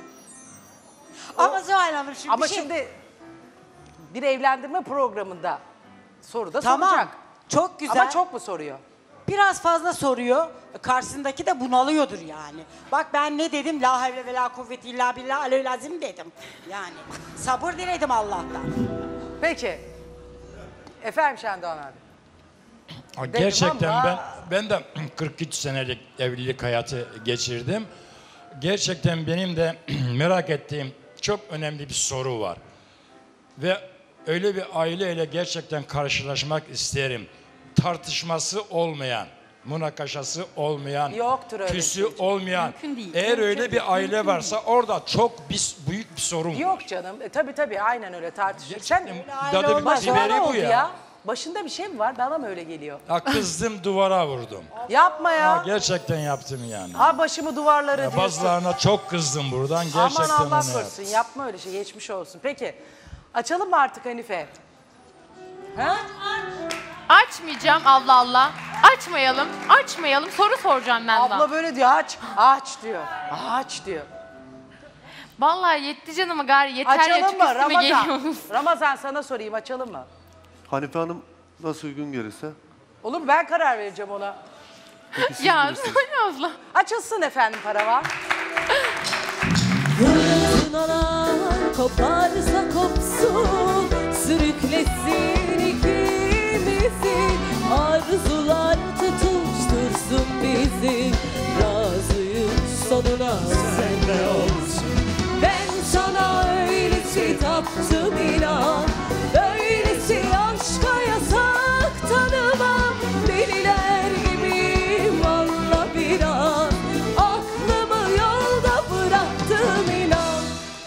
Ama Zuhal Hanım şimdi ama bir şey... şimdi bir evlendirme programında soru da Tamam, soracak. çok güzel. Ama çok mu soruyor? Biraz fazla soruyor. Karşısındaki de bunalıyordur yani. Bak ben ne dedim? La havle ve la kuvveti illa billah aleyhilazim dedim. Yani sabır diledim Allah'tan. Peki. Efendim Şendoğan abi. Ha, Dedim Gerçekten ama- ben ben de kırk üç senelik evlilik hayatı geçirdim. Gerçekten benim de merak ettiğim çok önemli bir soru var. Ve öyle bir aileyle gerçekten karşılaşmak isterim. Tartışması olmayan, münakaşası olmayan, Yoktur öyle küsü bir şey. olmayan. Mümkün değil. Eğer Mümkün öyle değil, bir aile mümkün varsa orada çok bir, büyük bir sorun var. Yok canım. E, tabii tabii aynen öyle tartışıyor. Sen Dadı bir başına biberi ne bu oldu ya. ya? Başında bir şey mi var? Bana mı öyle geliyor? Ha, kızdım duvara vurdum. Yapma ya. Ha, gerçekten yaptım yani. Ha başımı duvarlara Ya diyorsun. bazılarına çok kızdım buradan. Gerçekten Aman Allah onu korusun. yaptım. Yapma öyle şey. Geçmiş olsun. Peki. Açalım mı artık Hanife? Ha? Açmayacağım Allah Allah. Açmayalım. Açmayalım. Soru soracağım ben Abla daha. böyle diyor. Aç. Aç diyor. Aç diyor. Vallahi yetti canıma gari. Yeter ya Açalım çünkü mı? üstüme Ramazan. geliyorsunuz. Ramazan sana sorayım. Açalım mı? Hanife Hanım nasıl uygun gelirse. Olur mu? Ben karar vereceğim ona. Peki siz Ya bilirsiniz. Zuhal abla. Açılsın efendim paravan. Fırtınalar koparsa kopsun, sürüklesin ikimizi. Arzular tutuştursun bizi, razıyım sonuna senle olsun. Ben sana öylesi taptım inan, böylesi aşka yasak tanımam. Deliler gibiyim valla bir an, aklımı yolda bıraktım inan.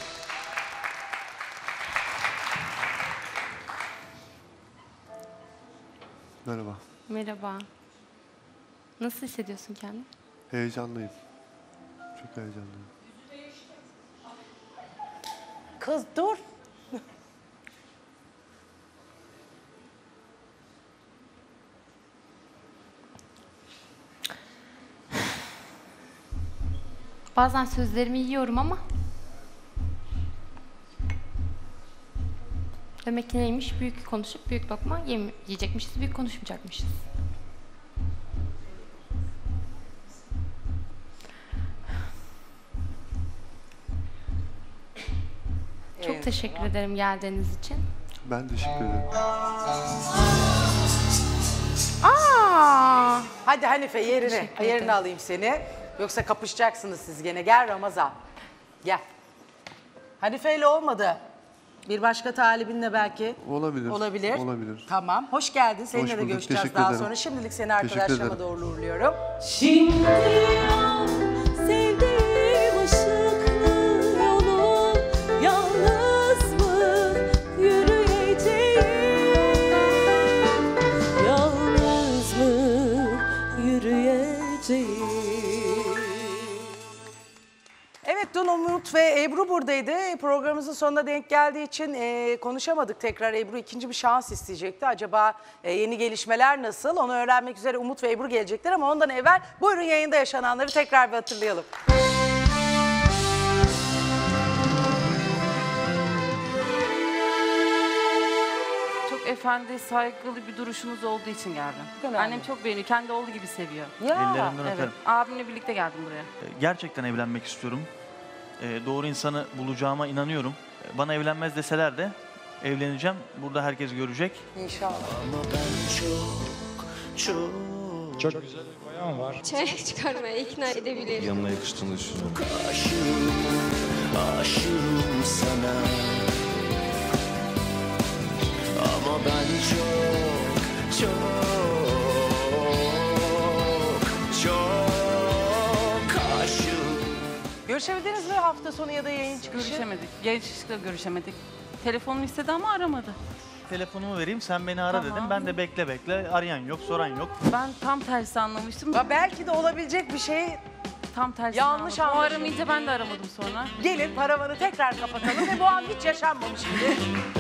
Merhaba. Merhaba. Nasıl hissediyorsun kendini? Heyecanlıyım. Çok heyecanlıyım. Kız dur. Bazen sözlerimi yiyorum ama demek ki neymiş? Büyük konuşup büyük lokma yeme- yiyecekmişiz, büyük konuşmayacakmışız. Çok Evet. teşekkür ederim geldiğiniz için. Ben teşekkür ederim. Aa! Hadi Hanife yerine. Teşekkür Yerine ederim. alayım seni. Yoksa kapışacaksınız siz gene. Gel Ramazan. Gel. Hanife ile olmadı. Bir başka talibinle belki. Olabilir. Olabilir. Olabilir. Tamam. Hoş geldin. Seninle Hoş de bulduk, görüşeceğiz teşekkür daha ederim. sonra. Şimdilik seni Teşekkür arkadaşlarıma ederim. doğru uğurluyorum. Şimdi an sevdiğim ışıklı yolu yalnız mı yürüyeceğim? Yalnız mı yürüyeceğim? Evet dün Umut ve Ebru buradaydı. Programımızın sonuna denk geldiği için e, konuşamadık tekrar. Ebru ikinci bir şans isteyecekti. Acaba e, yeni gelişmeler nasıl? Onu öğrenmek üzere Umut ve Ebru gelecekler ama ondan evvel buyurun yayında yaşananları tekrar bir hatırlayalım. Çok efendi, saygılı bir duruşunuz olduğu için geldim. Önemli. Annem çok beğeniyor, kendi oğlu gibi seviyor. Ellerinden Evet, öperim. abimle birlikte geldim buraya. Gerçekten evlenmek istiyorum. Ee, doğru insanı bulacağıma inanıyorum. Bana evlenmez deseler de evleneceğim. Burada herkes görecek. İnşallah. Ama ben çok, çok... Çok güzel bir bayan var. Çay çıkarmaya ikna edebilirim. Yanına yakıştığını düşünüyorum. Aşığım, aşığım sana. Ama ben çok, çok, çok aşığım. Görüşebildiniz mi hafta sonu ya da yayın çıkışı? Görüşemedik. Yayın çıkışta görüşemedik. Telefonumu istedi ama aramadı. Telefonumu vereyim, sen beni ara Tamam. dedim. Ben de bekle bekle, arayan yok, soran yok. Ben tam tersi anlamıştım. Ya belki de olabilecek bir şey. Tam tersi Yanlış anladım. O anlaşıldı. aramayınca ben de aramadım sonra. Gelin paravanı tekrar kapatalım ve bu an hiç yaşanmamış gibi.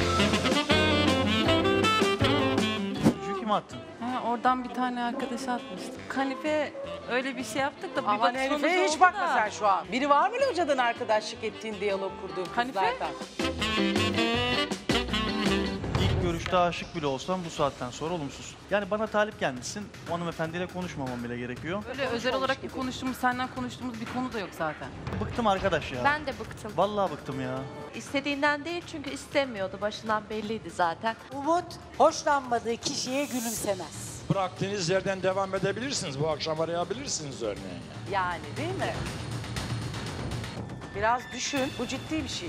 Yüzüğü kime attın? Ha, oradan bir tane arkadaşa atmıştım. Kanife öyle bir şey yaptık da bir Aman bakışmamız Hanife'ye hiç oldu bakma da. sen şu an. Biri var mı locadan arkadaşlık ettiğin, diyalog kurduğun Hanife? kızlardan? İlk görüşte aşık bile olsam bu saatten sonra olumsuz. Yani bana talip gelmişsin, o hanımefendiyle konuşmamam bile gerekiyor. Öyle özel olarak bir konuştuğumuz, senden konuştuğumuz bir konu da yok zaten. Bıktım arkadaş ya. Ben de bıktım. Vallahi bıktım ya. İstediğinden değil çünkü istemiyordu. Başından belliydi zaten. Umut hoşlanmadığı kişiye gülümsemez. Bıraktığınız yerden devam edebilirsiniz. Bu akşam arayabilirsiniz örneğin. Yani değil mi? Biraz düşün, bu ciddi bir şey.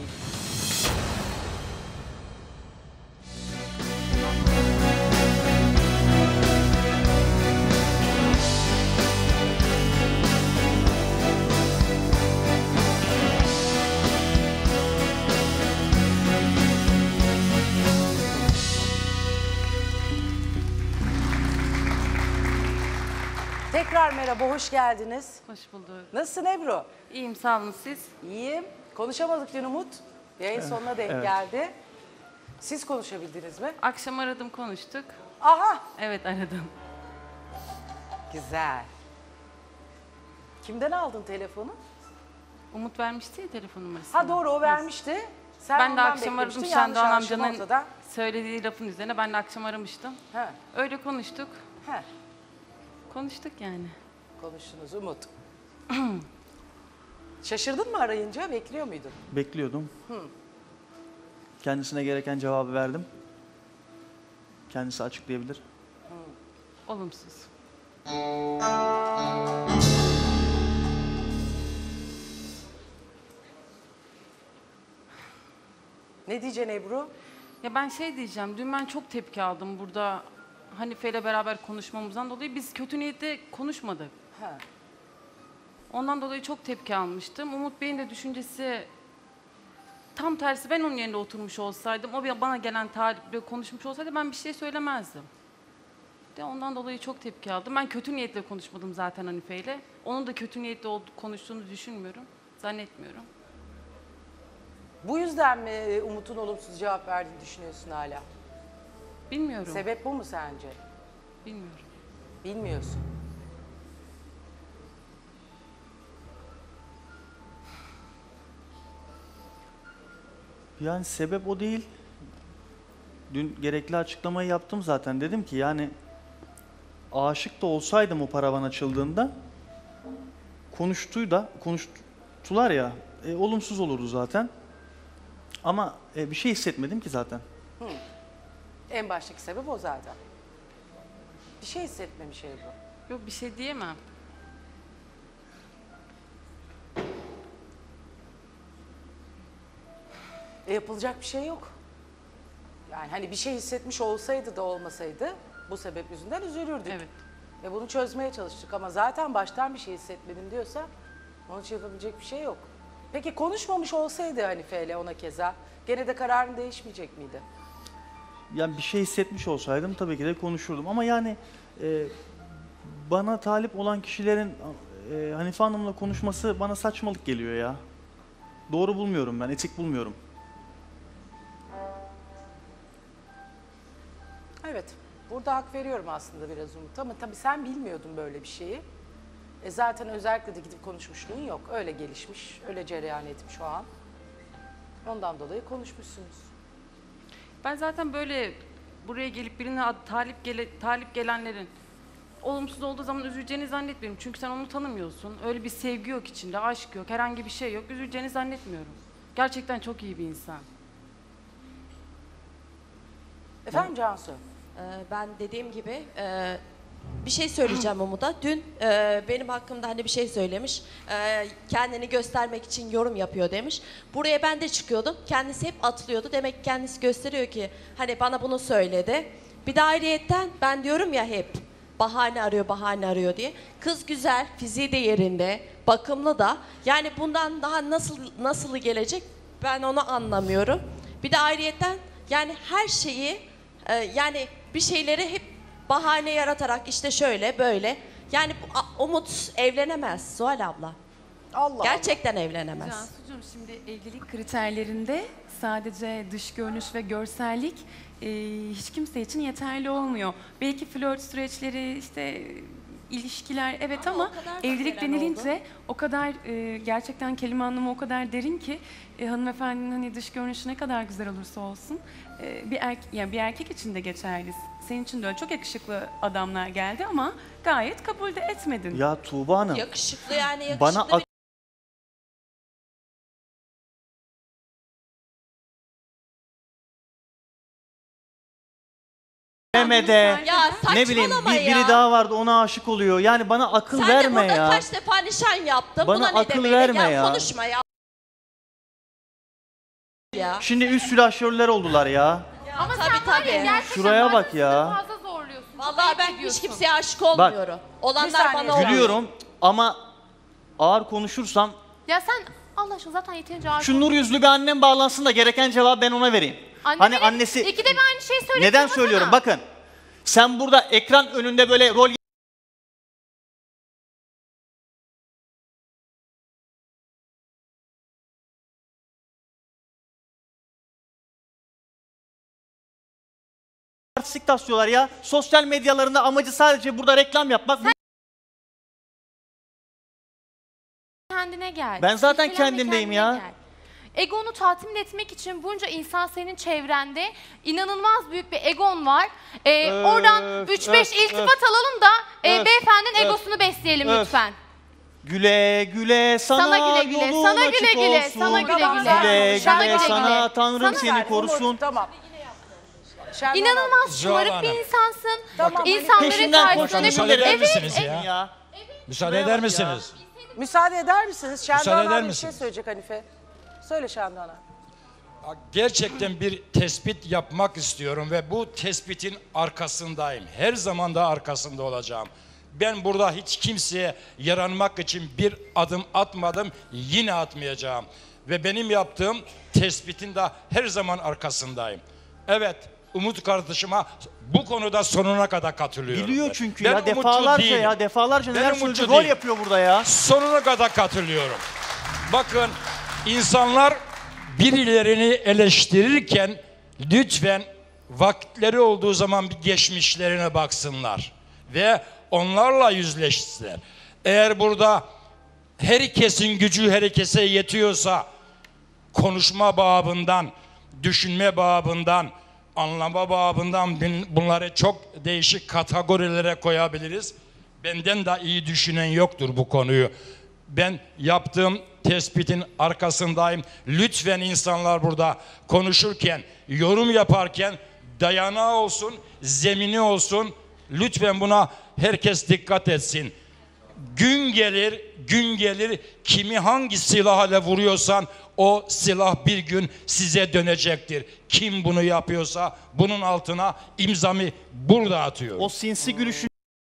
Tekrar merhaba, hoş geldiniz. Hoş bulduk. Nasılsın Ebru? İyiyim, sağ olun siz. İyiyim. Konuşamadık dün Umut. Yayın Evet, sonuna denk evet. geldi. Siz konuşabildiniz mi? Akşam aradım, konuştuk. Aha! Evet, aradım. Güzel. Kimden aldın telefonu? Umut vermişti ya telefon numarasını. Ha doğru, o vermişti. Sen ben de ondan akşam aradım beklemiştin, yanlış Şendoğan anlaşılma amcanın ortada. söylediği lafın üzerine ben de akşam aramıştım. He. Öyle konuştuk. He. Konuştuk yani. Konuştunuz Umut. Şaşırdın mı arayınca? Bekliyor muydun? Bekliyordum. Hı. Kendisine gereken cevabı verdim. Kendisi açıklayabilir. Olumsuz. Ne diyeceksin Ebru? Ya ben şey diyeceğim, dün ben çok tepki aldım burada Hanife ile beraber konuşmamızdan dolayı. Biz kötü niyetle konuşmadık. Ha. Ondan dolayı çok tepki almıştım. Umut Bey'in de düşüncesi tam tersi. Ben onun yerinde oturmuş olsaydım, o bana gelen taliple konuşmuş olsaydı ben bir şey söylemezdim. De ondan dolayı çok tepki aldım. Ben kötü niyetle konuşmadım zaten Hanife ile. Onun da kötü niyetle oldu, konuştuğunu düşünmüyorum. Zannetmiyorum. Bu yüzden mi Umut'un olumsuz cevap verdiğini düşünüyorsun hala? Bilmiyorum. Sebep bu mu sence? Bilmiyorum. Bilmiyorsun. Yani sebep o değil. Dün gerekli açıklamayı yaptım zaten. Dedim ki yani aşık da olsaydım o paravan açıldığında konuştuğu da konuştular ya e, olumsuz olurdu zaten. Ama e, bir şey hissetmedim ki zaten. Hı. En baştaki sebep o zaten. Bir şey hissetmemiş Ebru. Yok bir şey diyemem. E, yapılacak bir şey yok. Yani hani bir şey hissetmiş olsaydı da olmasaydı bu sebep yüzünden üzülürdük. Evet. Ve bunu çözmeye çalıştık ama zaten baştan bir şey hissetmedim diyorsa onun için yapabilecek bir şey yok. Peki konuşmamış olsaydı Hanife ile ona keza gene de kararın değişmeyecek miydi? Yani bir şey hissetmiş olsaydım tabii ki de konuşurdum. Ama yani e, bana talip olan kişilerin e, Hanife Hanım'la konuşması bana saçmalık geliyor ya. Doğru bulmuyorum ben, etik bulmuyorum. Evet, burada hak veriyorum aslında biraz Umut ama tabii sen bilmiyordun böyle bir şeyi. E zaten özellikle de gidip konuşmuşluğun yok. Öyle gelişmiş, öyle cereyan etmiş o an. Ondan dolayı konuşmuşsunuz. Ben zaten böyle buraya gelip birine ad- talip, gele, talip gelenlerin olumsuz olduğu zaman üzüleceğini zannetmiyorum. Çünkü sen onu tanımıyorsun. Öyle bir sevgi yok içinde, aşk yok, herhangi bir şey yok. Üzüleceğini zannetmiyorum. Gerçekten çok iyi bir insan. Efendim Cansu? Ee, Ben dediğim gibi e, bir şey söyleyeceğim Umut'a. Dün e, benim hakkımda hani bir şey söylemiş. E, kendini göstermek için yorum yapıyor demiş. Buraya ben de çıkıyordum. Kendisi hep atlıyordu. Demek ki kendisi gösteriyor ki hani bana bunu söyledi. Bir de ayrıyetten ben diyorum ya hep bahane arıyor, bahane arıyor diye. Kız güzel, fiziği de yerinde, bakımlı da. Yani bundan daha nasıl nasılı gelecek ben onu anlamıyorum. Bir de ayrıyetten yani her şeyi e, yani bir şeyleri hep bahane yaratarak işte şöyle böyle. Yani bu, a- Umut evlenemez Zuhal abla. Allah Gerçekten evlenemez. Cansucuğum şimdi evlilik kriterlerinde sadece dış görünüş ve görsellik e, hiç kimse için yeterli olmuyor. Belki flört süreçleri işte ilişkiler evet ama, o kadar da evlilik gelen denilince oldu. o kadar e, gerçekten kelime anlamı o kadar derin ki e, hanımefendinin hani dış görünüşü ne kadar güzel olursa olsun e, bir erkek yani bir erkek için de geçerli. Senin için de öyle çok yakışıklı adamlar geldi ama gayet kabul de etmedin. Ya Tuğba Hanım. Yakışıklı yani yakışıklı Bana bir... ak- Mehmet'e, Ya ne bileyim saçmalama bir, ya. biri daha vardı ona aşık oluyor. Yani bana akıl Sen verme de burada ya. kaç defa nişan yaptın. Bana Buna ne akıl demeyle? verme ya. ya. Konuşma ya. Ya. Şimdi üst silahşörler oldular ya. Ama tabii tabii. Şuraya bak ya. Fazla zorluyorsun. Vallahi ben hiç kimseye aşık olmuyorum. Bir Olanlar saniye. bana oluyor. Gülüyorum ama ağır konuşursam Ya sen Allah aşkına zaten yeterince ağır şu nur yüzlü bir annem bağlansın da gereken cevabı ben ona vereyim. Anne hani benim annesi ikide bir aynı şeyi söylüyorsun. neden söylüyorum? Bakın. Sen burada ekran önünde böyle rol artistik taslıyorlar ya. Sosyal medyalarında amacı sadece burada reklam yapmak. Kendine gel. Ben zaten Yükselenle kendimdeyim kendine ya. gel. Egonu tatmin etmek için bunca insan senin çevrende inanılmaz büyük bir egon var. Ee, Öf, oradan üç beş öf, iltifat öf. alalım da e, Öf, beyefendinin öf, egosunu besleyelim öf. lütfen. Güle güle sana, Sana güle güle, yolun sana açık güle güle, olsun. sana güle güle. Güle Sana güle güle sana güle. Tanrım Sana seni Umut, korusun. Tamam. Şenol İnanılmaz Zuhal şımarık bir Hanım. insansın. Tamam, İnsanların peşinden karşısında koşan bir- Müsaade eder Evet, misiniz evet. ya? Ya. Müsaade Şuraya eder bak ya. misiniz? Müsaade eder misiniz? Şenol Müsaade eder abi bir şey misiniz? söyleyecek Hanife. Söyle Şenol Hanım. Gerçekten bir tespit yapmak istiyorum ve bu tespitin arkasındayım. Her zaman da arkasında olacağım. Ben burada hiç kimseye yaranmak için bir adım atmadım, yine atmayacağım. Ve benim yaptığım tespitin de her zaman arkasındayım. Evet, Umut kardeşime bu konuda sonuna kadar katılıyorum. Biliyor ben. çünkü Ben ya umutçu defalarca değilim. ya defalarca Ben neler umutçu söyledi rol değilim. yapıyor burada ya. Sonuna kadar katılıyorum. Bakın insanlar birilerini eleştirirken lütfen vakitleri olduğu zaman bir geçmişlerine baksınlar ve onlarla yüzleşsinler. Eğer burada herkesin gücü herkese yetiyorsa konuşma babından, düşünme babından, anlama babından bunları çok değişik kategorilere koyabiliriz. Benden de iyi düşünen yoktur bu konuyu. Ben yaptığım tespitin arkasındayım. Lütfen insanlar burada konuşurken, yorum yaparken dayanağı olsun, zemini olsun. Lütfen buna herkes dikkat etsin. Gün gelir, gün gelir kimi hangi silahla vuruyorsan o silah bir gün size dönecektir. Kim bunu yapıyorsa bunun altına imzamı burada atıyorum. O sinsi gülüşün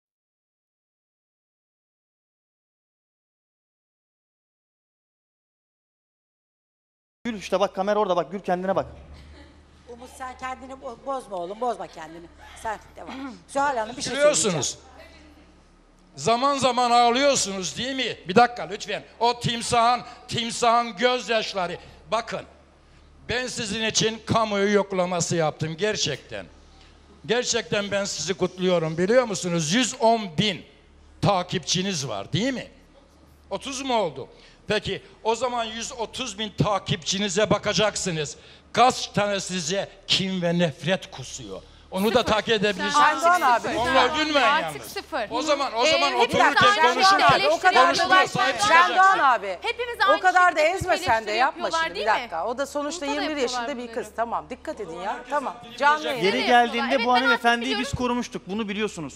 Gül işte bak kamera orada bak Gül kendine bak. Umut sen kendini bo- bozma oğlum, bozma kendini. Sen devam. Zuhal Hanım bir şey Biliyorsunuz. söyleyeceğim. Zaman zaman ağlıyorsunuz değil mi? Bir dakika lütfen. O timsahın, timsahın gözyaşları. Bakın. Ben sizin için kamuoyu yoklaması yaptım gerçekten. Gerçekten ben sizi kutluyorum. Biliyor musunuz? yüz on bin takipçiniz var değil mi? otuz mu oldu? Peki o zaman yüz otuz bin takipçinize bakacaksınız. Kaç tane size kin ve nefret kusuyor? Onu da takip edebilirsiniz. Şendoğan abi. Onunla övünmeyin Artık yalnız. sıfır. O zaman o zaman Ee, hepimiz otururken aynı konuşun. şeyi O kadar Konuşmaya sahip Şendoğan çıkacaksın. abi. Hepimiz O aynı kadar da şekilde ezme kötü sen de eleştiri yapma yapıyorlar, şimdi bir değil mi? dakika. O da sonuçta Umut'a da yirmi bir yaşında yapıyorlar bir kız. bunları. Tamam dikkat edin ya. Tamam. Canlı Yeri yayın. yapıyorlar? geldiğinde Evet, bu ben artık hanımefendiyi biz biliyorum. korumuştuk. Bunu biliyorsunuz.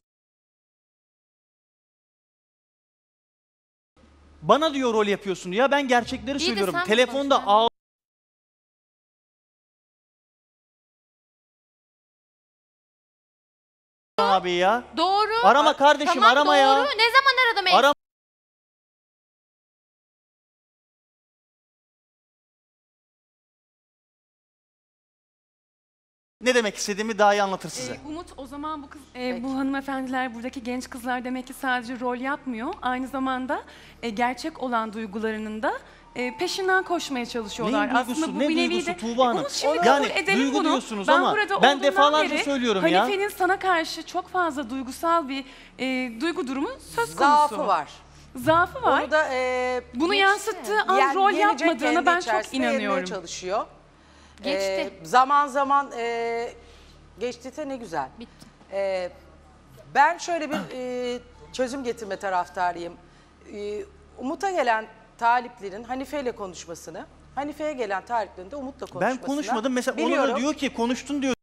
Bana diyor rol yapıyorsun ya, ben gerçekleri İyi de söylüyorum. sen Telefonda konuş, ağ abi ya. Doğru. Arama kardeşim, Tamam, arama doğru. ya. Ne zaman aradım en Arama. Ne demek istediğimi daha iyi anlatır size. Ee, Umut, o zaman bu kız, e, bu hanımefendiler, buradaki genç kızlar demek ki sadece rol yapmıyor. Aynı zamanda e, gerçek olan duygularının da e, peşinden koşmaya çalışıyorlar. Neyin duygusu, Aslında bu ne bir nevi duygusu de- Tuğba Hanım? Umut, şimdi Yani kabul edelim duygu bunu. diyorsunuz ben ama burada ben olduğumdan defalarca beri söylüyorum ya. Hanife'nin sana karşı çok fazla duygusal bir e, duygu durumu söz konusu. Zaafı var. Zaafı var. Onu da e, Bunu geç- yansıttığı an yani rol gelecek yapmadığına kendi ben çok içerisinde yenmeye inanıyorum. çalışıyor. Geçti. E, zaman zaman e, geçti de ne güzel. Bitti. E, ben şöyle bir e, çözüm getirme taraftarıyım. E, Umut'a gelen taliplerin Hanife ile konuşmasını, Hanife'ye gelen taliplerin de Umut'la konuşmasını. Ben konuşmadım. Mesela onu da biliyorum. diyor ki konuştun diyor.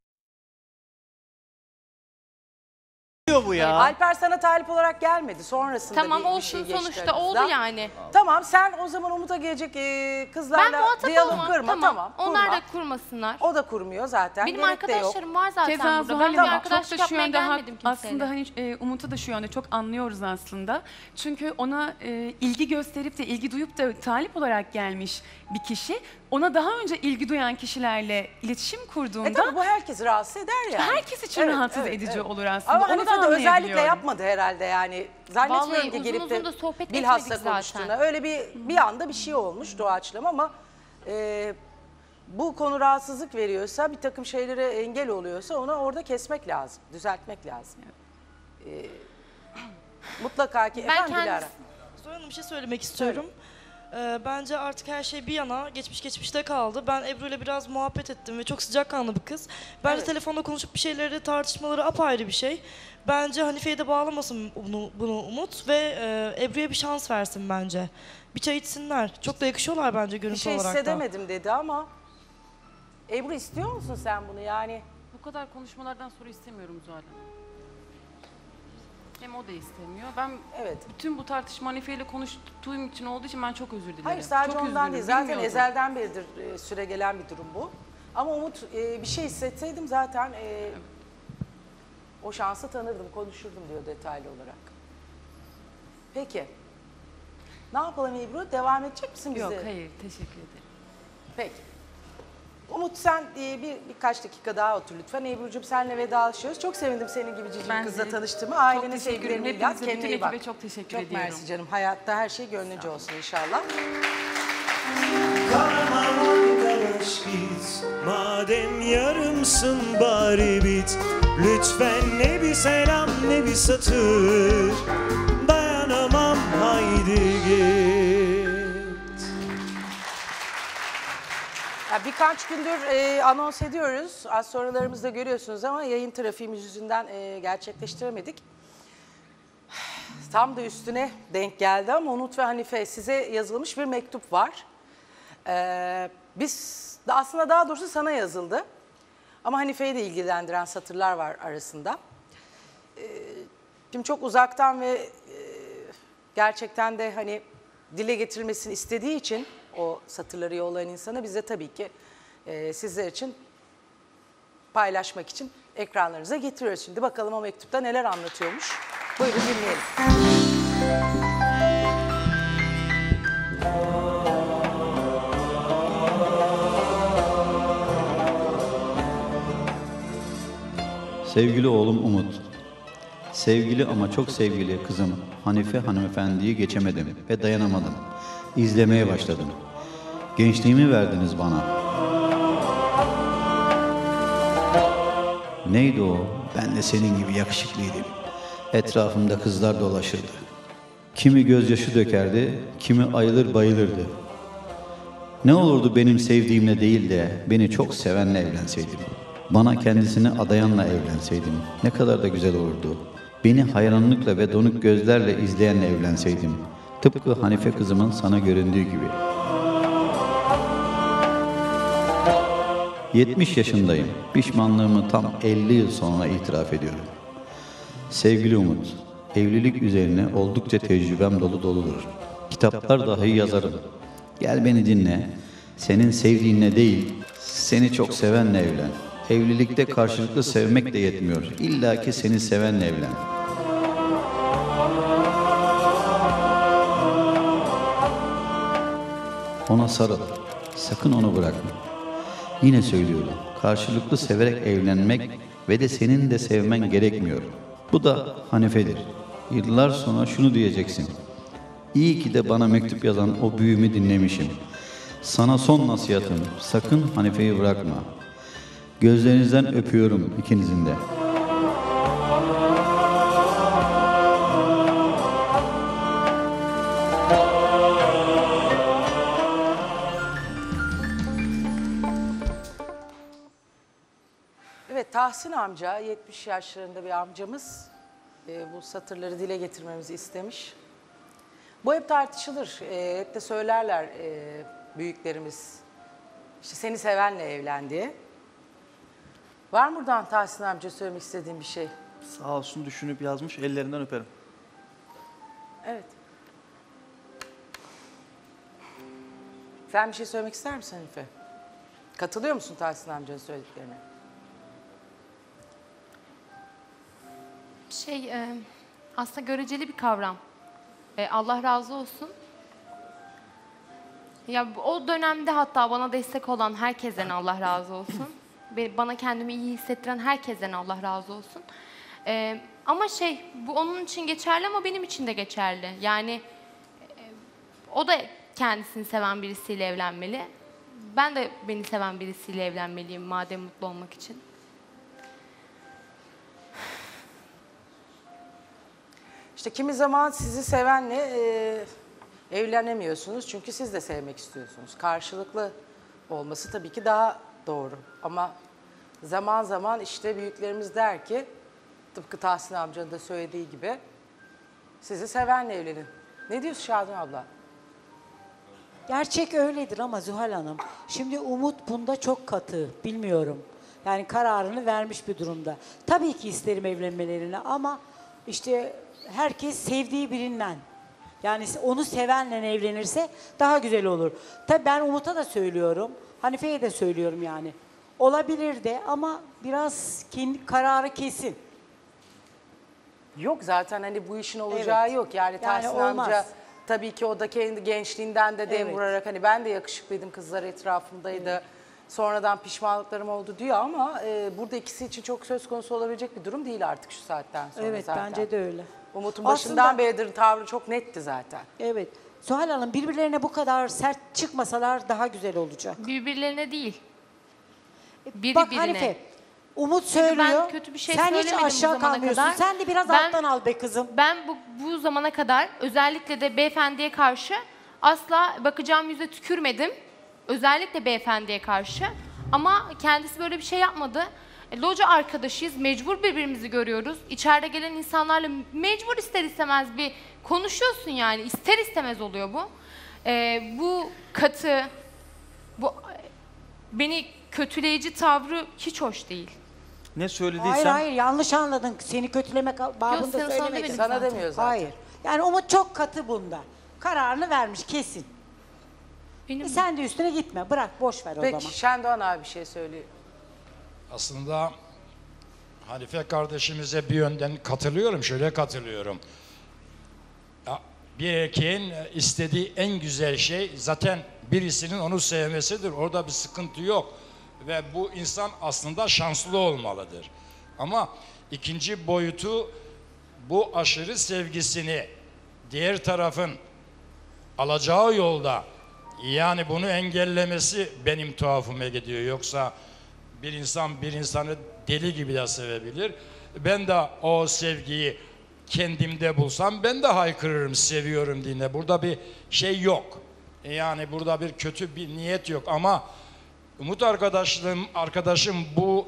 Diyor bu ya. Alper sana talip olarak gelmedi. Sonrasında Tamam bir, bir olsun, şey geçti sonuçta oldu aranızda. yani. Tamam sen o zaman Umut'a gelecek e, Ben kızlarla muhatap diyalog olmam. kırma. Tamam. Tamam. Onlar kurma. da kurmasınlar. O da kurmuyor zaten. Benim Gerek de yok. arkadaşlarım var zaten Keza burada. Zuhal Ben bir Hanım, arkadaşlık çok da şu yapmaya yönde hak- gelmedim kimseyle. aslında hani e, Umut'u da şu yönde çok anlıyoruz aslında. Çünkü ona e, ilgi gösterip de ilgi duyup da talip olarak gelmiş bir kişi. Ona daha önce ilgi duyan kişilerle iletişim kurduğunda E tabii bu herkesi rahatsız eder yani. herkes için Evet, rahatsız evet, edici evet. olur aslında. Ama Onu Hanife da de özellikle anlayabiliyorum. yapmadı herhalde yani. Zannetmiyorum Vallahi ki uzun gelip uzun de da sohbet bilhassa etmedik zaten. konuştuğuna. Öyle bir bir anda bir şey olmuş doğaçlama ama e, bu konu rahatsızlık veriyorsa, bir takım şeylere engel oluyorsa onu orada kesmek lazım, düzeltmek lazım. E, mutlaka ki Ben efendim Dilara. kendisi- Zuhal Hanım bir şey söylemek istiyorum. Ee, bence artık her şey bir yana, geçmiş geçmişte kaldı. Ben Ebru ile biraz muhabbet ettim ve çok sıcakkanlı bir kız. Bence Evet. telefonda konuşup bir şeyleri tartışmaları apayrı bir şey. Bence Hanife'yi de bağlamasın bunu, bunu Umut ve e, Ebru'ya bir şans versin bence. Bir çay içsinler. Çok da yakışıyorlar bence Bir görüntü şey olarak da. hissedemedim dedi ama Ebru istiyor musun sen bunu yani? Bu kadar konuşmalardan sonra istemiyorum Zuhal Hanım. Hem o da istemiyor. Ben evet. bütün bu tartışma Hanife ile konuştuğum için olduğu için ben çok özür dilerim. Hayır sadece çok ondan üzgünüm, değil. Zaten bilmiyordum. ezelden beridir e, süre gelen bir durum bu. Ama Umut e, bir şey hissetseydim zaten e, o şansı tanırdım, konuşurdum diyor detaylı olarak. Peki. Ne yapalım Ebru? Devam edecek misin bize? Yok hayır teşekkür ederim. Peki. Umut sen e, bir birkaç dakika daha otur lütfen. Ebru'cum seninle vedalaşıyoruz. Çok sevindim senin gibi cici Ben bir kızla de tanıştığıma. çok Ailene teşekkür sevgilerimi ederim. ilat. Hepinize, Kendine bütün iyi bak. ekibe çok teşekkür çok ediyorum. mersi canım. Hayatta her şey gönlünce olsun inşallah. Arkadaş git, madem yarımsın bari bit. Lütfen ne bir selam ne bir satır, dayanamam haydi git. Ya birkaç gündür e, anons ediyoruz. Az sonralarımızda görüyorsunuz ama yayın trafiğimiz yüzünden e, gerçekleştiremedik. Tam da üstüne denk geldi ama Umut ve Hanife size yazılmış bir mektup var. Ee, biz de aslında daha doğrusu sana yazıldı. Ama Hanife'yi de ilgilendiren satırlar var arasında. Ee, şimdi çok uzaktan ve e, gerçekten de hani dile getirilmesini istediği için o satırları yollayan insana biz de tabii ki e, sizler için paylaşmak için ekranlarınıza getiriyoruz. Şimdi bakalım o mektupta neler anlatıyormuş. Buyurun dinleyelim. Sevgili oğlum Umut, sevgili ama çok sevgili kızım Hanife hanımefendiyi geçemedim ve dayanamadım. İzlemeye başladım. Gençliğimi verdiniz bana. Neydi o? Ben de senin gibi yakışıklıydım. Etrafımda kızlar dolaşırdı. Kimi gözyaşı dökerdi, kimi ayılır bayılırdı. Ne olurdu benim sevdiğimle değil de beni çok sevenle evlenseydim. Bana kendisini adayanla evlenseydim ne kadar da güzel olurdu. Beni hayranlıkla ve donuk gözlerle izleyenle evlenseydim. Tıpkı Hanife kızımın sana göründüğü gibi. yetmiş yaşındayım. Pişmanlığımı tam elli yıl sonra itiraf ediyorum. Sevgili Umut, evlilik üzerine oldukça tecrübem dolu doludur. Kitaplar dahi yazarım. Gel beni dinle. Senin sevdiğinle değil, seni çok sevenle evlen. Evlilikte karşılıklı sevmek de yetmiyor. İlla ki seni sevenle evlen. Ona sarıl. Sakın onu bırakma. Yine söylüyorum. Karşılıklı severek evlenmek ve de senin de sevmen gerekmiyor. Bu da Hanife'dir. Yıllar sonra şunu diyeceksin. İyi ki de bana mektup yazan o büyüğümü dinlemişim. Sana son nasihatım. Sakın Hanife'yi bırakma. Gözlerinizden öpüyorum ikinizin de. Evet, Tahsin amca, yetmiş yaşlarında bir amcamız e, bu satırları dile getirmemizi istemiş. Bu hep tartışılır, e, hep de söylerler e, büyüklerimiz. İşte seni sevenle evlendi. Var mı buradan Tahsin amca söylemek istediğin bir şey? Sağ olsun düşünüp yazmış, ellerinden öperim. Evet. Sen bir şey söylemek ister misin Hanife? Katılıyor musun Tahsin amcanın söylediklerine? Şey, e, aslında göreceli bir kavram. E, Allah razı olsun. Ya o dönemde hatta bana destek olan herkesten Allah razı olsun. Be- Bana kendimi iyi hissettiren herkesten Allah razı olsun. E, ama şey, bu onun için geçerli ama benim için de geçerli. Yani e, o da kendisini seven birisiyle evlenmeli. Ben de beni seven birisiyle evlenmeliyim madem mutlu olmak için. İşte kimi zaman sizi sevenle e, evlenemiyorsunuz çünkü siz de sevmek istiyorsunuz. Karşılıklı olması tabii ki daha doğru. Ama zaman zaman işte büyüklerimiz der ki, tıpkı Tahsin amcanın da söylediği gibi, sizi sevenle evlenin. Ne diyorsun Şadan abla? Gerçek öyledir ama Zuhal Hanım. Şimdi Umut bunda çok katı, bilmiyorum. Yani kararını vermiş bir durumda. Tabii ki isterim evlenmelerini ama işte herkes sevdiği birinden. Yani onu sevenle evlenirse daha güzel olur. Tabii ben Umut'a da söylüyorum, Hanife'ye de söylüyorum yani. Olabilir de ama biraz kendi kararı kesin. Yok zaten hani bu işin olacağı Evet. yok. Yani, Yani Tahsin olmaz. amca tabii ki o da kendi gençliğinden de dem Evet. vurarak hani ben de yakışıklıydım, kızlar etrafımdaydı. Sonradan pişmanlıklarım oldu diyor ama e, burada ikisi için çok söz konusu olabilecek bir durum değil artık şu saatten sonra Evet, zaten. bence de öyle. Umut'un Aslında- başından beridir tavrı çok netti zaten. Evet. Zuhal Hanım birbirlerine bu kadar sert çıkmasalar daha güzel olacak. Birbirlerine değil. Biri Bak birine. Hanife, Umut Çünkü söylüyor. ben kötü bir şey sen hiç söylemedim bu aşağı zamana kalmıyorsun. kadar. Sen de biraz Ben- alttan al be kızım. Ben bu, bu zamana kadar özellikle de beyefendiye karşı asla bakacağım yüze tükürmedim. Özellikle beyefendiye karşı. Ama kendisi böyle bir şey yapmadı. E, loca arkadaşıyız, mecbur birbirimizi görüyoruz. İçeride gelen insanlarla mecbur ister istemez bir konuşuyorsun yani. İster istemez oluyor bu. E, bu katı, bu beni kötüleyici tavrı hiç hoş değil. Ne söylediysem... Hayır hayır yanlış anladın. Seni kötülemek babında Yok, sana- sana söylemedim. demedim Sana zaten. demiyor zaten. Hayır. Yani Umut çok katı bunda. Kararını vermiş kesin. E sen de üstüne gitme. Bırak boş ver o Peki zaman. Şendoğan abi bir şey söylüyor. Aslında Hanife kardeşimize bir yönden katılıyorum, şöyle katılıyorum. Ya, bir erkeğin istediği en güzel şey zaten birisinin onu sevmesidir. Orada bir sıkıntı yok. Ve bu insan aslında şanslı olmalıdır. Ama ikinci boyutu bu aşırı sevgisini diğer tarafın alacağı yolda yani bunu engellemesi benim tuhafıma gidiyor. Yoksa bir insan bir insanı deli gibi de sevebilir. Ben de o sevgiyi kendimde bulsam ben de haykırırım seviyorum diye. Burada bir şey yok. Yani burada bir kötü bir niyet yok ama Umut arkadaşım, arkadaşım bu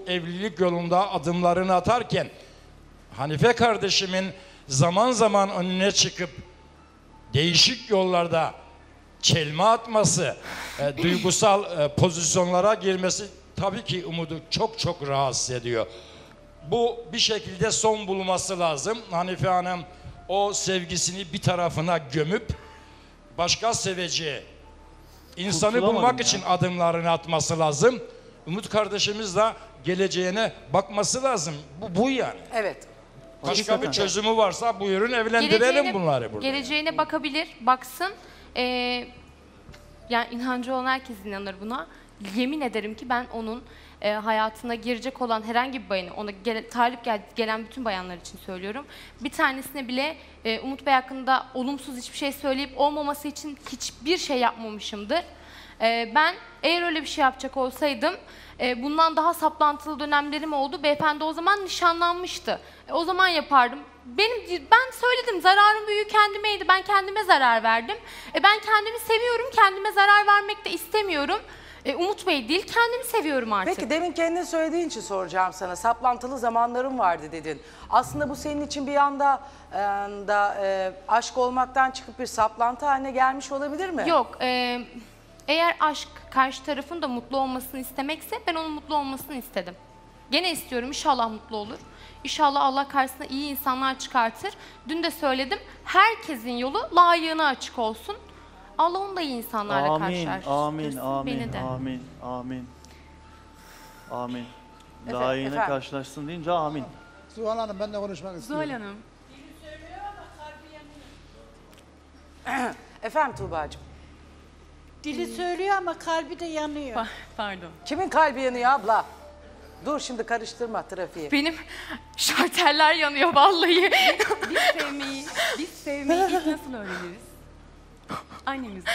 evlilik yolunda adımlarını atarken Hanife kardeşimin zaman zaman önüne çıkıp değişik yollarda çelme atması, e, duygusal e, pozisyonlara girmesi tabii ki Umut'u çok çok rahatsız ediyor. Bu bir şekilde son bulması lazım. Hanife Hanım o sevgisini bir tarafına gömüp başka seveceği insanı Kurtulamadım bulmak ya. için adımlarını atması lazım. Umut kardeşimiz de geleceğine bakması lazım. Bu, bu yani. Evet. Başka bir çözümü varsa buyurun evlendirelim Geleceğine- bunları burada. Geleceğine bakabilir, baksın. Ee, yani inancı olan herkes inanır buna. Yemin ederim ki ben onun e, hayatına girecek olan herhangi bir bayanı, ona gele, talip gel, gelen bütün bayanlar için söylüyorum. Bir tanesine bile e, Umut Bey hakkında olumsuz hiçbir şey söyleyip olmaması için hiçbir şey yapmamışımdır. E, ben eğer öyle bir şey yapacak olsaydım, e, bundan daha saplantılı dönemlerim oldu. Beyefendi o zaman nişanlanmıştı. E, o zaman yapardım. Benim ben söyledim, zararın büyüğü kendimeydi. Ben kendime zarar verdim. E, ben kendimi seviyorum, kendime zarar vermek de istemiyorum. E, Umut Bey değil, kendimi seviyorum artık. Peki demin kendin söylediğin için soracağım sana. Saplantılı zamanlarım vardı dedin. Aslında bu senin için bir anda e, da e, aşk olmaktan çıkıp bir saplantı haline gelmiş olabilir mi? Yok, e, eğer aşk karşı tarafın da mutlu olmasını istemekse ben onun mutlu olmasını istedim. Gene istiyorum, inşallah mutlu olur. İnşallah Allah karşısına iyi insanlar çıkartır. Dün de söyledim, herkesin yolu layığına açık olsun. Allah onu da iyi insanlarla Amin, karşılaştırsın. amin, amin, Beni de. amin, amin. Amin. Efe- Layığına efendim? karşılaşsın deyince amin. Zuhal Hanım ben de konuşmak istiyorum. Zuhal Hanım. Efendim Tuğba'cığım. Dili söylüyor ama kalbi de yanıyor. Pardon. Kimin kalbi yanıyor abla? Dur şimdi karıştırma trafiği. Benim şarteller yanıyor vallahi. Biz sevmeyi, biz sevmeyi ilk nasıl öğreniriz? Annemizden.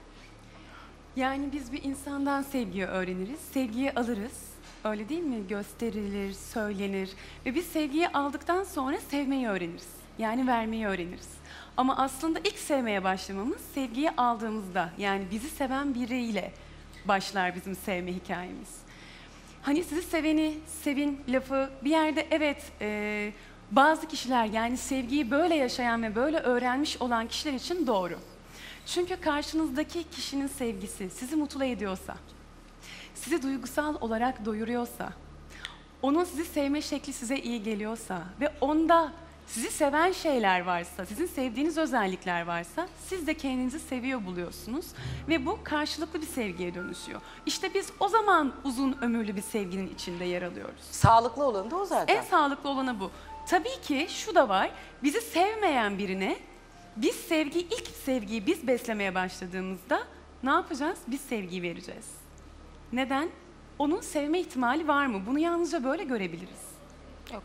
Yani biz bir insandan sevgiyi öğreniriz, sevgiyi alırız. Öyle değil mi? Gösterilir, söylenir. Ve biz sevgiyi aldıktan sonra sevmeyi öğreniriz. Yani vermeyi öğreniriz. Ama aslında ilk sevmeye başlamamız sevgiyi aldığımızda. Yani bizi seven biriyle başlar bizim sevme hikayemiz. Hani sizi seveni, sevin lafı bir yerde evet e, bazı kişiler yani sevgiyi böyle yaşayan ve böyle öğrenmiş olan kişiler için doğru. Çünkü karşınızdaki kişinin sevgisi sizi mutlu ediyorsa, sizi duygusal olarak doyuruyorsa, onun sizi sevme şekli size iyi geliyorsa ve onda sizi seven şeyler varsa, sizin sevdiğiniz özellikler varsa siz de kendinizi seviyor buluyorsunuz ve bu karşılıklı bir sevgiye dönüşüyor. İşte biz o zaman uzun ömürlü bir sevginin içinde yer alıyoruz. Sağlıklı olanı da o zaten. En sağlıklı olanı bu. Tabii ki şu da var, bizi sevmeyen birine biz sevgi, ilk sevgiyi biz beslemeye başladığımızda ne yapacağız? Biz sevgiyi vereceğiz. Neden? Onun sevme ihtimali var mı? Bunu yalnızca böyle görebiliriz. Yok.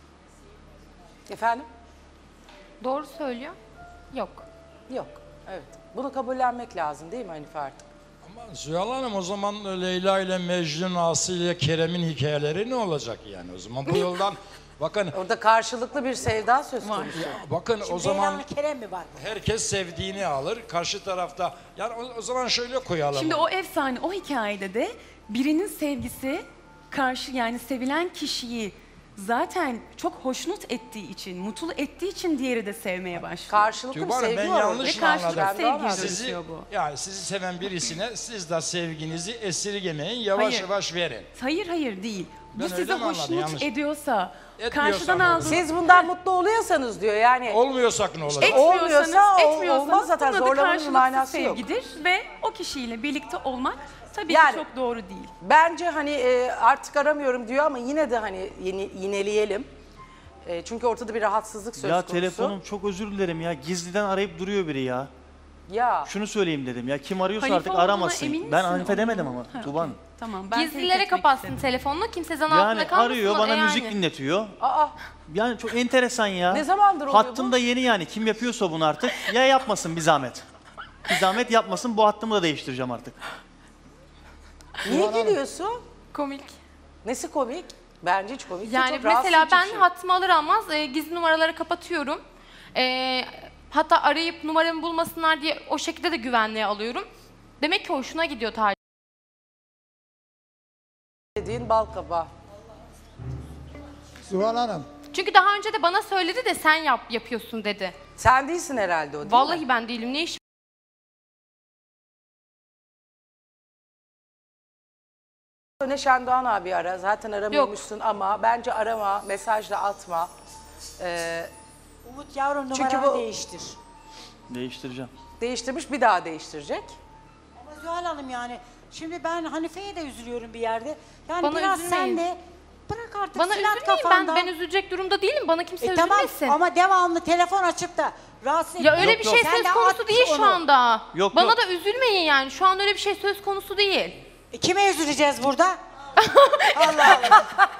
Efendim? Doğru söylüyor. Yok. Yok. Evet. Bunu kabullenmek lazım değil mi Hanife artık? Zuhal Hanım o zaman Leyla ile Mecnun, Asi ile Kerem'in hikayeleri ne olacak yani o zaman bu yoldan bakın. Orada karşılıklı bir sevda söz konusu. Bakın Şimdi o zaman Leyla Kerem mi var? herkes sevdiğini alır karşı tarafta yani o, o zaman şöyle koyalım. Şimdi o efsane, o hikayede de birinin sevgisi karşı yani sevilen kişiyi zaten çok hoşnut ettiği için, mutlu ettiği için diğeri de sevmeye başlıyor. Karşılıklı Tuğba Hanım, ben yanlış Ve mı anladım? karşılıklı sevgiye Sizi, dönüşüyor bu. yani sizi seven birisine siz de sevginizi esirgemeyin, yavaş Hayır. yavaş verin. Hayır hayır değil. Ben Bu öyle sizi mi anladım? hoşnut Yanlış. ediyorsa, Etmiyorsam karşıdan olur. aldığınız... Siz bundan mutlu oluyorsanız diyor yani. Olmuyorsak ne olacak? Etmiyorsanız, Olmuyorsa o- etmiyorsanız olmaz zaten, bunun adı zorlamanın karşılıksız manası yok. sevgidir ve o kişiyle birlikte olmak tabii Yani- ki çok doğru değil. Bence hani e, artık aramıyorum diyor ama yine de hani yeni, yineleyelim. E, çünkü ortada bir rahatsızlık söz Ya konusu. telefonum çok özür dilerim ya. Gizliden arayıp duruyor biri ya. Ya. Şunu söyleyeyim dedim ya. Kim arıyorsa Hanife artık olduğuna aramasın. emin Ben misin Hanife onun? demedim ama Ha, Tuğba Hanım. Tamam. Ben Gizlilere kapatsın telefonunu, kimse zan altında Yani kalmasın. arıyor bana E müzik yani. dinletiyor. Aa. Yani çok enteresan ya. Ne zamandır oluyor Hattım da yeni yani. Kim yapıyorsa bunu artık ya yapmasın bir zahmet. Bir zahmet yapmasın, bu hattımı da değiştireceğim artık. Niye gülüyorsun? Komik. Nesi komik? Bence hiç komik değil, Yani çok rahatsız mesela edici bir ben şey. hattımı alır almaz e, gizli numaraları kapatıyorum. E, hatta arayıp numaramı bulmasınlar diye o şekilde de güvenliğe alıyorum. Demek ki hoşuna gidiyor tarih. Dediğin bal kabağı. Zuhal Hanım. Çünkü daha önce de bana söyledi de sen yap yapıyorsun dedi. Sen değilsin herhalde o, değil Vallahi mi? ben değilim. Ne iş? Neşen Doğan abi ara. Zaten aramıyormuşsun ama bence arama, mesajla atma. Ee, Umut yavrum çünkü numaranı bu değiştir. Değiştireceğim. değiştirmiş, bir daha değiştirecek. Ama Zuhal Hanım yani şimdi ben Hanife'ye de üzülüyorum bir yerde. Yani Bana biraz üzülmeyin. sen de bırak artık Bana silah üzülmeyin. Ben, kafandan. ben üzülecek durumda değilim. Bana kimse E tamam üzülmesin. ama devamlı telefon açıp da rahatsız Ya etme. öyle Yok, bir yok. şey Sen söz de konusu at değil şu onu. anda. Yok, Bana yok. da üzülmeyin yani. Şu anda öyle bir şey söz konusu değil. E, kime üzüleceğiz burada? Allah Allah.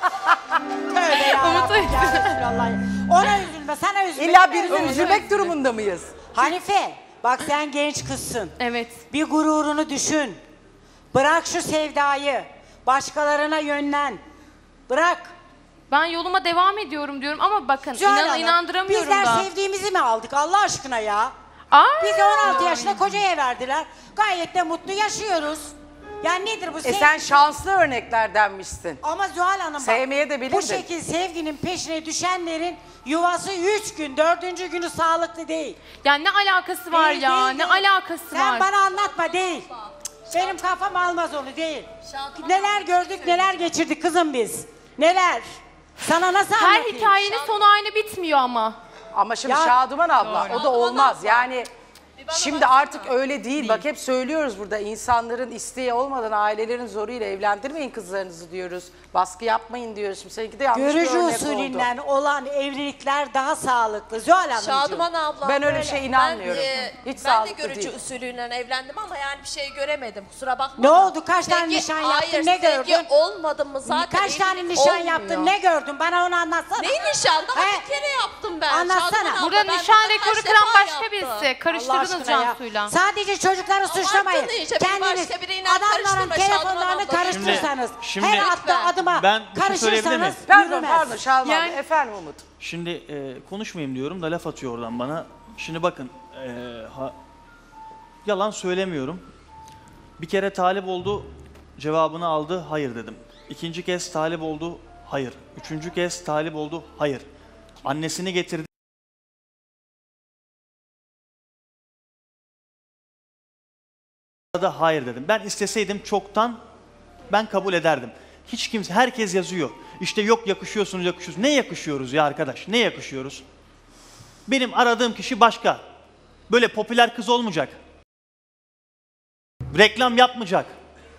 Tövbe yarabbim ya Resulallah. Ona üzülme, sana üzülme. İlla kime birine üzülme? üzülmek durumunda mıyız? Hanife, bak sen genç kızsın. Evet. Bir gururunu düşün. Bırak şu sevdayı. Başkalarına yönlen. Bırak. Ben yoluma devam ediyorum diyorum ama bakın Zuhal inan, Hanım, inandıramıyorum bizler da. sevdiğimizi mi aldık Allah aşkına ya? Aa! Bizi on altı yaşında kocaya verdiler. Gayet de mutlu yaşıyoruz. Yani nedir bu E sevgi? sen şanslı örneklerdenmişsin. Ama Zuhal Hanım bak, Sevmeye de bilindin. bu şekil sevginin peşine düşenlerin yuvası üç gün, dördüncü günü sağlıklı değil. Ya ne alakası var Değil, ya? değil, ne değil. alakası Sen var? bana anlatma değil. Benim kafam almaz onu değil. Neler gördük, neler geçirdik kızım biz. Neler? Sana nasıl Her anlatayım? hikayenin sonu aynı bitmiyor ama. Ama şimdi Ya- Şaduman abla Doğru. o da olmaz. Yani şimdi artık öyle değil. Bak hep söylüyoruz burada, insanların isteği olmadan ailelerin zoruyla evlendirmeyin kızlarınızı diyoruz. Baskı yapmayın diyoruz. Şimdi seninki de yanlış bir Görücü örnek usulünden oldu. olan evlilikler daha sağlıklı. Zuhal Hanımcığım. Şaduman abla. Ben öyle bir şeye inanmıyorum. Ben, e, Hiç ben de sağlıklı görücü değil. usulüyle evlendim ama yani bir şey göremedim. Kusura bakma. Ne da. oldu? Kaç tane Sevgi- nişan yaptın? Hayır, Ne sevgi gördün? olmadı mı zaten Kaç tane evlilik nişan olmuyor. yaptın? Ne gördün? Bana onu anlatsana. Ne nişan? Daha He? bir kere yaptım ben. Anlatsana. Şaduman abla, Burada ben nişan bunu rekoru kaç kıran defa başka yaptım. birisi. Allah Karıştırdınız aşkına ya. Cansu'yla. Sadece çocukları suçlamayın. Abarttın iyice, beni Kendiniz başka biriyle adamların karıştırma Şaduman telefonlarını abla. karıştırırsanız, Şimdi- her attığı Lütfen. adıma Ben bir şey söyleyebilir karışırsanız miyim? Pardon yürümez. pardon Şaduman Yani- abla. Efendim Umut. Şimdi e, konuşmayayım diyorum da laf atıyor oradan bana. Şimdi bakın, e, ha- yalan söylemiyorum. Bir kere talip oldu, cevabını aldı, hayır dedim. İkinci kez talip oldu, hayır. Üçüncü kez talip oldu, hayır. Annesini getirdi. Da hayır dedim. Ben isteseydim çoktan ben kabul ederdim. Hiç kimse, herkes yazıyor. İşte yok yakışıyorsunuz, yakışıyorsunuz. Ne yakışıyoruz ya arkadaş? Ne yakışıyoruz? Benim aradığım kişi başka. Böyle popüler kız olmayacak. Reklam yapmayacak.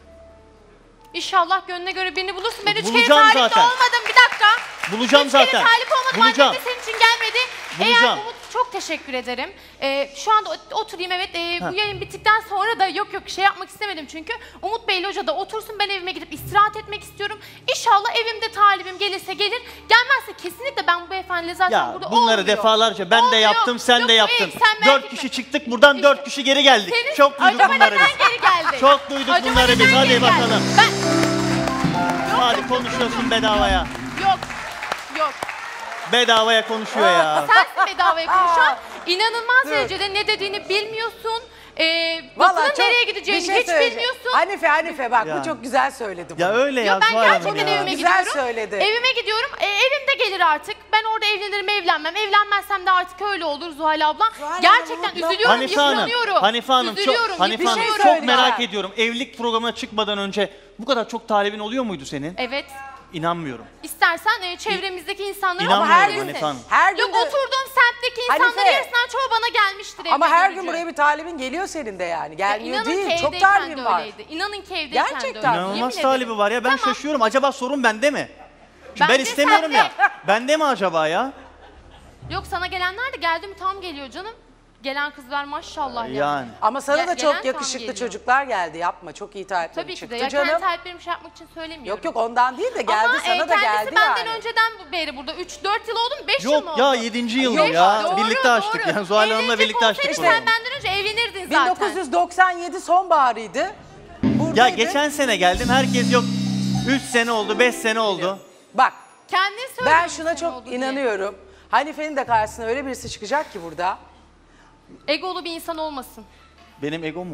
İnşallah gönlüne göre birini bulursun. Ben üç kere Bulacağım talipte zaten. olmadım. Bir dakika. Bulacağım üç kere zaten. talip olmadım. Bulacağım. Annem de senin için gelmedi. Bulacağım. Eğer Umut, çok teşekkür ederim. Ee, şu anda ot- oturayım evet. Ee, Ha. bu yayın bittikten sonra da yok yok şey yapmak istemedim çünkü. Umut Bey locada otursun. Ben evime gidip istirahat etmek istiyorum. İnşallah evimde talibim gelirse gelir. Gelmezse kesinlikle ben bu beyefendiyle zaten Ya burada bunları olmuyor. defalarca ben de Olmuyor. yaptım, sen Yok, de bu yaptın. ev, sen merak Dört etme. kişi çıktık buradan, dört kişi geri geldik. Senin- Çok duyduk Acaba bunları neden biz. geri geldin? Çok duyduk Acaba bunları biz. neden Hadi geri geldin? bakalım. Ben... Hadi konuşuyorsun bedavaya. Yok. Yok. Bedavaya konuşuyor ya. Sensin bedavaya konuşan. İnanılmaz derecede ne dediğini bilmiyorsun. Ee, Vallahi lafının çok- nereye bir gideceğini şey hiç söyleyeceğim. bilmiyorsun. Hanife Hanife bak Yani. bu çok güzel söyledi bunu. Ya öyle ya Yo, ben Zuhal Hanım gerçekten ya. evime Güzel gidiyorum. söyledi. Evime gidiyorum. E, evimde gelir artık. Ben orada evlenirim, evlenmem. Evlenmezsem de artık öyle olur Zuhal abla. Zuhal Gerçekten Hanım, yok. üzülüyorum, Hanife Hanım, yıpranıyorum. Hanife Hanım çok, Üzülüyorum, Hanife Hanım yıpranıyorum. çok söyleyeceğim. merak ediyorum. Evlilik programına çıkmadan önce bu kadar çok talibin oluyor muydu senin? Evet. İnanmıyorum. İstersen e, çevremizdeki insanlara İnanmıyorum bakabilirsin. Hanife Hanım. Her gün Yok de- oturduğum semtteki insanların Hanife. yarısından çoğu bana gelmiştir evime Ama her görücü. gün buraya bir talibin geliyor senin de yani. Ya Gelmiyor inanın ki değil. Çok evdeyken talibin de var. öyleydi. İnanın ki evdeyken de Gerçekten. öyleydi. İnanılmaz Yemin talibi ederim. var ya. Ben Tamam. şaşıyorum. Acaba sorun bende mi? Çünkü ben Bence istemiyorum sende. ya. Bende mi acaba ya? Yok sana gelenler de geldi mi tam geliyor canım. Gelen kızlar maşallah yani. Yani. Ama sana Ge- da gelen çok tam yakışıklı geliyor. çocuklar geldi. Yapma. Çok iyi taliplerin Tabii ki çıktı de. Ya canım. kendi taliplerimi şey yapmak için söylemiyorum. Yok yok ondan değil de geldi Ama sana e, da geldi kendisi benden yani. önceden bu beri burada. üç dört yıl oldu mu? beş yıl mı Yok oldu? ya yedinci yıl Yok, ya. doğru, birlikte açtık doğru. yani. Zuhal Hanım'la Evlenecek birlikte açtık olsaydın burayı. sen benden önce evlenirdin bin zaten. dokuz yüz doksan yedi sonbaharıydı. Ya Buradaydı. geçen sene geldim. Herkes yok. üç sene oldu, beş sene oldu. Bak Kendin söylüyorsun. ben şuna sen çok oldu diye. inanıyorum. Hanife'nin de karşısına öyle birisi çıkacak ki burada. Egolu bir insan olmasın. Benim egom mu var?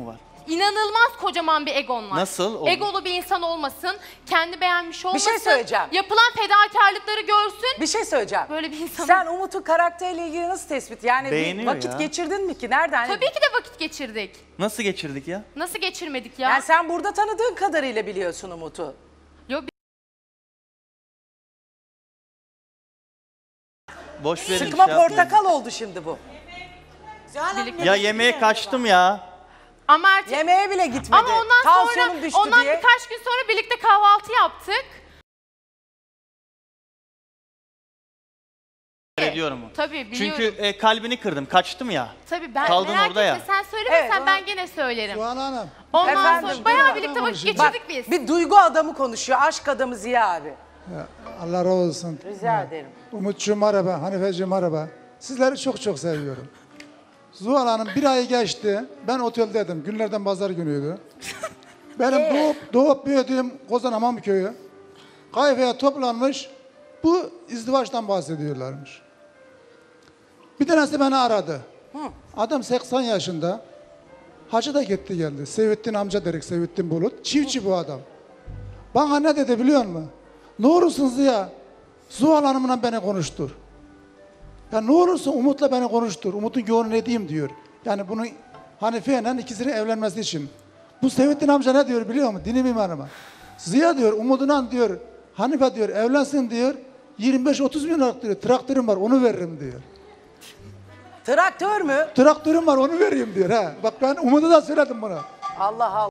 İnanılmaz kocaman bir egon var. Nasıl oldu? Egolu bir insan olmasın, kendi beğenmiş olmasın. şey söyleyeceğim. Yapılan fedakarlıkları görsün. Bir şey söyleyeceğim. Böyle bir insan. Sen Umut'un karakteriyle ilgili nasıl tespit? Yani bir Beğeniyor vakit ya. geçirdin mi ki? Nereden? Tabii ki de vakit geçirdik. Nasıl geçirdik ya? Nasıl geçirmedik ya? Yani sen burada tanıdığın kadarıyla biliyorsun Umut'u. Yok, Boş verin. Sıkma şey yapmayın. portakal oldu şimdi bu. Ya yemeğe kaçtım ya. Ama Ertem- Yemeğe bile gitmedi. Ama ondan Tansiyonum sonra, düştü ondan diye. birkaç gün sonra birlikte kahvaltı yaptık. Ediyorum. Tabii biliyorum. Çünkü e, kalbini kırdım. Kaçtım ya. Tabii ben Kaldın merak orada etme, ya. sen söylemesen Evet, ben gene söylerim. Doğan Hanım. Ondan Efendim, sonra bayağı buyurun. birlikte vakit Bak, geçirdik biz. Bir duygu adamı konuşuyor. Aşk adamı Ziya abi. Ya, Allah razı olsun. Rica ederim. Umutcuğum merhaba, Hanifeciğim merhaba. Sizleri çok çok seviyorum. Zuhal Hanım bir ay geçti. Ben oteldeydim. Günlerden pazar günüydü. Benim doğup, doğup büyüdüğüm Kozan köyü. Kayfaya toplanmış. Bu izdivaçtan bahsediyorlarmış. Bir tanesi beni aradı. Adam seksen yaşında. Hacı da gitti geldi. Sevittin amca dedik, Sevittin Bulut. Çiftçi bu adam. Bana ne dedi biliyor musun? Ne olursun Ziya, Zuhal Hanım'la beni konuştur. Ya ne olursun Umut'la beni konuştur. Umut'un gönlünü edeyim diyor. Yani bunun Hanife'yle ikisinin evlenmesi için. Bu Sevittin amca ne diyor biliyor musun? Dini mimarıma. Ziya diyor, Umut'la diyor, Hanife diyor, evlensin diyor. yirmi beş otuz bin lira diyor. Traktörüm var, onu veririm diyor. Traktör mü? Traktörüm var, onu vereyim diyor. Ha. Bak ben Umut'a da söyledim bunu. Allah Allah.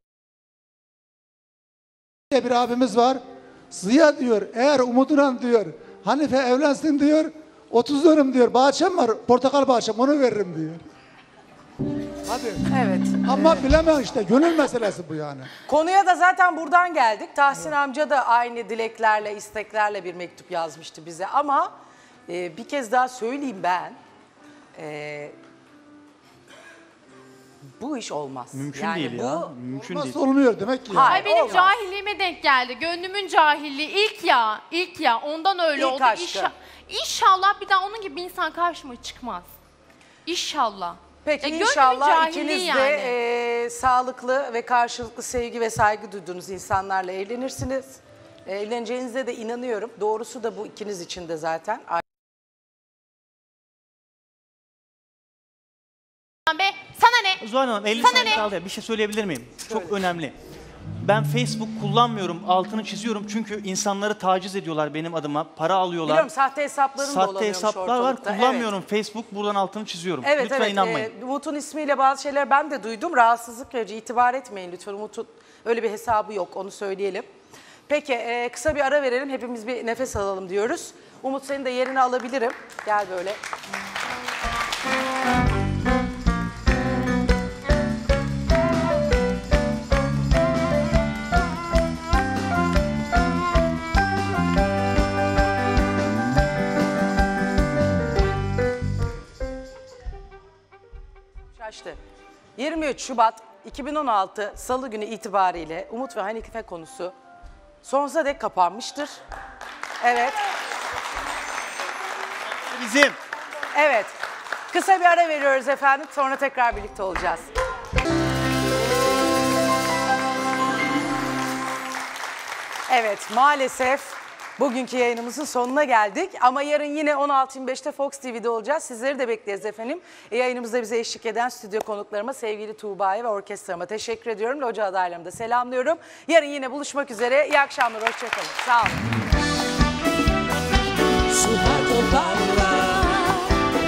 Bir abimiz var. Ziya diyor, eğer Umut'la diyor, Hanife evlensin diyor, otuz dönüm diyor, bahçem var, portakal bahçem, onu veririm diyor. Hadi. Evet. Ama bilemem işte, gönül meselesi bu yani. Konuya da zaten buradan geldik. Tahsin amca da aynı dileklerle, isteklerle bir mektup yazmıştı bize. Ama e, bir kez daha söyleyeyim ben. E, bu iş olmaz. Mümkün Yani değil bu, ya. Mümkün değil. Nasıl olmuyor demek ki? Hayır, Ay benim olmaz. cahilliğime denk geldi. Gönlümün cahilliği. İlk ya, ilk ya. Ondan öyle İlk oldu. aşkı. İnşa- İnşallah bir daha onun gibi bir insan karşıma çıkmaz. İnşallah. Peki Ya gönlümün inşallah cahilliği ikiniz de yani. e, sağlıklı ve karşılıklı sevgi ve saygı duyduğunuz insanlarla evlenirsiniz. E, evleneceğinize de inanıyorum. Doğrusu da bu ikiniz için de zaten. Be, sana ne? Zuhal Hanım elli Sana saniye ne? kaldı ya. Bir şey söyleyebilir miyim? Çok önemli. Ben Facebook kullanmıyorum. Altını çiziyorum. Çünkü insanları taciz ediyorlar benim adıma. Para alıyorlar. Biliyorum sahte hesapların da Sahte dolanıyormuş hesaplar var. ortalıkta. Kullanmıyorum Facebook. Buradan altını çiziyorum. Evet, Lütfen evet. inanmayın. E, Umut'un ismiyle bazı şeyler ben de duydum. Rahatsızlık verici. İtibar etmeyin lütfen. Umut'un öyle bir hesabı yok. Onu söyleyelim. Peki e, kısa bir ara verelim. Hepimiz bir nefes alalım diyoruz. Umut seni de yerine alabilirim. Gel böyle. Şaştı. yirmi üç Şubat iki bin on altı Salı günü itibariyle Umut ve Hanife konusu sonsuza dek kapanmıştır. Evet. Bizim. Evet. Kısa bir ara veriyoruz efendim. Sonra tekrar birlikte olacağız. Evet, maalesef bugünkü yayınımızın sonuna geldik. Ama yarın yine on altı yirmi beşte Fox T V'de olacağız. Sizleri de bekleriz efendim. E, yayınımızda bize eşlik eden stüdyo konuklarıma, sevgili Tuğba'ya ve orkestrama teşekkür ediyorum. Loca adaylarımı da selamlıyorum. Yarın yine buluşmak üzere. İyi akşamlar, hoşçakalın. Sağ olun. Su topraklar